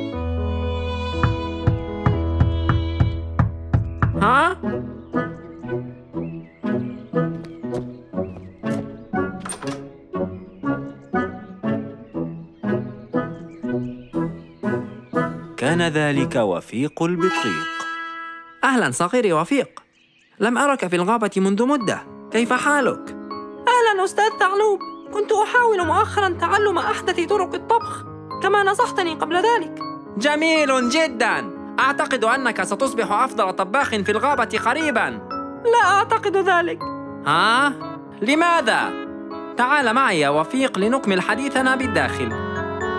كان ذلك وفيق البطريق. أهلاً صغيري وفيق، لم أرك في الغابة منذ مدة، كيف حالك؟ أهلاً أستاذ ثعلوب، كنت أحاول مؤخراً تعلم أحدث طرق الطبخ كما نصحتني قبل ذلك. جميل جداً، أعتقد أنك ستصبح أفضل طباخ في الغابة قريباً. لا أعتقد ذلك. ها؟ لماذا؟ تعال معي يا وفيق لنكمل حديثنا بالداخل.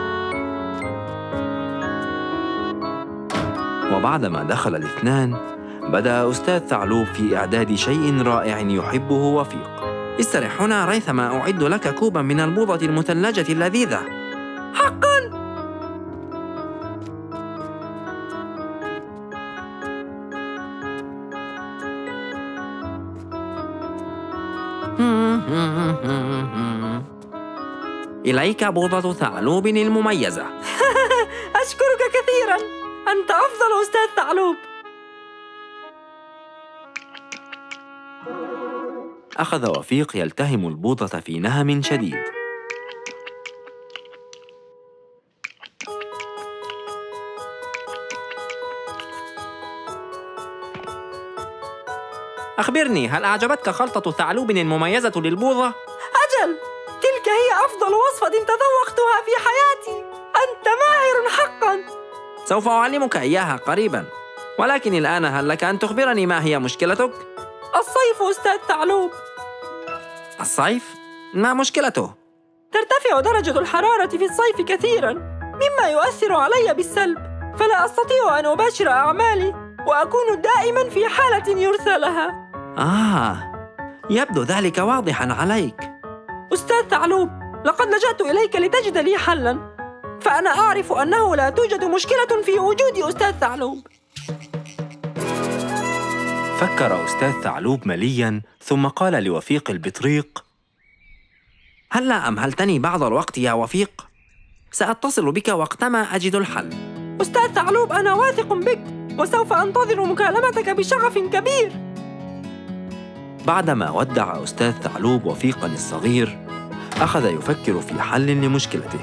وبعدما دخل الاثنان، بدأ أستاذ ثعلوب في إعداد شيء رائع يحبه وفيق. استرح هنا ريثما أعد لك كوباً من البوضة المثلجة اللذيذة. حقاً؟ إليك بوضة ثعلوب المميزة. أشكرك كثيراً، أنت أفضل أستاذ ثعلوب. أخذ وفيق يلتهم البوضة في نهم شديد. أخبرني، هل أعجبتك خلطة ثعلوب المميزة للبوضة؟ أجل، تلك هي أفضل وصفة تذوقتها في حياتي. أنت ماهر حقاً. سوف أعلمك إياها قريباً، ولكن الآن هل لك أن تخبرني ما هي مشكلتك؟ الصيف أستاذ ثعلوب. الصيف؟ ما مشكلته؟ ترتفع درجة الحرارة في الصيف كثيراً، مما يؤثر علي بالسلب، فلا أستطيع أن أباشر أعمالي، وأكون دائماً في حالة يرثى لها. يبدو ذلك واضحاً عليك. أستاذ ثعلوب، لقد لجأت إليك لتجد لي حلاً، فأنا أعرف أنه لا توجد مشكلة في وجود أستاذ ثعلوب. فكر أستاذ ثعلوب ملياً، ثم قال لوفيق البطريق: هلّا أمهلتني بعض الوقت يا وفيق؟ سأتصل بك وقتما أجد الحل. أستاذ ثعلوب، أنا واثق بك، وسوف أنتظر مكالمتك بشغف كبير. بعدما ودع أستاذ ثعلوب وفيقاً الصغير، أخذ يفكر في حل لمشكلته.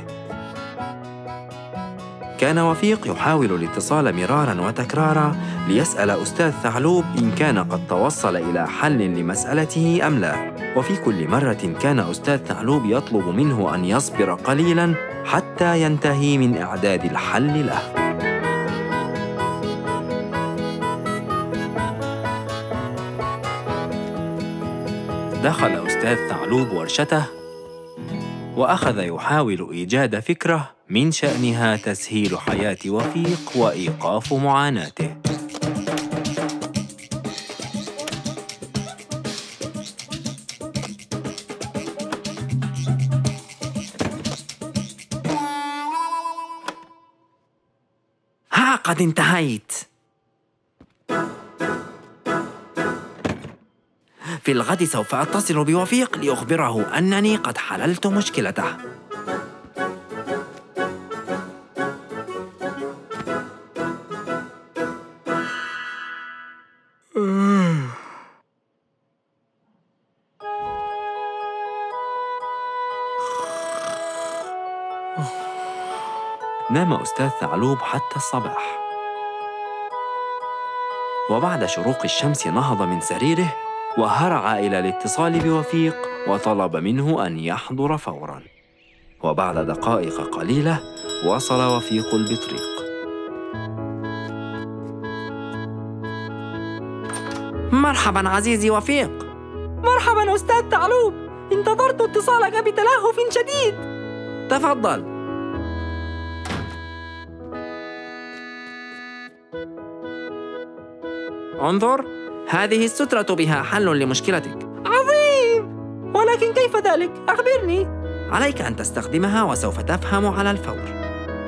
كان وفيق يحاول الاتصال مراراً وتكراراً ليسأل أستاذ ثعلوب إن كان قد توصل إلى حل لمسألته أم لا، وفي كل مرة كان أستاذ ثعلوب يطلب منه أن يصبر قليلاً حتى ينتهي من إعداد الحل له. دخل أستاذ ثعلوب ورشته، وأخذ يحاول إيجاد فكرة من شأنها تسهيل حياة وفيق وإيقاف معاناته. قد انتهيت. في الغد سوف أتصل بوفيق لأخبره أنني قد حللت مشكلته. نام أستاذ ثعلوب حتى الصباح، وبعد شروق الشمس نهض من سريره وهرع إلى الاتصال بوفيق وطلب منه أن يحضر فوراً. وبعد دقائق قليلة وصل وفيق البطريق. مرحباً عزيزي وفيق. مرحباً أستاذ ثعلوب، انتظرت اتصالك بتلهف شديد. تفضل. انظر، هذه السترة بها حل لمشكلتك. عظيم! ولكن كيف ذلك؟ أخبرني. عليك أن تستخدمها وسوف تفهم على الفور.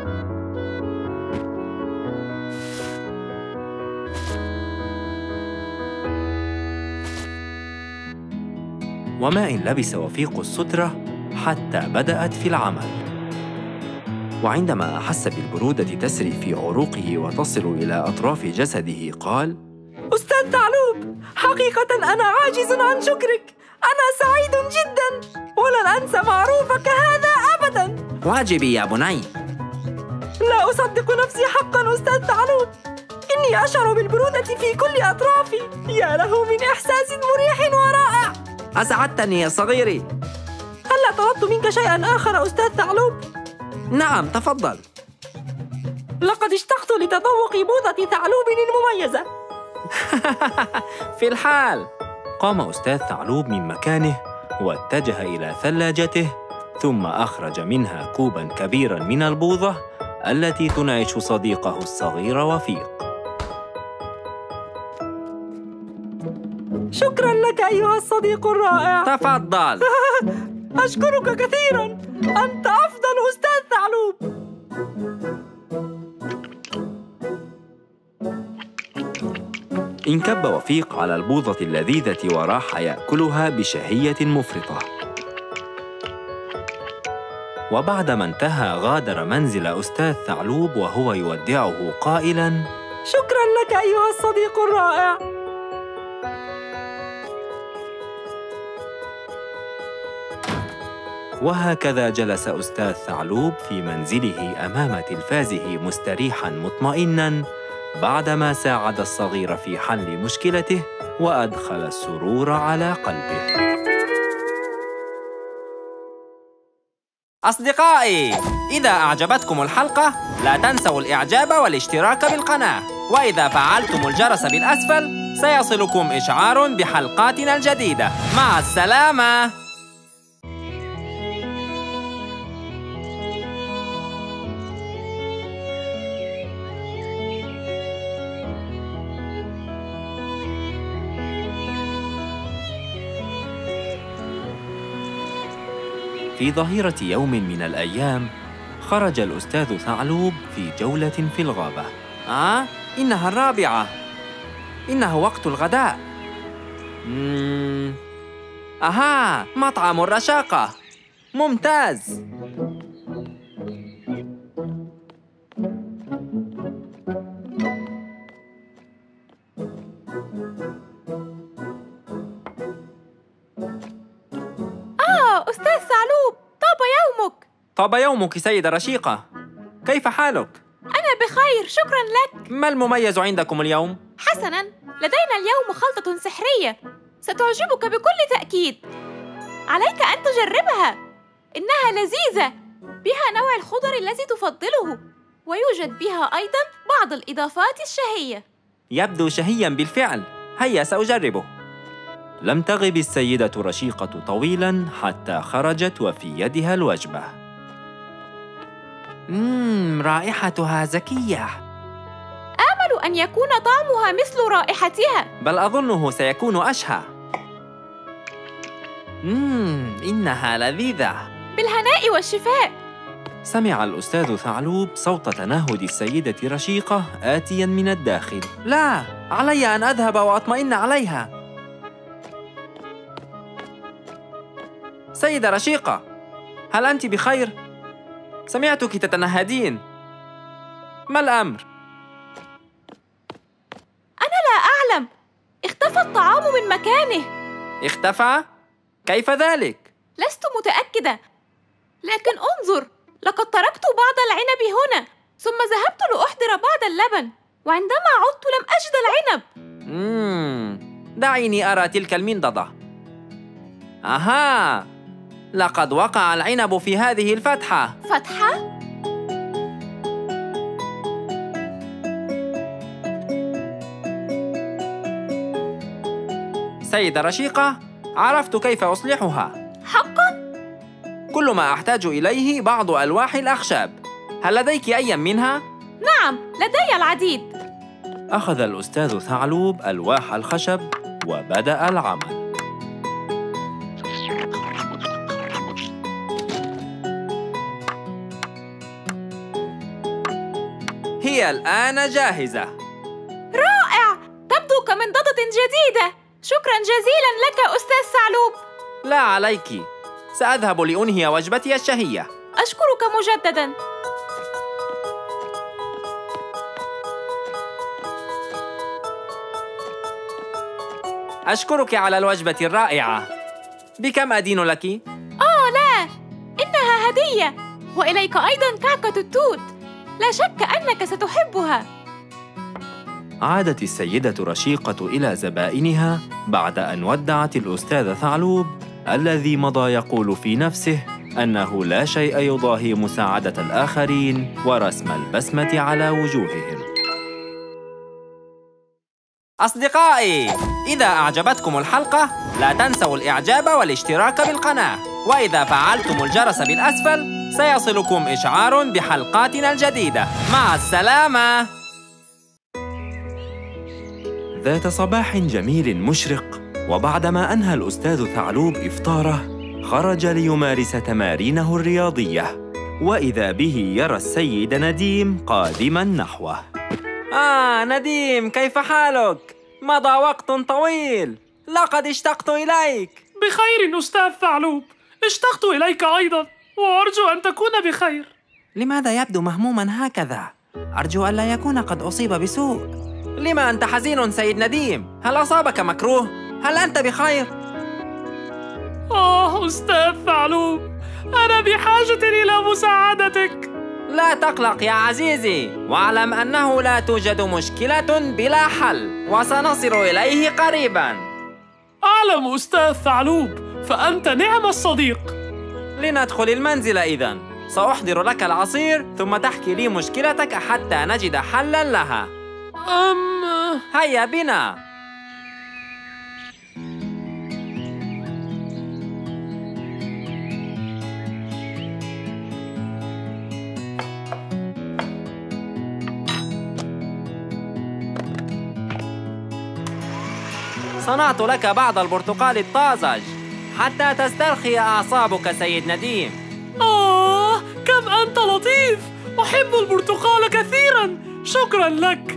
وما إن لبس وفيق السترة حتى بدأت في العمل. وعندما أحس بالبرودة تسري في عروقه وتصل إلى أطراف جسده قال: أستاذ ثعلوب، حقيقة أنا عاجز عن شكرك. أنا سعيد جداً ولن أنسى معروفك هذا أبداً. واجبي يا بني. لا أصدق نفسي حقاً أستاذ ثعلوب، إني أشعر بالبرودة في كل أطرافي. يا له من إحساس مريح ورائع. أسعدتني يا صغيري. هل طلبت منك شيئاً آخر أستاذ ثعلوب؟ نعم، تفضل. لقد اشتقت لتذوق بوظة ثعلوب المميزة. في الحال. قام أستاذ ثعلوب من مكانه واتجه إلى ثلاجته، ثم أخرج منها كوباً كبيراً من البوظة التي تنعش صديقه الصغير وفيق. شكراً لك أيها الصديق الرائع. تفضل. أشكرك كثيراً، أنت أفضل أستاذ ثعلوب. انكب وفيق على البوظة اللذيذة وراح يأكلها بشهية مفرطة. وبعدما انتهى غادر منزل أستاذ ثعلوب وهو يودعه قائلاً: شكراً لك أيها الصديق الرائع. وهكذا جلس أستاذ ثعلوب في منزله أمام تلفازه مستريحاً مطمئناً بعدما ساعد الصغير في حل مشكلته وأدخل السرور على قلبه. أصدقائي، إذا أعجبتكم الحلقة لا تنسوا الإعجاب والاشتراك بالقناة، وإذا فعلتم الجرس بالأسفل سيصلكم إشعار بحلقاتنا الجديدة. مع السلامة. في ظهيرة يوم من الأيام خرج الأستاذ ثعلوب في جولة في الغابة. إنها الرابعة. إنه وقت الغداء. أها، مطعم الرشاقة. ممتاز. أستاذ ثعلوب، طاب يومك. طاب يومك سيدة رشيقة. كيف حالك؟ أنا بخير، شكراً لك. ما المميز عندكم اليوم؟ حسناً، لدينا اليوم خلطة سحرية ستعجبك بكل تأكيد. عليك أن تجربها، إنها لذيذة، بها نوع الخضر الذي تفضله، ويوجد بها أيضاً بعض الإضافات الشهية. يبدو شهياً بالفعل. هيا سأجربه. لم تغب السيدة رشيقة طويلاً حتى خرجت وفي يدها الوجبة. رائحتها زكية. آمل أن يكون طعمها مثل رائحتها. بل أظنه سيكون أشهى. إنها لذيذة. بالهناء والشفاء. سمع الأستاذ ثعلوب صوت تنهد السيدة رشيقة آتياً من الداخل. لا، علي أن أذهب وأطمئن عليها. سيدة رشيقة، هل أنت بخير؟ سمعتك تتنهدين. ما الأمر؟ أنا لا أعلم. اختفى الطعام من مكانه. اختفى؟ كيف ذلك؟ لست متأكدة، لكن انظر، لقد تركت بعض العنب هنا، ثم ذهبت لأحضر بعض اللبن، وعندما عدت لم أجد العنب. دعيني أرى تلك المنضدة. أها! لقد وقع العنب في هذه الفتحة. فتحة؟ سيدة رشيقة، عرفت كيف أصلحها. حقاً؟ كل ما أحتاج إليه بعض ألواح الأخشاب. هل لديك أي منها؟ نعم، لدي العديد. أخذ الأستاذ ثعلوب ألواح الخشب وبدأ العمل. هي الآن جاهزة. رائع! تبدو كمنضدة جديدة. شكراً جزيلاً لك أستاذ ثعلوب. لا عليك، سأذهب لأنهي وجبتي الشهية. أشكرك مجدداً. أشكرك على الوجبة الرائعة. بكم أدين لك؟ لا، إنها هدية. وإليك أيضاً كعكة التوت. لا شك أنك ستحبها. عادت السيدة رشيقة إلى زبائنها بعد أن ودعت الأستاذ ثعلوب الذي مضى يقول في نفسه أنه لا شيء يضاهي مساعدة الآخرين ورسم البسمة على وجوههم. أصدقائي، إذا أعجبتكم الحلقة لا تنسوا الإعجاب والاشتراك بالقناة، وإذا فعلتم الجرس بالأسفل سيصلكم إشعار بحلقاتنا الجديدة. مع السلامة. ذات صباح جميل مشرق، وبعدما أنهى الأستاذ ثعلوب إفطاره خرج ليمارس تمارينه الرياضية، وإذا به يرى السيد نديم قادماً نحوه. نديم، كيف حالك؟ مضى وقت طويل، لقد اشتقت إليك. بخير أستاذ ثعلوب، اشتقت إليك أيضاً، وأرجو أن تكون بخير. لماذا يبدو مهموماً هكذا؟ أرجو ألا يكون قد أصيب بسوء. لما أنت حزين سيد نديم؟ هل أصابك مكروه؟ هل أنت بخير؟ أستاذ ثعلوب، أنا بحاجة إلى مساعدتك. لا تقلق يا عزيزي، واعلم أنه لا توجد مشكلة بلا حل، وسنصل إليه قريباً. أعلم أستاذ ثعلوب، فأنت نعم الصديق. لندخل المنزل إذن، سأحضر لك العصير ثم تحكي لي مشكلتك حتى نجد حلاً لها. هيا بنا. صنعت لك بعض البرتقال الطازج حتى تسترخي أعصابك سيد نديم. كم أنت لطيف! أحب البرتقال كثيراً، شكراً لك.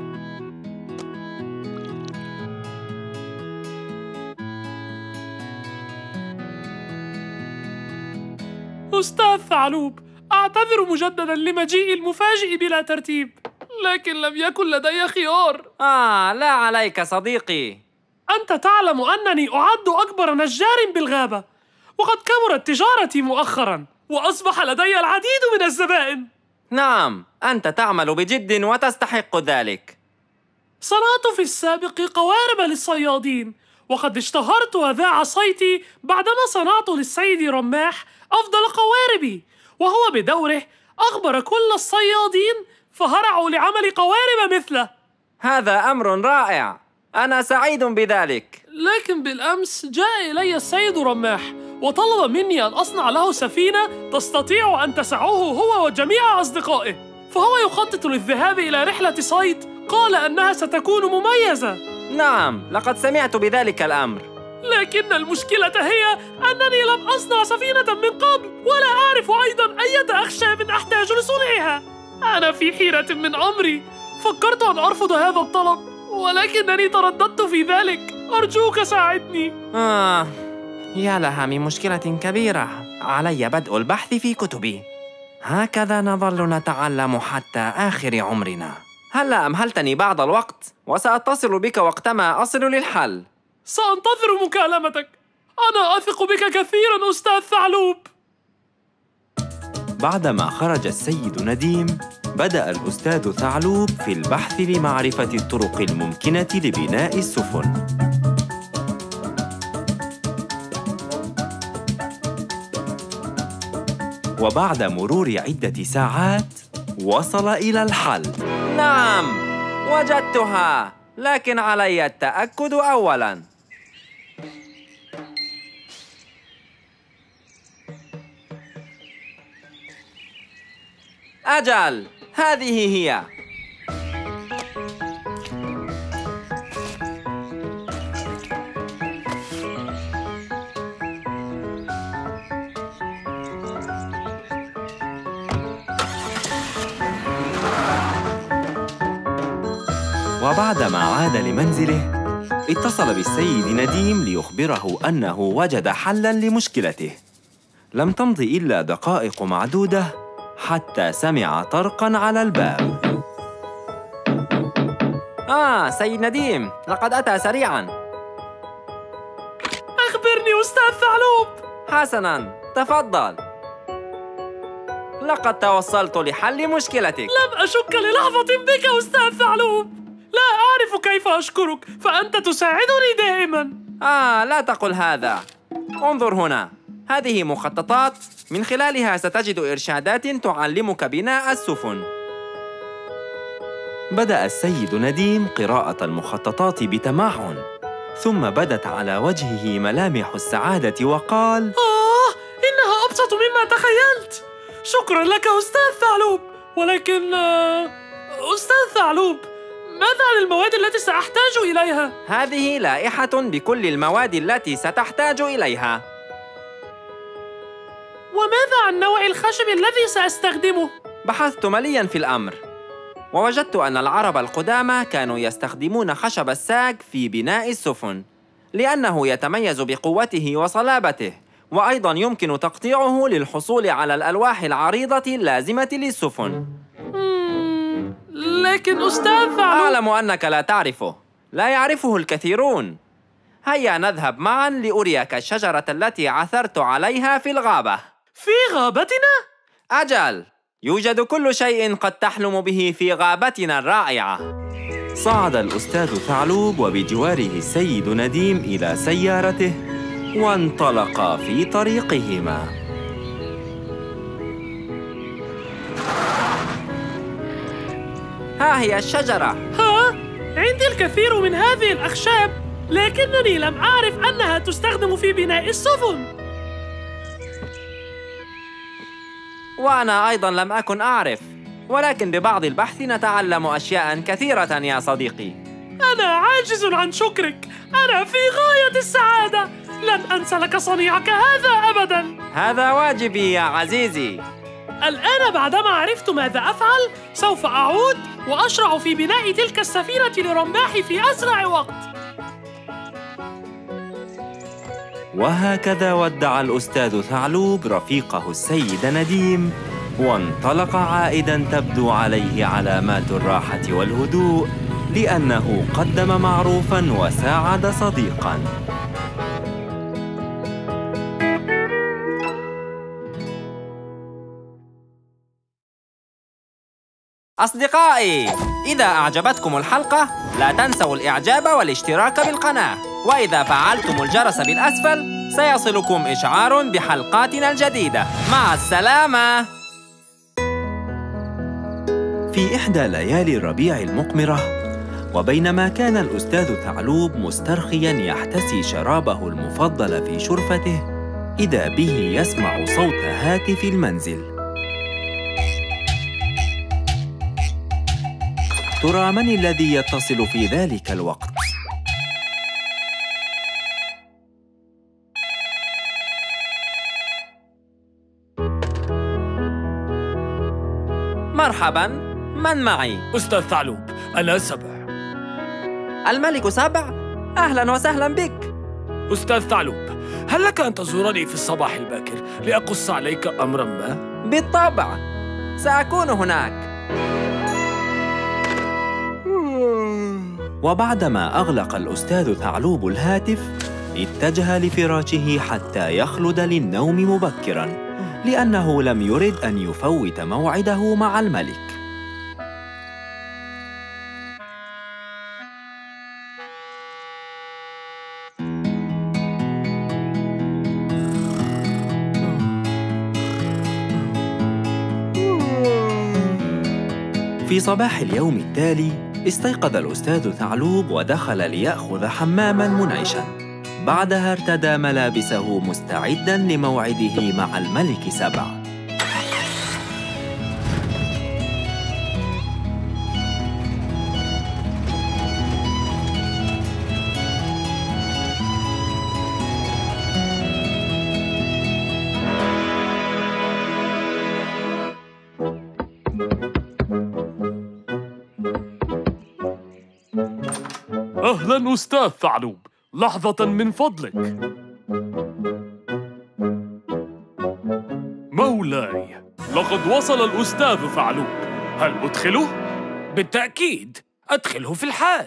أستاذ ثعلوب، أعتذر مجدداً لمجيئي المفاجئ بلا ترتيب، لكن لم يكن لدي خيار. لا عليك صديقي. أنت تعلم أنني أعد أكبر نجار بالغابة، وقد كبرت تجارتي مؤخراً، وأصبح لدي العديد من الزبائن. نعم، أنت تعمل بجد وتستحق ذلك. صنعت في السابق قوارب للصيادين، وقد اشتهرت وذاع صيتي بعدما صنعت للسيد رماح أفضل قواربي، وهو بدوره أخبر كل الصيادين فهرعوا لعمل قوارب مثله. هذا أمر رائع، أنا سعيد بذلك. لكن بالأمس جاء إلي السيد رماح وطلب مني أن أصنع له سفينة تستطيع أن تسعه هو وجميع أصدقائه، فهو يخطط للذهاب إلى رحلة صيد، قال أنها ستكون مميزة. نعم، لقد سمعت بذلك الأمر. لكن المشكلة هي أنني لم أصنع سفينة من قبل، ولا أعرف أيضاً أية أخشاب أحتاج لصنعها. أنا في حيرة من أمري، فكرت أن أرفض هذا الطلب، ولكنني ترددت في ذلك. أرجوك ساعدني. يا لها من مشكلة كبيرة. علي بدء البحث في كتبي. هكذا نظل نتعلم حتى آخر عمرنا. هلا أمهلتني بعض الوقت، وسأتصل بك وقتما أصل للحل. سأنتظر مكالمتك. أنا أثق بك كثيراً أستاذ ثعلوب. بعدما خرج السيد نديم، بدأ الأستاذ ثعلوب في البحث لمعرفة الطرق الممكنة لبناء السفن. وبعد مرور عدة ساعات وصل إلى الحل. نعم، وجدتها، لكن علي التأكد أولاً. أجل، هذه هي. وبعدما عاد لمنزله اتصل بالسيد نديم ليخبره أنه وجد حلاً لمشكلته. لم تمض إلا دقائق معدودة حتى سمع طرقاً على الباب. سيد نديم، لقد أتى سريعاً. أخبرني أستاذ ثعلوب. حسناً، تفضل. لقد توصلت لحل مشكلتك. لم أشك للحظة بك أستاذ ثعلوب. لا أعرف كيف أشكرك، فأنت تساعدني دائماً. لا تقل هذا. انظر هنا، هذه مخططات، من خلالها ستجد إرشادات تعلمك بناء السفن. بدأ السيد نديم قراءة المخططات بتمعن، ثم بدت على وجهه ملامح السعادة وقال: إنها أبسط مما تخيلت. شكراً لك أستاذ ثعلوب. ولكن أستاذ ثعلوب، ماذا عن المواد التي سأحتاج إليها؟ هذه لائحة بكل المواد التي ستحتاج إليها. وماذا عن نوع الخشب الذي سأستخدمه؟ بحثت ملياً في الأمر، ووجدت أن العرب القدامى كانوا يستخدمون خشب الساج في بناء السفن، لأنه يتميز بقوته وصلابته، وأيضاً يمكن تقطيعه للحصول على الألواح العريضة اللازمة للسفن. لكن أستاذ ثعلوب، أعلم أنك لا تعرفه، لا يعرفه الكثيرون. هيا نذهب معاً لأريك الشجرة التي عثرت عليها في الغابة. في غابتنا؟ أجل، يوجد كل شيء قد تحلم به في غابتنا الرائعة. صعد الأستاذ ثعلوب وبجواره السيد نديم إلى سيارته، وانطلقا في طريقهما. ها هي الشجرة. عندي الكثير من هذه الأخشاب، لكنني لم أعرف أنها تستخدم في بناء السفن. وأنا أيضاً لم أكن أعرف، ولكن ببعض البحث نتعلم أشياء كثيرة يا صديقي. أنا عاجز عن شكرك، أنا في غاية السعادة. لن أنسى لك صنيعك هذا أبداً. هذا واجبي يا عزيزي. الآن بعدما عرفت ماذا أفعل، سوف أعود وأشرع في بناء تلك السفينة لرماحي في أسرع وقت. وهكذا ودع الأستاذ ثعلوب رفيقه السيد نديم، وانطلق عائداً تبدو عليه علامات الراحة والهدوء، لأنه قدم معروفاً وساعد صديقاً. أصدقائي، إذا أعجبتكم الحلقة لا تنسوا الإعجاب والاشتراك بالقناة، وإذا فعلتم الجرس بالأسفل سيصلكم إشعار بحلقاتنا الجديدة. مع السلامة. في إحدى ليالي الربيع المقمرة، وبينما كان الأستاذ ثعلوب مسترخياً يحتسي شرابه المفضل في شرفته، إذا به يسمع صوت هاتف المنزل. ترى من الذي يتصل في ذلك الوقت؟ مرحباً، من معي؟ أستاذ ثعلوب، أنا سبع. الملك سبع؟ أهلاً وسهلاً بك. أستاذ ثعلوب، هل لك أن تزورني في الصباح الباكر لأقص عليك أمراً ما؟ بالطبع، سأكون هناك. وبعدما أغلق الأستاذ ثعلوب الهاتف، اتجه لفراشه حتى يخلد للنوم مبكراً، لأنه لم يرد أن يفوت موعده مع الملك. في صباح اليوم التالي استيقظ الأستاذ ثعلوب ودخل ليأخذ حماماً منعشاً. بعدها ارتدى ملابسه مستعداً لموعده مع الملك سبع. أهلاً أستاذ ثعلوب، لحظة من فضلك. مولاي، لقد وصل الأستاذ ثعلوب، هل أدخله؟ بالتأكيد، أدخله في الحال.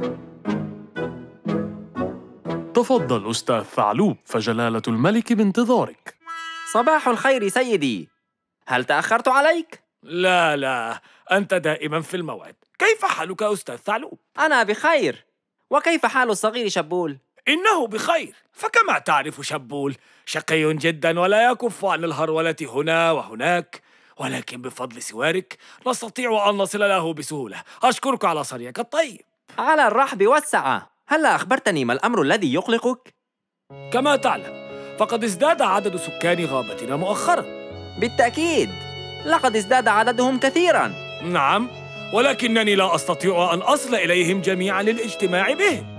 تفضل أستاذ ثعلوب، فجلالة الملك بانتظارك. صباح الخير سيدي، هل تأخرت عليك؟ لا، أنت دائما في الموعد. كيف حالك أستاذ ثعلوب؟ أنا بخير. وكيف حال الصغير شبول؟ إنه بخير، فكما تعرف شبول شقي جدا ولا يكف عن الهرولة هنا وهناك، ولكن بفضل سوارك نستطيع أن نصل له بسهولة. أشكرك على صنيعك الطيب. على الرحب والسعة. هل أخبرتني ما الأمر الذي يقلقك؟ كما تعلم فقد ازداد عدد سكان غابتنا مؤخرا. بالتأكيد، لقد ازداد عددهم كثيرا. نعم، ولكنني لا أستطيع أن أصل إليهم جميعا للاجتماع بهم.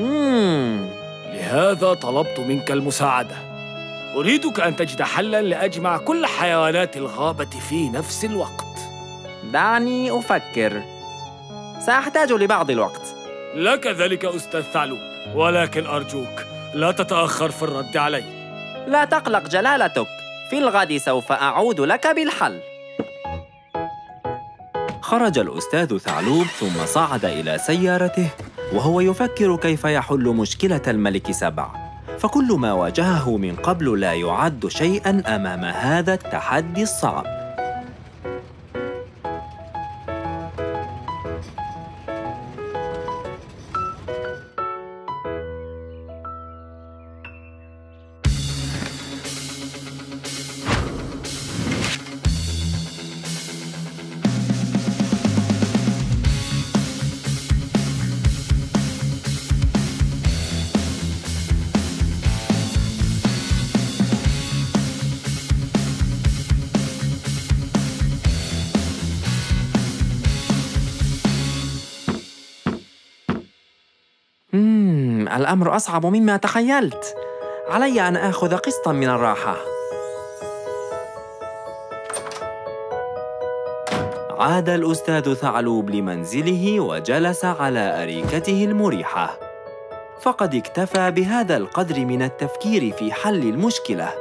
لهذا طلبت منك المساعدة. أريدك أن تجد حلاً لأجمع كل حيوانات الغابة في نفس الوقت. دعني أفكر، سأحتاج لبعض الوقت. لك ذلك أستاذ ثعلوب، ولكن أرجوك لا تتأخر في الرد علي. لا تقلق جلالتك، في الغد سوف أعود لك بالحل. خرج الأستاذ ثعلوب ثم صعد إلى سيارته وهو يفكر كيف يحل مشكلة الملك سبع، فكل ما واجهه من قبل لا يعد شيئاً أمام هذا التحدي الصعب. الأمر أصعب مما تخيلت. علي أن آخذ قسطاً من الراحة. عاد الأستاذ ثعلوب لمنزله وجلس على أريكته المريحة، فقد اكتفى بهذا القدر من التفكير في حل المشكلة.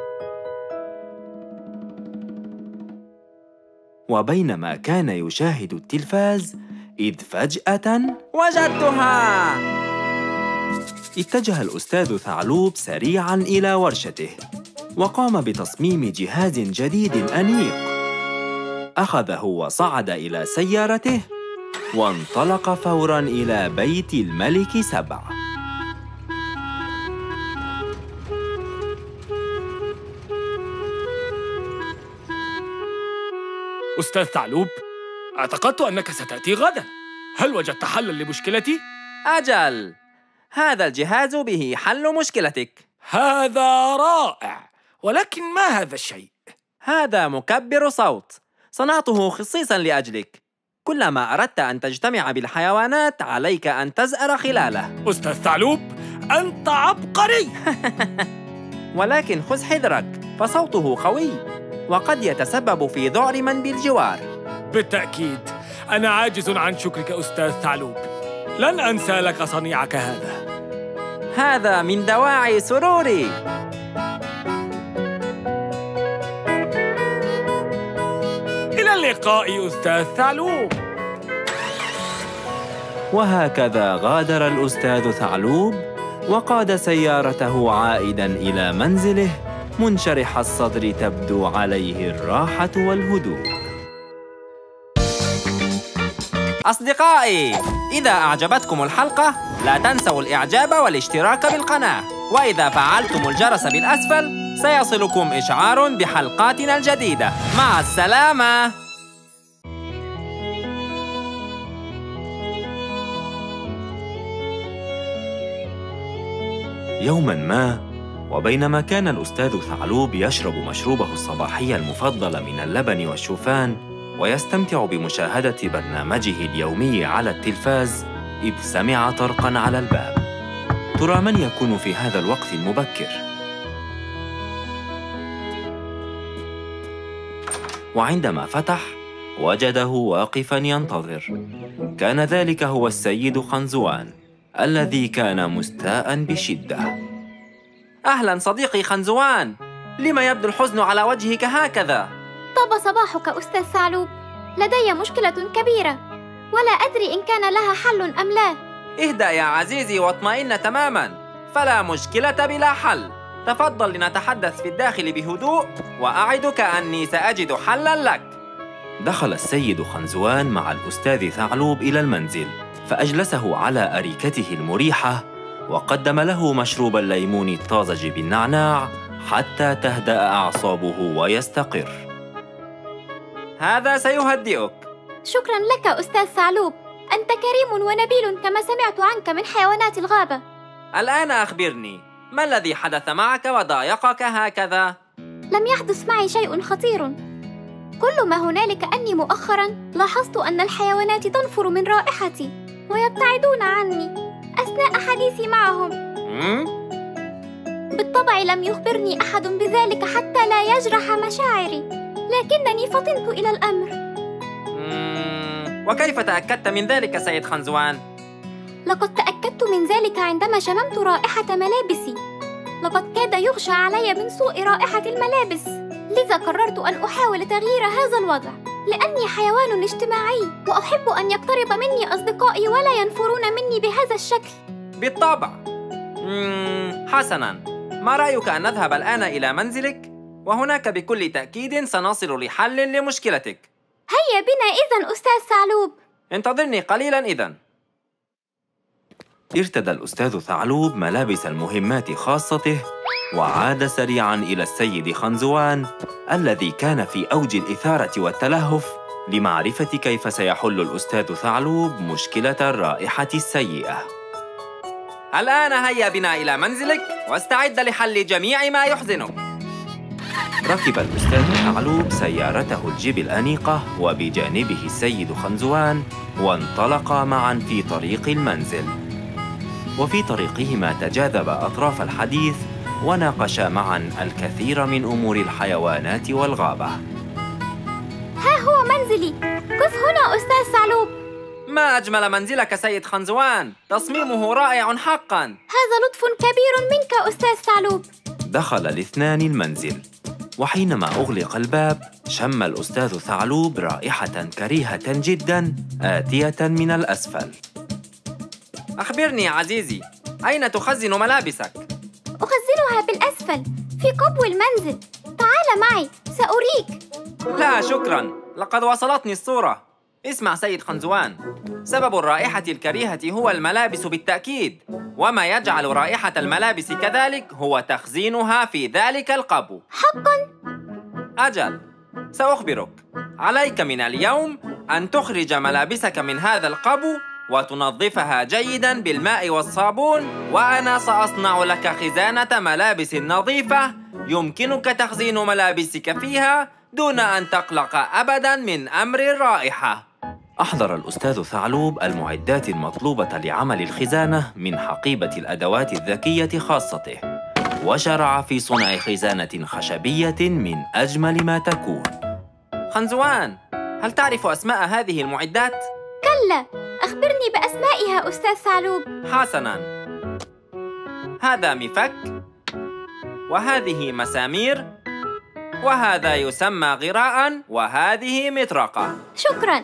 وبينما كان يشاهد التلفاز إذ فجأة وجدتها! اتجه الأستاذ ثعلوب سريعاً إلى ورشته وقام بتصميم جهاز جديد أنيق. أخذه وصعد إلى سيارته وانطلق فوراً إلى بيت الملك سبع. أستاذ ثعلوب، اعتقدت أنك ستأتي غداً. هل وجدت حلاً لمشكلتي؟ أجل، هذا الجهاز به حل مشكلتك. هذا رائع، ولكن ما هذا الشيء؟ هذا مكبر صوت، صنعته خصيصاً لأجلك. كلما أردت أن تجتمع بالحيوانات عليك أن تزأر خلاله. أستاذ ثعلوب، أنت عبقري! ولكن خذ حذرك، فصوته قوي وقد يتسبب في ذعر من بالجوار. بالتأكيد، أنا عاجز عن شكرك أستاذ ثعلوب. لن أنسى لك صنيعك هذا. هذا من دواعي سروري. إلى اللقاء أستاذ ثعلوب. وهكذا غادر الأستاذ ثعلوب وقاد سيارته عائداً إلى منزله منشرح الصدر، تبدو عليه الراحة والهدوء. أصدقائي، إذا أعجبتكم الحلقة لا تنسوا الإعجاب والاشتراك بالقناة، وإذا فعلتم الجرس بالأسفل سيصلكم إشعار بحلقاتنا الجديدة. مع السلامة. يوماً ما، وبينما كان الأستاذ ثعلوب يشرب مشروبه الصباحي المفضل من اللبن والشوفان ويستمتع بمشاهدة برنامجه اليومي على التلفاز، إذ سمع طرقاً على الباب. ترى من يكون في هذا الوقت المبكر؟ وعندما فتح وجده واقفاً ينتظر. كان ذلك هو السيد خنزوان الذي كان مستاءً بشدة. أهلاً صديقي خنزوان، لما يبدو الحزن على وجهك هكذا؟ طاب صباحك أستاذ ثعلوب، لدي مشكلة كبيرة ولا أدري إن كان لها حل أم لا. اهدأ يا عزيزي واطمئن تماماً، فلا مشكلة بلا حل. تفضل لنتحدث في الداخل بهدوء، وأعدك أني سأجد حلاً لك. دخل السيد خنزوان مع الأستاذ ثعلوب إلى المنزل، فأجلسه على أريكته المريحة وقدم له مشروب الليمون الطازج بالنعناع حتى تهدأ أعصابه ويستقر. هذا سيهدئك. شكراً لك أستاذ ثعلوب، أنت كريم ونبيل كما سمعت عنك من حيوانات الغابة. الآن أخبرني، ما الذي حدث معك وضايقك هكذا؟ لم يحدث معي شيء خطير، كل ما هنالك أني مؤخراً لاحظت أن الحيوانات تنفر من رائحتي ويبتعدون عني أثناء حديثي معهم. بالطبع لم يخبرني أحد بذلك حتى لا يجرح مشاعري، لكنني فطنت إلى الأمر. وكيف تأكدت من ذلك سيد خنزوان؟ لقد تأكدت من ذلك عندما شممت رائحة ملابسي. لقد كاد يغشى علي من سوء رائحة الملابس، لذا قررت أن أحاول تغيير هذا الوضع، لأني حيوان اجتماعي وأحب أن يقترب مني أصدقائي ولا ينفرون مني بهذا الشكل. بالطبع. حسناً، ما رأيك أن نذهب الآن إلى منزلك؟ وهناك بكل تأكيد سنصل لحل لمشكلتك. هيا بنا إذن أستاذ ثعلوب. انتظرني قليلاً إذن. ارتدى الأستاذ ثعلوب ملابس المهمات خاصته وعاد سريعاً إلى السيد خنزوان الذي كان في أوج الإثارة والتلهف لمعرفة كيف سيحل الأستاذ ثعلوب مشكلة الرائحة السيئة. الآن هيا بنا إلى منزلك واستعد لحل جميع ما يحزنك. ركب الأستاذ ثعلوب سيارته الجيب الأنيقة وبجانبه السيد خنزوان، وانطلقا معاً في طريق المنزل. وفي طريقهما تجاذبا أطراف الحديث وناقشا معاً الكثير من أمور الحيوانات والغابة. ها هو منزلي، قف هنا أستاذ ثعلوب. ما أجمل منزلك سيد خنزوان، تصميمه رائع حقاً. هذا لطف كبير منك أستاذ ثعلوب. دخل الاثنان المنزل، وحينما أغلق الباب شم الأستاذ ثعلوب رائحة كريهة جداً آتية من الأسفل. أخبرني يا عزيزي، أين تخزن ملابسك؟ أخزنها بالأسفل في قبو المنزل. تعال معي سأريك. لا شكراً، لقد وصلتني الصورة. اسمع سيد خنزوان، سبب الرائحة الكريهة هو الملابس بالتأكيد، وما يجعل رائحة الملابس كذلك هو تخزينها في ذلك القبو. حقاً؟ أجل، سأخبرك. عليك من اليوم أن تخرج ملابسك من هذا القبو وتنظفها جيداً بالماء والصابون، وأنا سأصنع لك خزانة ملابس نظيفة يمكنك تخزين ملابسك فيها دون أن تقلق أبداً من أمر الرائحة. أحضر الأستاذ ثعلوب المعدات المطلوبة لعمل الخزانة من حقيبة الأدوات الذكية خاصته، وشرع في صنع خزانة خشبية من أجمل ما تكون. خنزوان، هل تعرف أسماء هذه المعدات؟ كلا، أخبرني بأسمائها أستاذ ثعلوب. حسناً، هذا مفك، وهذه مسامير، وهذا يسمى غراءً، وهذه مطرقة. شكراً.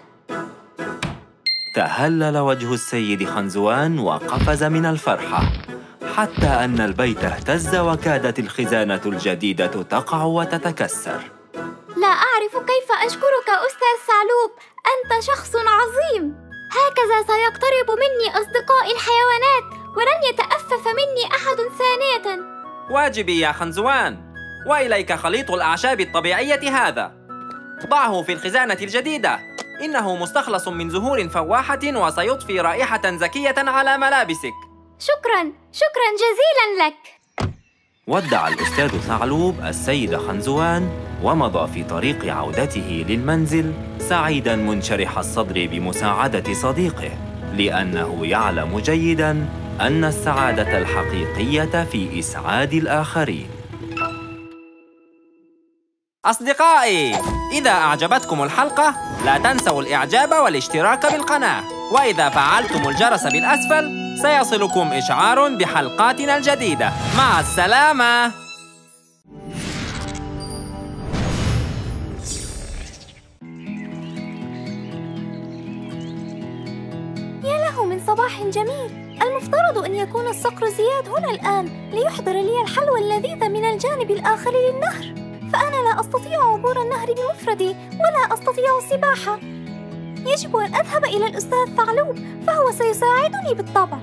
تهلل وجه السيد خنزوان وقفز من الفرحة، حتى أن البيت اهتز وكادت الخزانة الجديدة تقع وتتكسر. لا أعرف كيف أشكرك أستاذ ثعلوب، أنت شخص عظيم. هكذا سيقترب مني أصدقائي الحيوانات ولن يتأفف مني أحد ثانية. واجبي يا خنزوان، وإليك خليط الأعشاب الطبيعية هذا. ضعه في الخزانة الجديدة، إنه مستخلص من زهور فواحة وسيضفي رائحة زكية على ملابسك. شكراً جزيلاً لك. ودع الأستاذ ثعلوب السيد خنزوان ومضى في طريق عودته للمنزل سعيداً منشرح الصدر بمساعدة صديقه، لأنه يعلم جيداً أن السعادة الحقيقية في إسعاد الآخرين. أصدقائي، إذا أعجبتكم الحلقة لا تنسوا الإعجاب والاشتراك بالقناة، وإذا فعلتم الجرس بالأسفل سيصلكم إشعار بحلقاتنا الجديدة. مع السلامة. يا له من صباح جميل. المفترض أن يكون الصقر زياد هنا الآن ليحضر لي الحلوى اللذيذة من الجانب الآخر للنهر، فأنا لا أستطيع عبور النهر بمفردي ولا أستطيع السباحة. يجب أن أذهب إلى الأستاذ ثعلوب فهو سيساعدني بالطبع.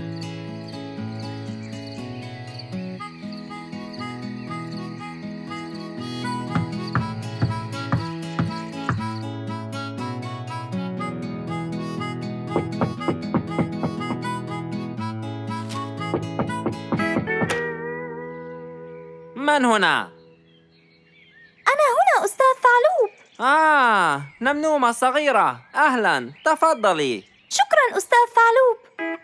من هنا؟ أنا هنا أستاذ ثعلوب. نمنومة الصغيرة، أهلاً، تفضلي. شكراً أستاذ ثعلوب.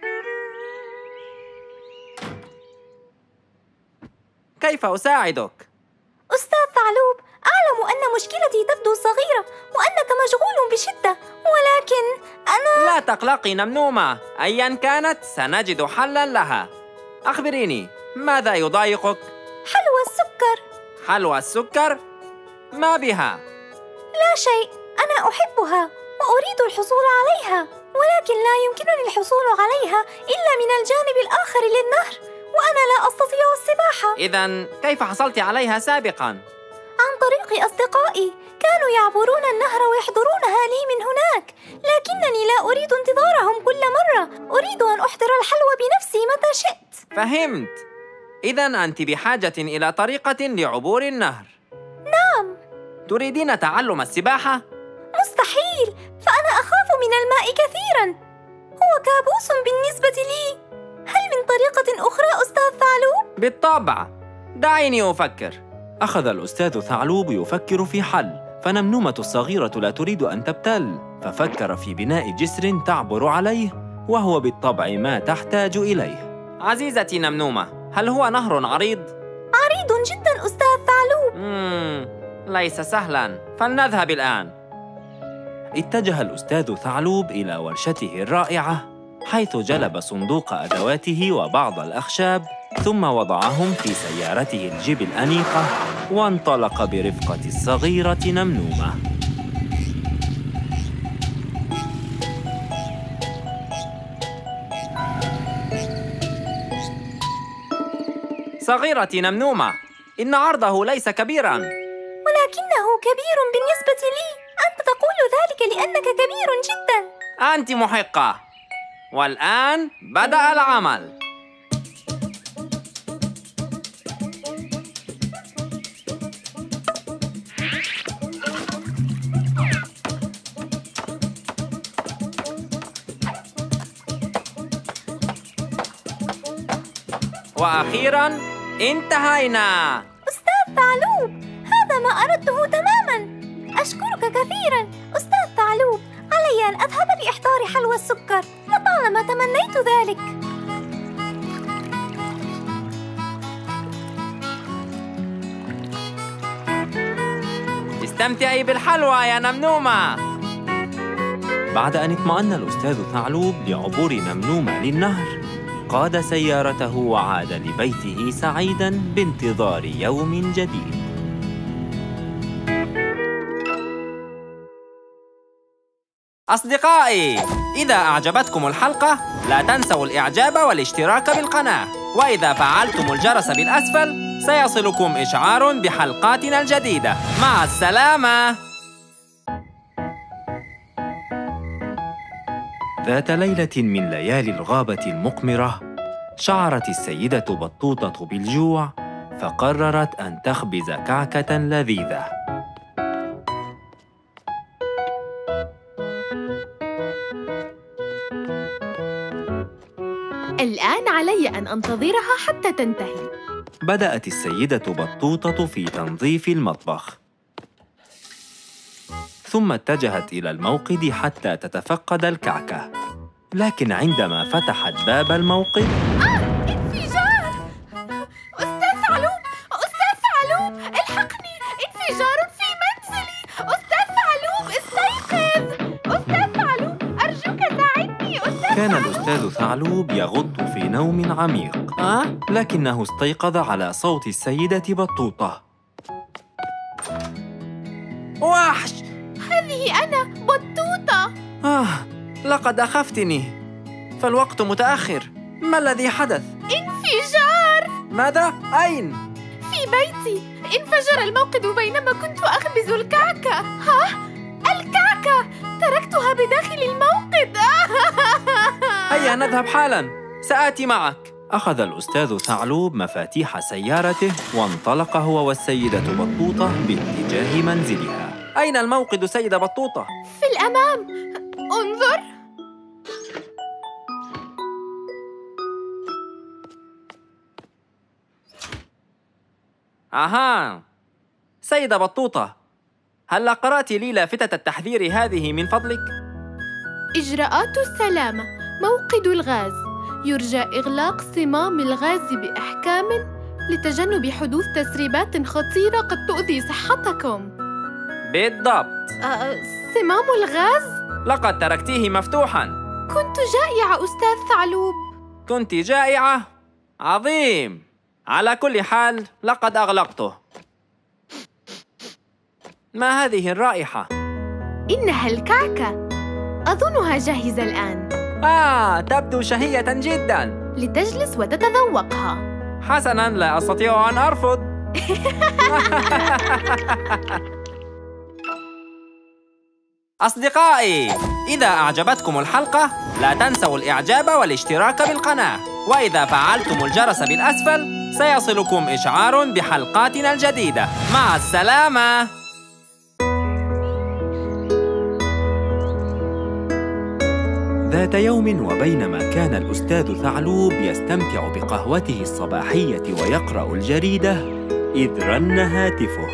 كيف أساعدك؟ أستاذ ثعلوب، أعلم أن مشكلتي تبدو صغيرة وأنك مشغول بشدة، ولكن أنا... لا تقلقي نمنومة، أياً كانت سنجد حلاً لها. أخبريني، ماذا يضايقك؟ حلوى السكر. حلوى السكر؟ ما بها؟ لا شيء، أنا أحبها وأريد الحصول عليها، ولكن لا يمكنني الحصول عليها إلا من الجانب الآخر للنهر، وأنا لا أستطيع السباحة. إذن كيف حصلت عليها سابقاً؟ عن طريق أصدقائي، كانوا يعبرون النهر ويحضرونها لي من هناك، لكنني لا أريد انتظارهم كل مرة، أريد أن أحضر الحلوى بنفسي متى شئت. فهمت. إذن أنت بحاجة إلى طريقة لعبور النهر. نعم. تريدين تعلم السباحة؟ مستحيل، فأنا أخاف من الماء كثيراً، هو كابوس بالنسبة لي. هل من طريقة أخرى أستاذ ثعلوب؟ بالطبع، دعيني أفكر. أخذ الأستاذ ثعلوب يفكر في حل، فنمنومة الصغيرة لا تريد أن تبتل، ففكر في بناء جسر تعبر عليه، وهو بالطبع ما تحتاج إليه. عزيزتي نمنومة، هل هو نهر عريض؟ عريض جداً أستاذ ثعلوب. ليس سهلاً، فلنذهب الآن. اتجه الأستاذ ثعلوب إلى ورشته الرائعة، حيث جلب صندوق أدواته وبعض الأخشاب، ثم وضعهم في سيارته الجيب الأنيقة، وانطلق برفقة الصغيرة نمنومة. صغيرتي نمنومة، إن عرضه ليس كبيراً. ولكنه كبير بالنسبة لي. أنت تقول ذلك لأنك كبير جداً. أنت محقة. والآن بدأ العمل. وأخيراً انتهينا. أستاذ ثعلوب، هذا ما أردته تماماً. أشكرك كثيراً أستاذ ثعلوب. علي أن أذهب لإحضار حلوى السكر، لطالما تمنيت ذلك. استمتعي بالحلوى يا نمنومة. بعد أن اطمأن الأستاذ ثعلوب لعبور نمنومة للنهر، قاد سيارته وعاد لبيته سعيداً بانتظار يوم جديد. أصدقائي، إذا أعجبتكم الحلقة لا تنسوا الإعجاب والاشتراك بالقناة، وإذا فعلتم الجرس بالأسفل سيصلكم إشعار بحلقاتنا الجديدة. مع السلامة. ذات ليلة من ليالي الغابة المقمرة، شعرت السيدة بطوطة بالجوع، فقررت أن تخبز كعكة لذيذة. الآن علي أن أنتظرها حتى تنتهي. بدأت السيدة بطوطة في تنظيف المطبخ، ثم اتجهت إلى الموقد حتى تتفقد الكعكة. لكن عندما فتحت باب الموقد انفجار! أستاذ ثعلوب! أستاذ ثعلوب! الحقني! انفجار في منزلي! أستاذ ثعلوب استيقظ! أستاذ ثعلوب أرجوك ساعدني! كان الأستاذ ثعلوب يغط في نوم عميق، لكنه استيقظ على صوت السيدة بطوطة. وحش! هذه أنا بطوطة! لقد أخفتني، فالوقت متأخر. ما الذي حدث؟ انفجار! ماذا؟ أين؟ في بيتي. انفجر الموقد بينما كنت أخبز الكعكة. الكعكة! تركتها بداخل الموقد. هيا نذهب حالاً، سآتي معك. أخذ الأستاذ ثعلوب مفاتيح سيارته وانطلق هو والسيدة بطوطة باتجاه منزلها. أين الموقد سيدة بطوطة؟ في الأمام، انظر. سيدة بطوطة، هل قرأت لي لافتة التحذير هذه من فضلك؟ إجراءات السلامة. موقد الغاز. يرجى إغلاق صمام الغاز بإحكام لتجنب حدوث تسريبات خطيرة قد تؤذي صحتكم. بالضبط. صمام الغاز؟ لقد تركتيه مفتوحاً. كنت جائعة أستاذ ثعلوب. كنت جائعة؟ عظيم. على كل حال لقد أغلقته. ما هذه الرائحة؟ إنها الكعكة. أظنها جاهزة الآن. تبدو شهية جداً. لتجلس وتتذوقها. حسناً، لا أستطيع أن أرفض. أصدقائي، إذا أعجبتكم الحلقة لا تنسوا الإعجاب والاشتراك بالقناة، وإذا فعلتم الجرس بالأسفل سيصلكم إشعار بحلقاتنا الجديدة. مع السلامة. ذات يوم، وبينما كان الأستاذ ثعلوب يستمتع بقهوته الصباحية ويقرأ الجريدة، إذ رن هاتفه.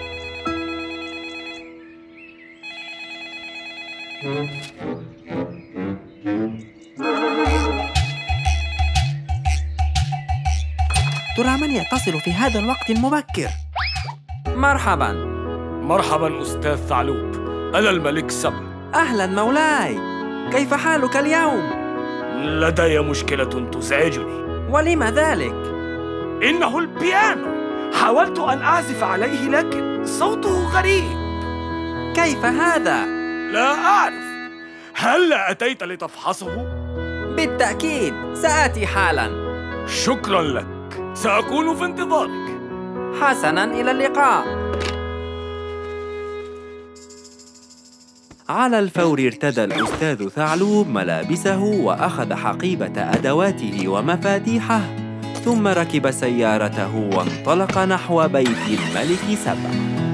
ترى من يتصل في هذا الوقت المبكر؟ مرحباً. مرحباً أستاذ ثعلوب، أنا الملك سبع. أهلاً مولاي، كيف حالك اليوم؟ لدي مشكلة تزعجني. ولم ذلك؟ إنه البيانو. حاولت أن أعزف عليه لكن صوته غريب. كيف هذا؟ لا أعرف. هل أتيت لتفحصه؟ بالتأكيد، سآتي حالاً. شكراً لك، سأكون في انتظارك. حسناً، إلى اللقاء. على الفور ارتدى الأستاذ ثعلوب ملابسه وأخذ حقيبة أدواته ومفاتيحه، ثم ركب سيارته وانطلق نحو بيت الملك سبع.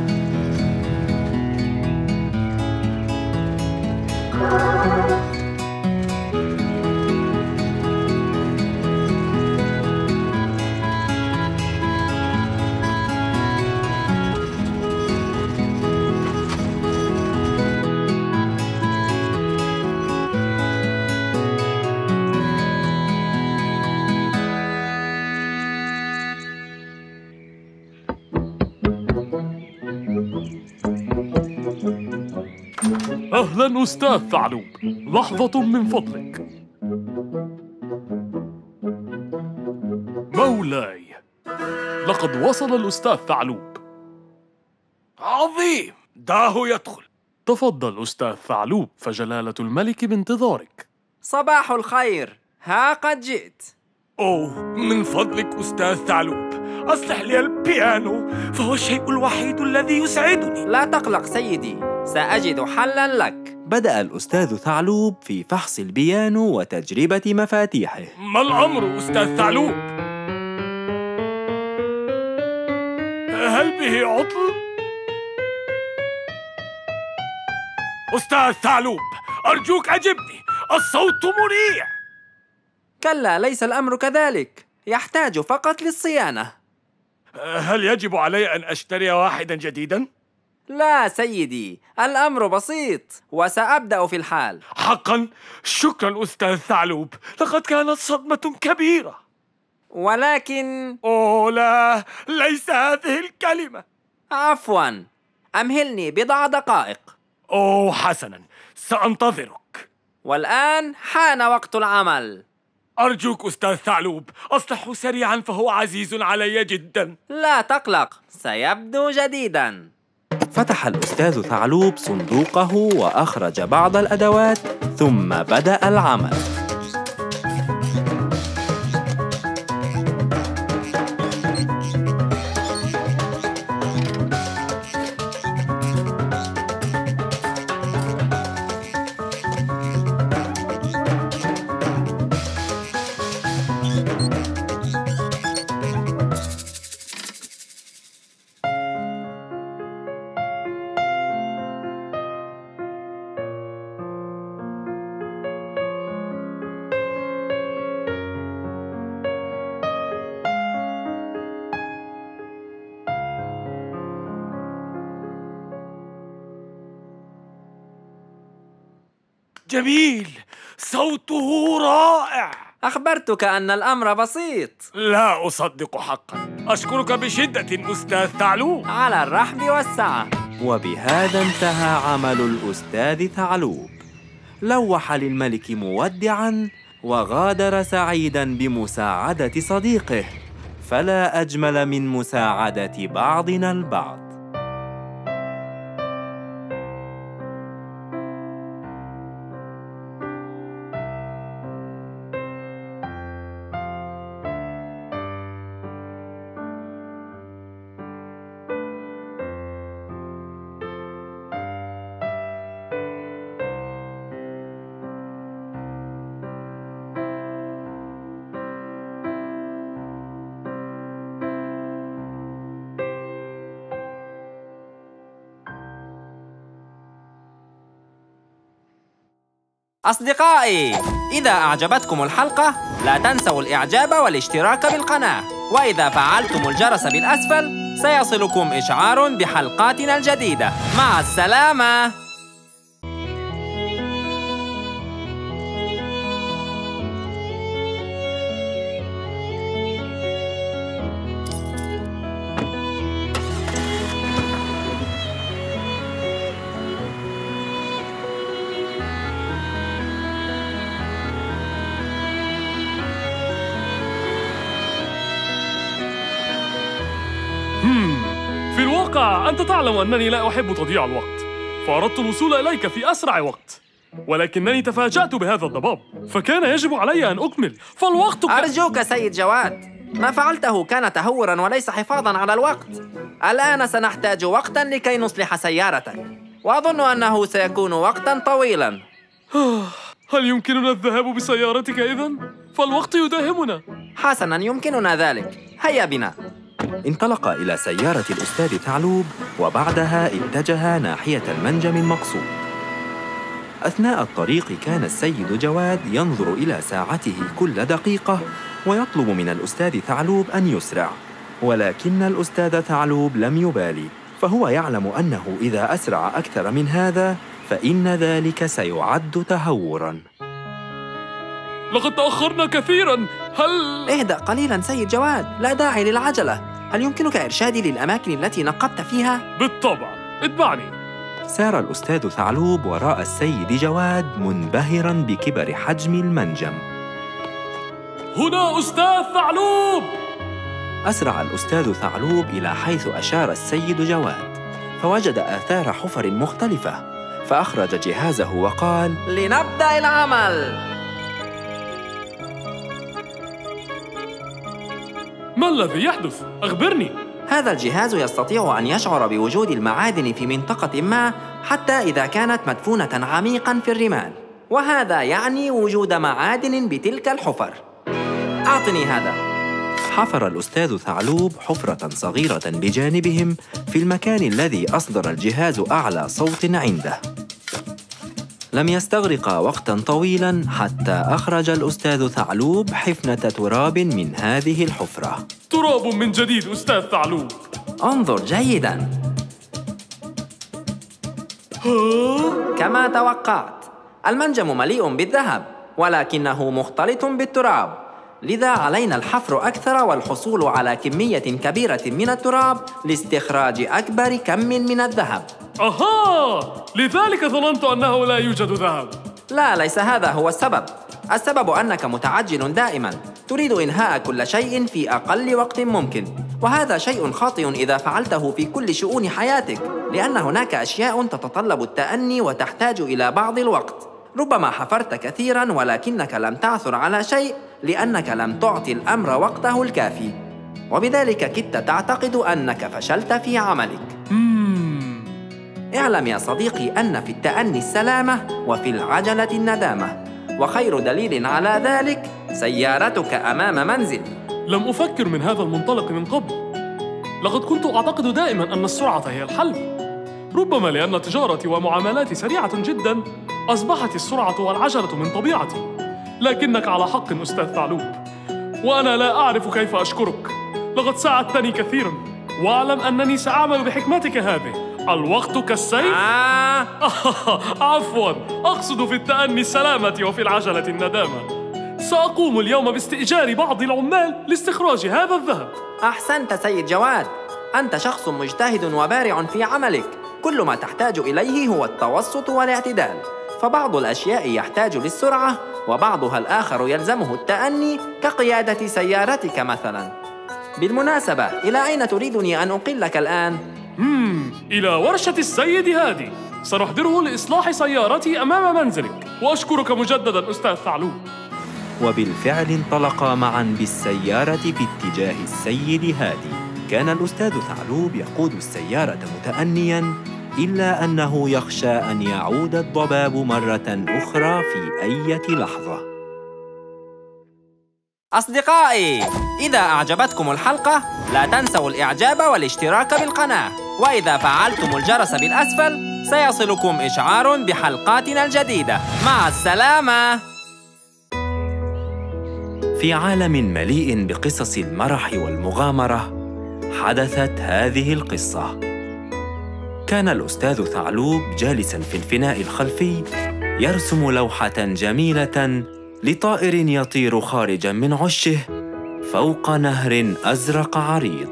أهلاً أستاذ ثعلوب، لحظة من فضلك. مولاي، لقد وصل الأستاذ ثعلوب. عظيم، دعه يدخل. تفضل أستاذ ثعلوب، فجلالة الملك بانتظارك. صباح الخير، ها قد جئت. أوه، من فضلك أستاذ ثعلوب، أصلح لي البيانو، فهو الشيء الوحيد الذي يسعدني. لا تقلق سيدي، سأجد حلاً لك. بدأ الأستاذ ثعلوب في فحص البيانو وتجربة مفاتيحه. ما الأمر أستاذ ثعلوب؟ هل به عطل؟ أستاذ ثعلوب، أرجوك أجبني، الصوت مريع. كلا، ليس الأمر كذلك. يحتاج فقط للصيانة. هل يجب علي أن أشتري واحدا جديدا؟ لا سيدي، الأمر بسيط وسأبدأ في الحال. حقا؟ شكرا أستاذ ثعلوب، لقد كانت صدمة كبيرة. ولكن... أوه لا، ليس هذه الكلمة. عفوا، أمهلني بضع دقائق. أوه حسنا، سأنتظرك. والآن حان وقت العمل. أرجوك أستاذ ثعلوب، أصلحه سريعا فهو عزيز علي جدا. لا تقلق، سيبدو جديدا. فتح الأستاذ ثعلوب صندوقه وأخرج بعض الأدوات، ثم بدأ العمل. جميل، صوته رائع. أخبرتك أن الأمر بسيط. لا أصدق حقا. أشكرك بشدة أستاذ ثعلوب. على الرحب والسعة. وبهذا انتهى عمل الأستاذ ثعلوب. لوح للملك مودعاً وغادر سعيداً بمساعدة صديقه، فلا أجمل من مساعدة بعضنا البعض. أصدقائي، إذا أعجبتكم الحلقة لا تنسوا الإعجاب والاشتراك بالقناة، وإذا فعلتم الجرس بالأسفل سيصلكم إشعار بحلقاتنا الجديدة. مع السلامة. في الواقع أنت تعلم أنني لا أحب تضييع الوقت، فأردت الوصول إليك في أسرع وقت، ولكنني تفاجأت بهذا الضباب، فكان يجب علي أن أكمل، فالوقت أرجوك سيد جواد، ما فعلته كان تهورا وليس حفاظا على الوقت. الآن سنحتاج وقتا لكي نصلح سيارتك، وأظن أنه سيكون وقتا طويلا. هل يمكننا الذهاب بسيارتك إذن؟ فالوقت يداهمنا. حسنا، يمكننا ذلك، هيا بنا. انطلق إلى سيارة الأستاذ ثعلوب، وبعدها اتجه ناحية المنجم المقصود. أثناء الطريق كان السيد جواد ينظر إلى ساعته كل دقيقة ويطلب من الأستاذ ثعلوب أن يسرع، ولكن الأستاذ ثعلوب لم يبالي، فهو يعلم أنه إذا أسرع أكثر من هذا فإن ذلك سيعد تهوراً. لقد تأخرنا كثيراً، هل... اهدأ قليلاً سيد جواد، لا داعي للعجلة. هل يمكنك إرشادي للأماكن التي نقبت فيها؟ بالطبع، اتبعني. سار الأستاذ ثعلوب وراء السيد جواد منبهراً بكبر حجم المنجم. هنا أستاذ ثعلوب! أسرع الأستاذ ثعلوب إلى حيث أشار السيد جواد، فوجد آثار حفر مختلفة، فأخرج جهازه وقال: لنبدأ العمل. ما الذي يحدث؟ أخبرني. هذا الجهاز يستطيع أن يشعر بوجود المعادن في منطقة ما حتى إذا كانت مدفونة عميقاً في الرمال، وهذا يعني وجود معادن بتلك الحفر. أعطني هذا. حفر الأستاذ ثعلوب حفرة صغيرة بجانبهم في المكان الذي أصدر الجهاز أعلى صوت عنده. لم يستغرقا وقتاً طويلاً حتى أخرج الأستاذ ثعلوب حفنة تراب من هذه الحفرة. تراب من جديد أستاذ ثعلوب. انظر جيداً. كما توقعت، المنجم مليء بالذهب، ولكنه مختلط بالتراب، لذا علينا الحفر أكثر والحصول على كمية كبيرة من التراب لاستخراج أكبر كم من الذهب. أها! لذلك ظننت أنه لا يوجد ذهب. لا، ليس هذا هو السبب. السبب أنك متعجل دائماً، تريد إنهاء كل شيء في أقل وقت ممكن، وهذا شيء خاطئ إذا فعلته في كل شؤون حياتك، لأن هناك أشياء تتطلب التأني وتحتاج إلى بعض الوقت. ربما حفرت كثيراً ولكنك لم تعثر على شيء لأنك لم تعطي الأمر وقته الكافي، وبذلك كدت تعتقد أنك فشلت في عملك. اعلم يا صديقي أن في التأني السلامة وفي العجلة الندامة، وخير دليل على ذلك سيارتك أمام منزل. لم أفكر من هذا المنطلق من قبل. لقد كنت أعتقد دائما أن السرعة هي الحل. ربما لأن تجارتي ومعاملاتي سريعة جدا أصبحت السرعة والعجلة من طبيعتي. لكنك على حق أستاذ ثعلوب، وأنا لا أعرف كيف أشكرك. لقد ساعدتني كثيرا، واعلم أنني سأعمل بحكمتك هذه. الوقت كالسيف. عفوا، أقصد في التأني السلامة وفي العجلة الندامة. سأقوم اليوم باستئجار بعض العمال لاستخراج هذا الذهب. أحسنت سيد جواد، أنت شخص مجتهد وبارع في عملك. كل ما تحتاج إليه هو التوسط والاعتدال، فبعض الأشياء يحتاج للسرعة وبعضها الآخر يلزمه التأني، كقيادة سيارتك مثلا. بالمناسبة، إلى أين تريدني أن أقلك الآن؟ إلى ورشة السيد هادي، سنحضره لإصلاح سيارتي أمام منزلك. وأشكرك مجددا أستاذ ثعلوب. وبالفعل انطلقا معا بالسيارة في اتجاه السيد هادي. كان الأستاذ ثعلوب يقود السيارة متأنياً، إلا أنه يخشى أن يعود الضباب مرة أخرى في أي لحظة. أصدقائي، إذا أعجبتكم الحلقة لا تنسوا الإعجاب والاشتراك بالقناة، وإذا فعلتم الجرس بالأسفل سيصلكم إشعار بحلقاتنا الجديدة. مع السلامة. في عالم مليء بقصص المرح والمغامرة حدثت هذه القصة. كان الأستاذ ثعلوب جالساً في الفناء الخلفي يرسم لوحة جميلة لطائر يطير خارجاً من عشه فوق نهر أزرق عريض.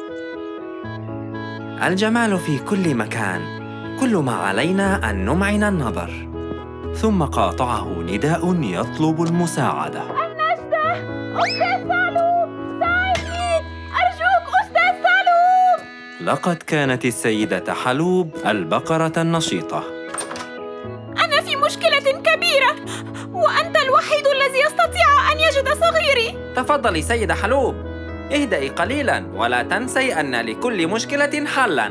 الجمال في كل مكان، كل ما علينا أن نمعن النظر. ثم قاطعه نداء يطلب المساعدة. النجدة! أستاذ ثعلوب! ساعدني! أرجوك أستاذ ثعلوب! لقد كانت السيدة حلوب البقرة النشيطة. أنا في مشكلة كبيرة، وأنت الوحيد الذي يستطيع أن يجد صغيري. تفضلي سيدة حلوب، اهدئي قليلاً ولا تنسي أن لكل مشكلة حلاً.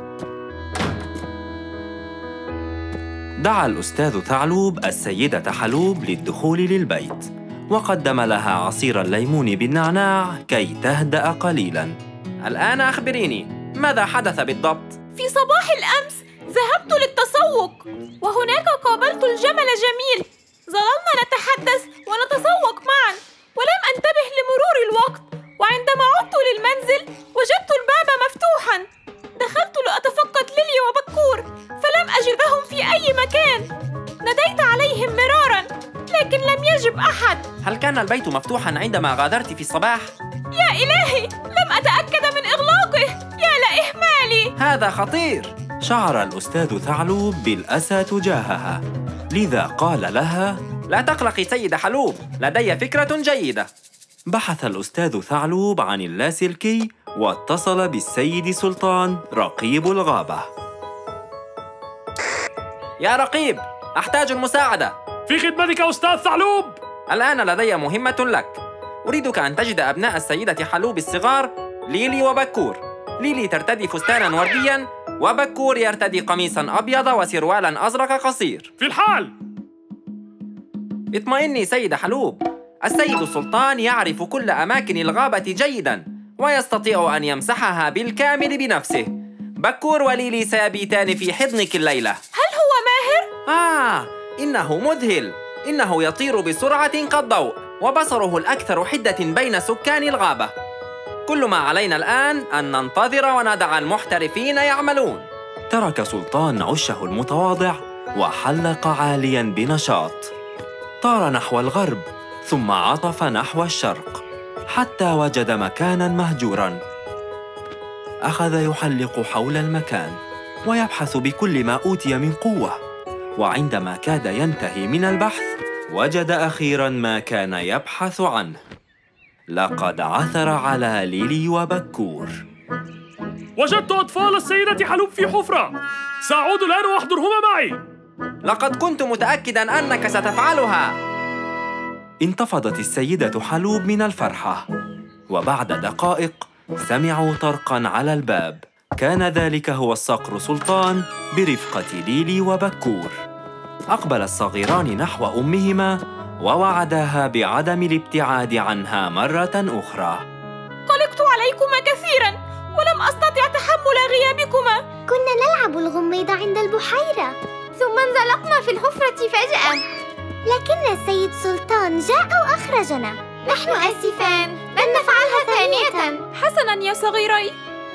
دعا الأستاذ ثعلوب السيدة حلوب للدخول للبيت، وقدم لها عصير الليمون بالنعناع كي تهدأ قليلاً. الآن أخبريني، ماذا حدث بالضبط؟ في صباح الأمس ذهبت للتسوق، وهناك قابلت الجمل جميل. ظللنا نتحدث ونتسوق معاً، ولم أنتبه لمرور الوقت، وعندما عدت للمنزل وجدت الباب مفتوحاً. دخلت لأتفقد ليلي وبكور، فلم أجدهم في أي مكان. ناديت عليهم مرارا لكن لم يجب أحد. هل كان البيت مفتوحا عندما غادرت في الصباح؟ يا إلهي، لم أتأكد من إغلاقه. يا لإهمالي، هذا خطير. شعر الأستاذ ثعلوب بالأسى تجاهها، لذا قال لها: لا تقلقي سيدة حلوب، لدي فكرة جيدة. بحث الأستاذ ثعلوب عن اللاسلكي واتصل بالسيد سلطان رقيب الغابة. يا رقيب، أحتاج المساعدة. في خدمتك أستاذ ثعلوب. الآن لدي مهمة لك. أريدك أن تجد أبناء السيدة حلوب الصغار ليلي وبكور. ليلي ترتدي فستاناً وردياً، وبكور يرتدي قميصاً أبيض وسروالاً أزرق قصير. في الحال. اطمئني سيدة حلوب، السيد سلطان يعرف كل أماكن الغابة جيداً ويستطيع أن يمسحها بالكامل بنفسه. بكور وليلي سيبيتان في حضنك الليلة. هل هو ماهر؟ إنه مذهل. إنه يطير بسرعة كالضوء، وبصره الأكثر حدة بين سكان الغابة. كل ما علينا الآن أن ننتظر وندع المحترفين يعملون. ترك سلطان عشه المتواضع وحلق عالياً بنشاط. طار نحو الغرب ثم عطف نحو الشرق حتى وجد مكاناً مهجوراً. أخذ يحلق حول المكان ويبحث بكل ما أوتي من قوة، وعندما كاد ينتهي من البحث وجد أخيراً ما كان يبحث عنه. لقد عثر على ليلي وبكور. وجدت أطفال السيدة حلوب في حفرة. سأعود الآن وأحضرهما معي. لقد كنت متأكداً أنك ستفعلها. انتفضت السيدة حلوب من الفرحة، وبعد دقائق سمعوا طرقاً على الباب. كان ذلك هو الصقر سلطان برفقة ليلي وبكور. أقبل الصغيران نحو أمهما ووعداها بعدم الابتعاد عنها مرة أخرى. قلقت عليكما كثيراً ولم أستطع تحمل غيابكما. كنا نلعب الغميض عند البحيرة، ثم انزلقنا في الحفرة فجأة، لكن السيد سلطان جاء وأخرجنا. نحن آسفان، لن نفعلها ثانية. حسناً يا صغيري.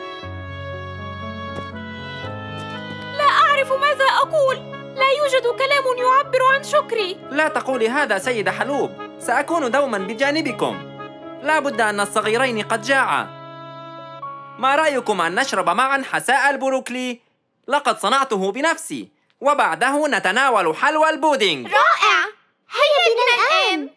لا أعرف ماذا أقول. لا يوجد كلام يعبر عن شكري. لا تقولي هذا سيدة حلوب، سأكون دوماً بجانبكم. لا بد أن الصغيرين قد جاعا. ما رأيكم أن نشرب معاً حساء البروكلي؟ لقد صنعته بنفسي، وبعده نتناول حلوى البودينغ. رائع! هيا بنا الآن.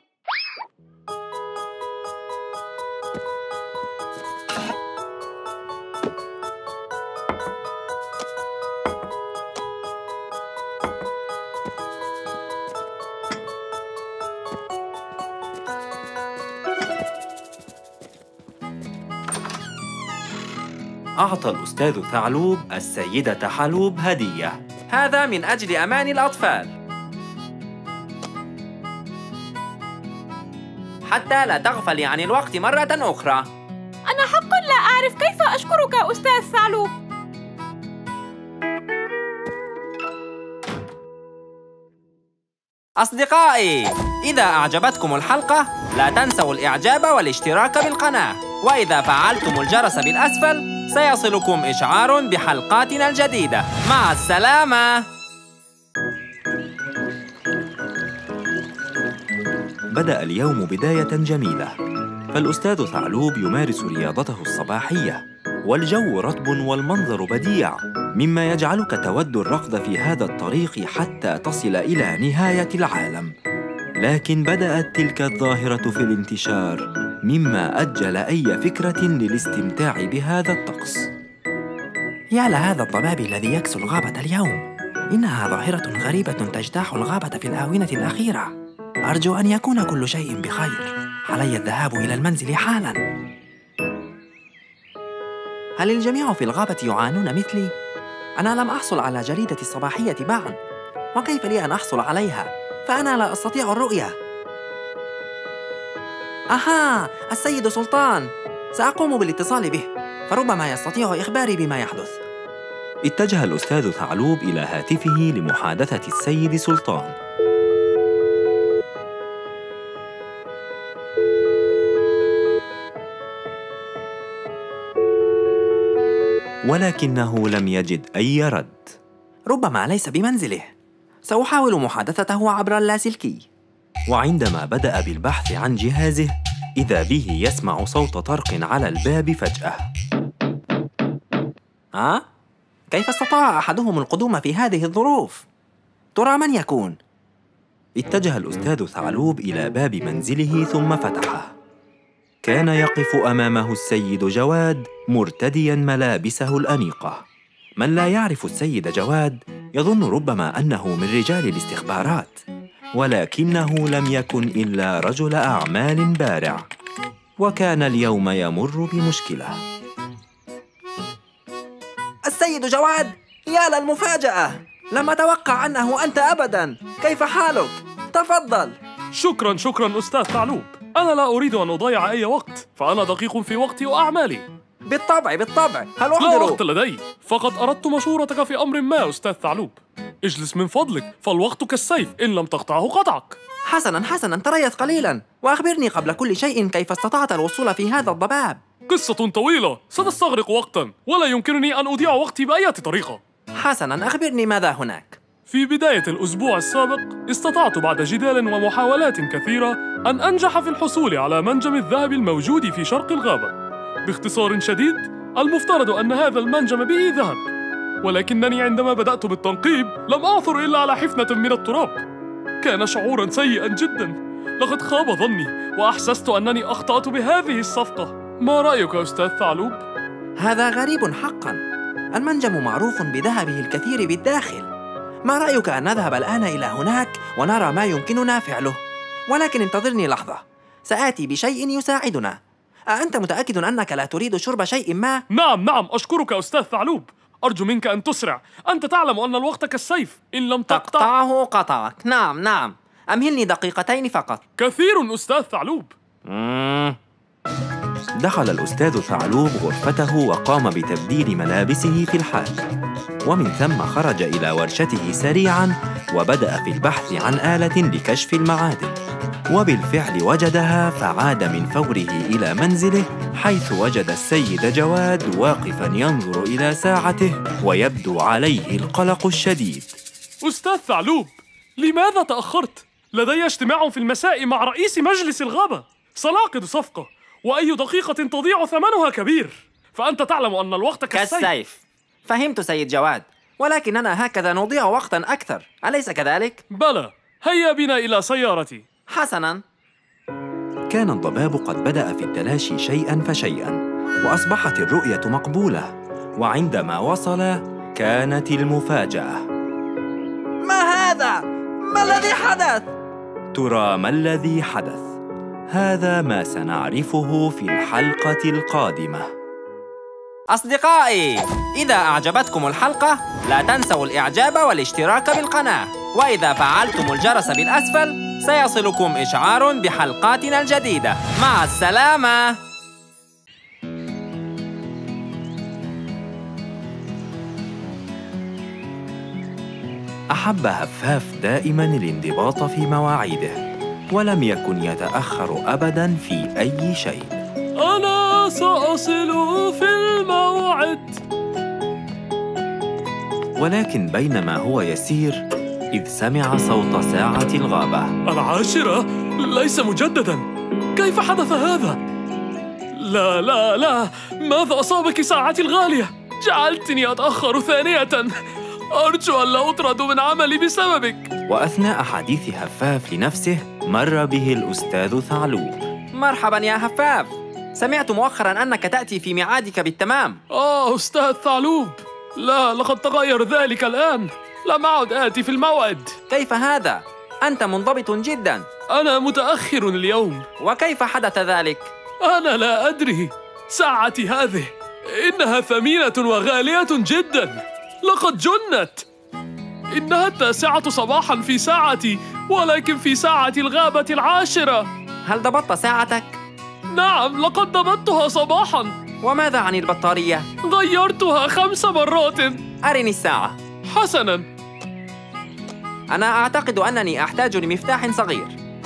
أعطى الأستاذ ثعلوب السيدة حلوب هدية. هذا من أجل أمان الأطفال، حتى لا تغفلي عن الوقت مرة أخرى. أنا حقاً لا أعرف كيف أشكرك أستاذ ثعلوب. أصدقائي، إذا أعجبتكم الحلقة لا تنسوا الإعجاب والاشتراك بالقناة، وإذا فعلتم الجرس بالأسفل سيصلكم إشعار بحلقاتنا الجديدة. مع السلامة. بدأ اليوم بداية جميلة، فالأستاذ ثعلوب يمارس رياضته الصباحية، والجو رطب والمنظر بديع، مما يجعلك تود الركض في هذا الطريق حتى تصل إلى نهاية العالم. لكن بدأت تلك الظاهرة في الانتشار، مما أجل أي فكرة للاستمتاع بهذا الطقس. يا لهذا الضباب الذي يكسو الغابة اليوم. إنها ظاهرة غريبة تجتاح الغابة في الآونة الأخيرة. أرجو أن يكون كل شيء بخير. علي الذهاب إلى المنزل حالاً. هل الجميع في الغابة يعانون مثلي؟ أنا لم أحصل على جريدة الصباحية معاً، وكيف لي أن أحصل عليها؟ فأنا لا أستطيع الرؤية. أها، السيد سلطان، سأقوم بالاتصال به، فربما يستطيع إخباري بما يحدث. اتجه الأستاذ ثعلوب إلى هاتفه لمحادثة السيد سلطان. ولكنه لم يجد أي رد. ربما ليس بمنزله. سأحاول محادثته عبر اللاسلكي. وعندما بدأ بالبحث عن جهازه، إذا به يسمع صوت طرق على الباب فجأة. كيف استطاع أحدهم القدوم في هذه الظروف؟ ترى من يكون؟ اتجه الأستاذ ثعلوب إلى باب منزله ثم فتحه. كان يقف أمامه السيد جواد مرتدياً ملابسه الأنيقة. من لا يعرف السيد جواد يظن ربما أنه من رجال الاستخبارات، ولكنه لم يكن إلا رجل أعمال بارع، وكان اليوم يمر بمشكلة. السيد جواد، يا للمفاجأة! لم أتوقع أنه أنت أبداً. كيف حالك؟ تفضل. شكراً أستاذ ثعلوب. أنا لا أريد أن أضيع أي وقت، فأنا دقيق في وقتي وأعمالي. بالطبع. هل أحضر؟ لا وقت لدي، فقد أردت مشورتك في أمر ما أستاذ ثعلوب. اجلس من فضلك، فالوقت كالسيف، إن لم تقطعه قطعك. حسناً، تريث قليلاً، وأخبرني قبل كل شيء كيف استطعت الوصول في هذا الضباب. قصة طويلة ستستغرق وقتاً، ولا يمكنني أن أضيع وقتي بأي طريقة. حسناً، أخبرني ماذا هناك؟ في بداية الأسبوع السابق استطعت بعد جدال ومحاولات كثيرة أن أنجح في الحصول على منجم الذهب الموجود في شرق الغابة. باختصار شديد، المفترض أن هذا المنجم به ذهب، ولكنني عندما بدأت بالتنقيب لم أعثر إلا على حفنة من التراب. كان شعوراً سيئاً جداً، لقد خاب ظني وأحسست أنني أخطأت بهذه الصفقة. ما رأيك أستاذ ثعلوب؟ هذا غريب حقاً، المنجم معروف بذهبه الكثير بالداخل. ما رأيك أن نذهب الآن إلى هناك ونرى ما يمكننا فعله؟ ولكن انتظرني لحظة، سآتي بشيء يساعدنا. أأنت متأكد أنك لا تريد شرب شيء ما؟ نعم، أشكرك أستاذ ثعلوب. أرجو منك أن تسرع، أنت تعلم أن الوقت كالسيف، إن لم تقطعه قطعك. نعم، أمهلني دقيقتين فقط. كثير أستاذ ثعلوب. دخل الأستاذ ثعلوب غرفته وقام بتبديل ملابسه في الحال، ومن ثم خرج إلى ورشته سريعاً وبدأ في البحث عن آلة لكشف المعادن. وبالفعل وجدها، فعاد من فوره إلى منزله، حيث وجد السيد جواد واقفاً ينظر إلى ساعته ويبدو عليه القلق الشديد. أستاذ ثعلوب، لماذا تأخرت؟ لدي اجتماع في المساء مع رئيس مجلس الغابة، سنعقد صفقة، وأي دقيقة تضيع ثمنها كبير، فأنت تعلم أن الوقت كالسيف. فهمت سيد جواد، ولكننا هكذا نضيع وقتاً أكثر، أليس كذلك؟ بلى، هيا بنا إلى سيارتي. حسناً. كان الضباب قد بدأ في التلاشي شيئاً فشيئاً، وأصبحت الرؤية مقبولة. وعندما وصل كانت المفاجأة. ما هذا؟ ما الذي حدث؟ ترى ما الذي حدث؟ هذا ما سنعرفه في الحلقة القادمة. أصدقائي، إذا أعجبتكم الحلقة لا تنسوا الإعجاب والاشتراك بالقناة، وإذا فعلتم الجرس بالأسفل سيصلكم إشعار بحلقاتنا الجديدة. مع السلامة. أحب هفاف دائماً الانضباط في مواعيده، ولم يكن يتأخر أبداً في أي شيء. أنا سأصل في الموعد. ولكن بينما هو يسير إذ سمع صوت ساعة الغابة. 10 ليس مجدداً، كيف حدث هذا؟ لا، ماذا أصابك ساعتي الغالية؟ جعلتني أتأخر ثانية، أرجو أن لا أطرد من عملي بسببك. وأثناء حديث هفاف لنفسه مر به الأستاذ ثعلوب. مرحباً يا هفاف، سمعت مؤخراً أنك تأتي في ميعادك بالتمام. أستاذ ثعلوب، لا، لقد تغير ذلك الآن، لم أعد آتي في الموعد. كيف هذا؟ أنت منضبط جداً. أنا متأخر اليوم. وكيف حدث ذلك؟ أنا لا أدري، ساعتي هذه إنها ثمينة وغالية جداً، لقد جنت. إنها 9 صباحاً في ساعتي، ولكن في ساعة الغابة 10. هل ضبطت ساعتك؟ نعم، لقد ضبطتها صباحاً. وماذا عن البطارية؟ غيرتها 5 مرات. أرني الساعة. حسناً. أنا أعتقد أنني أحتاج لمفتاح صغير.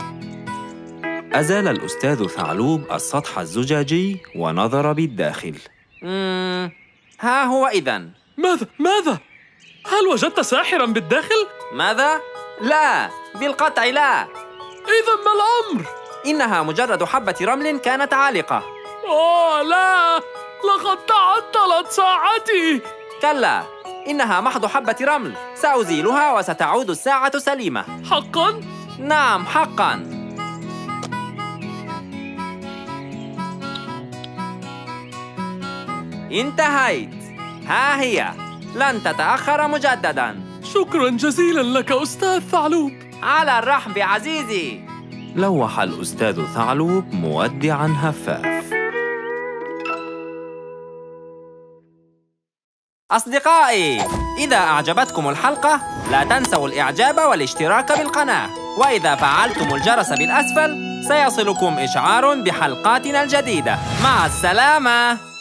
أزال الأستاذ ثعلوب السطح الزجاجي ونظر بالداخل. ها هو إذن. ماذا؟ هل وجدت ساحراً بالداخل؟ ماذا؟ لا، بالقطع لا. إذن ما الأمر؟ إنها مجرد حبة رمل كانت عالقة. لا، لقد تعطلت ساعتي. كلا، إنها محض حبة رمل، سأزيلها وستعود الساعة سليمة. حقاً؟ نعم، حقاً. انتهيت. ها هي، لن تتأخر مجدداً. شكراً جزيلاً لك أستاذ ثعلوب. على الرحب عزيزي. لوح الأستاذ ثعلوب مودعاً هفاف. أصدقائي، إذا أعجبتكم الحلقة لا تنسوا الإعجاب والاشتراك بالقناة، وإذا فعلتم الجرس بالأسفل سيصلكم إشعار بحلقاتنا الجديدة. مع السلامة.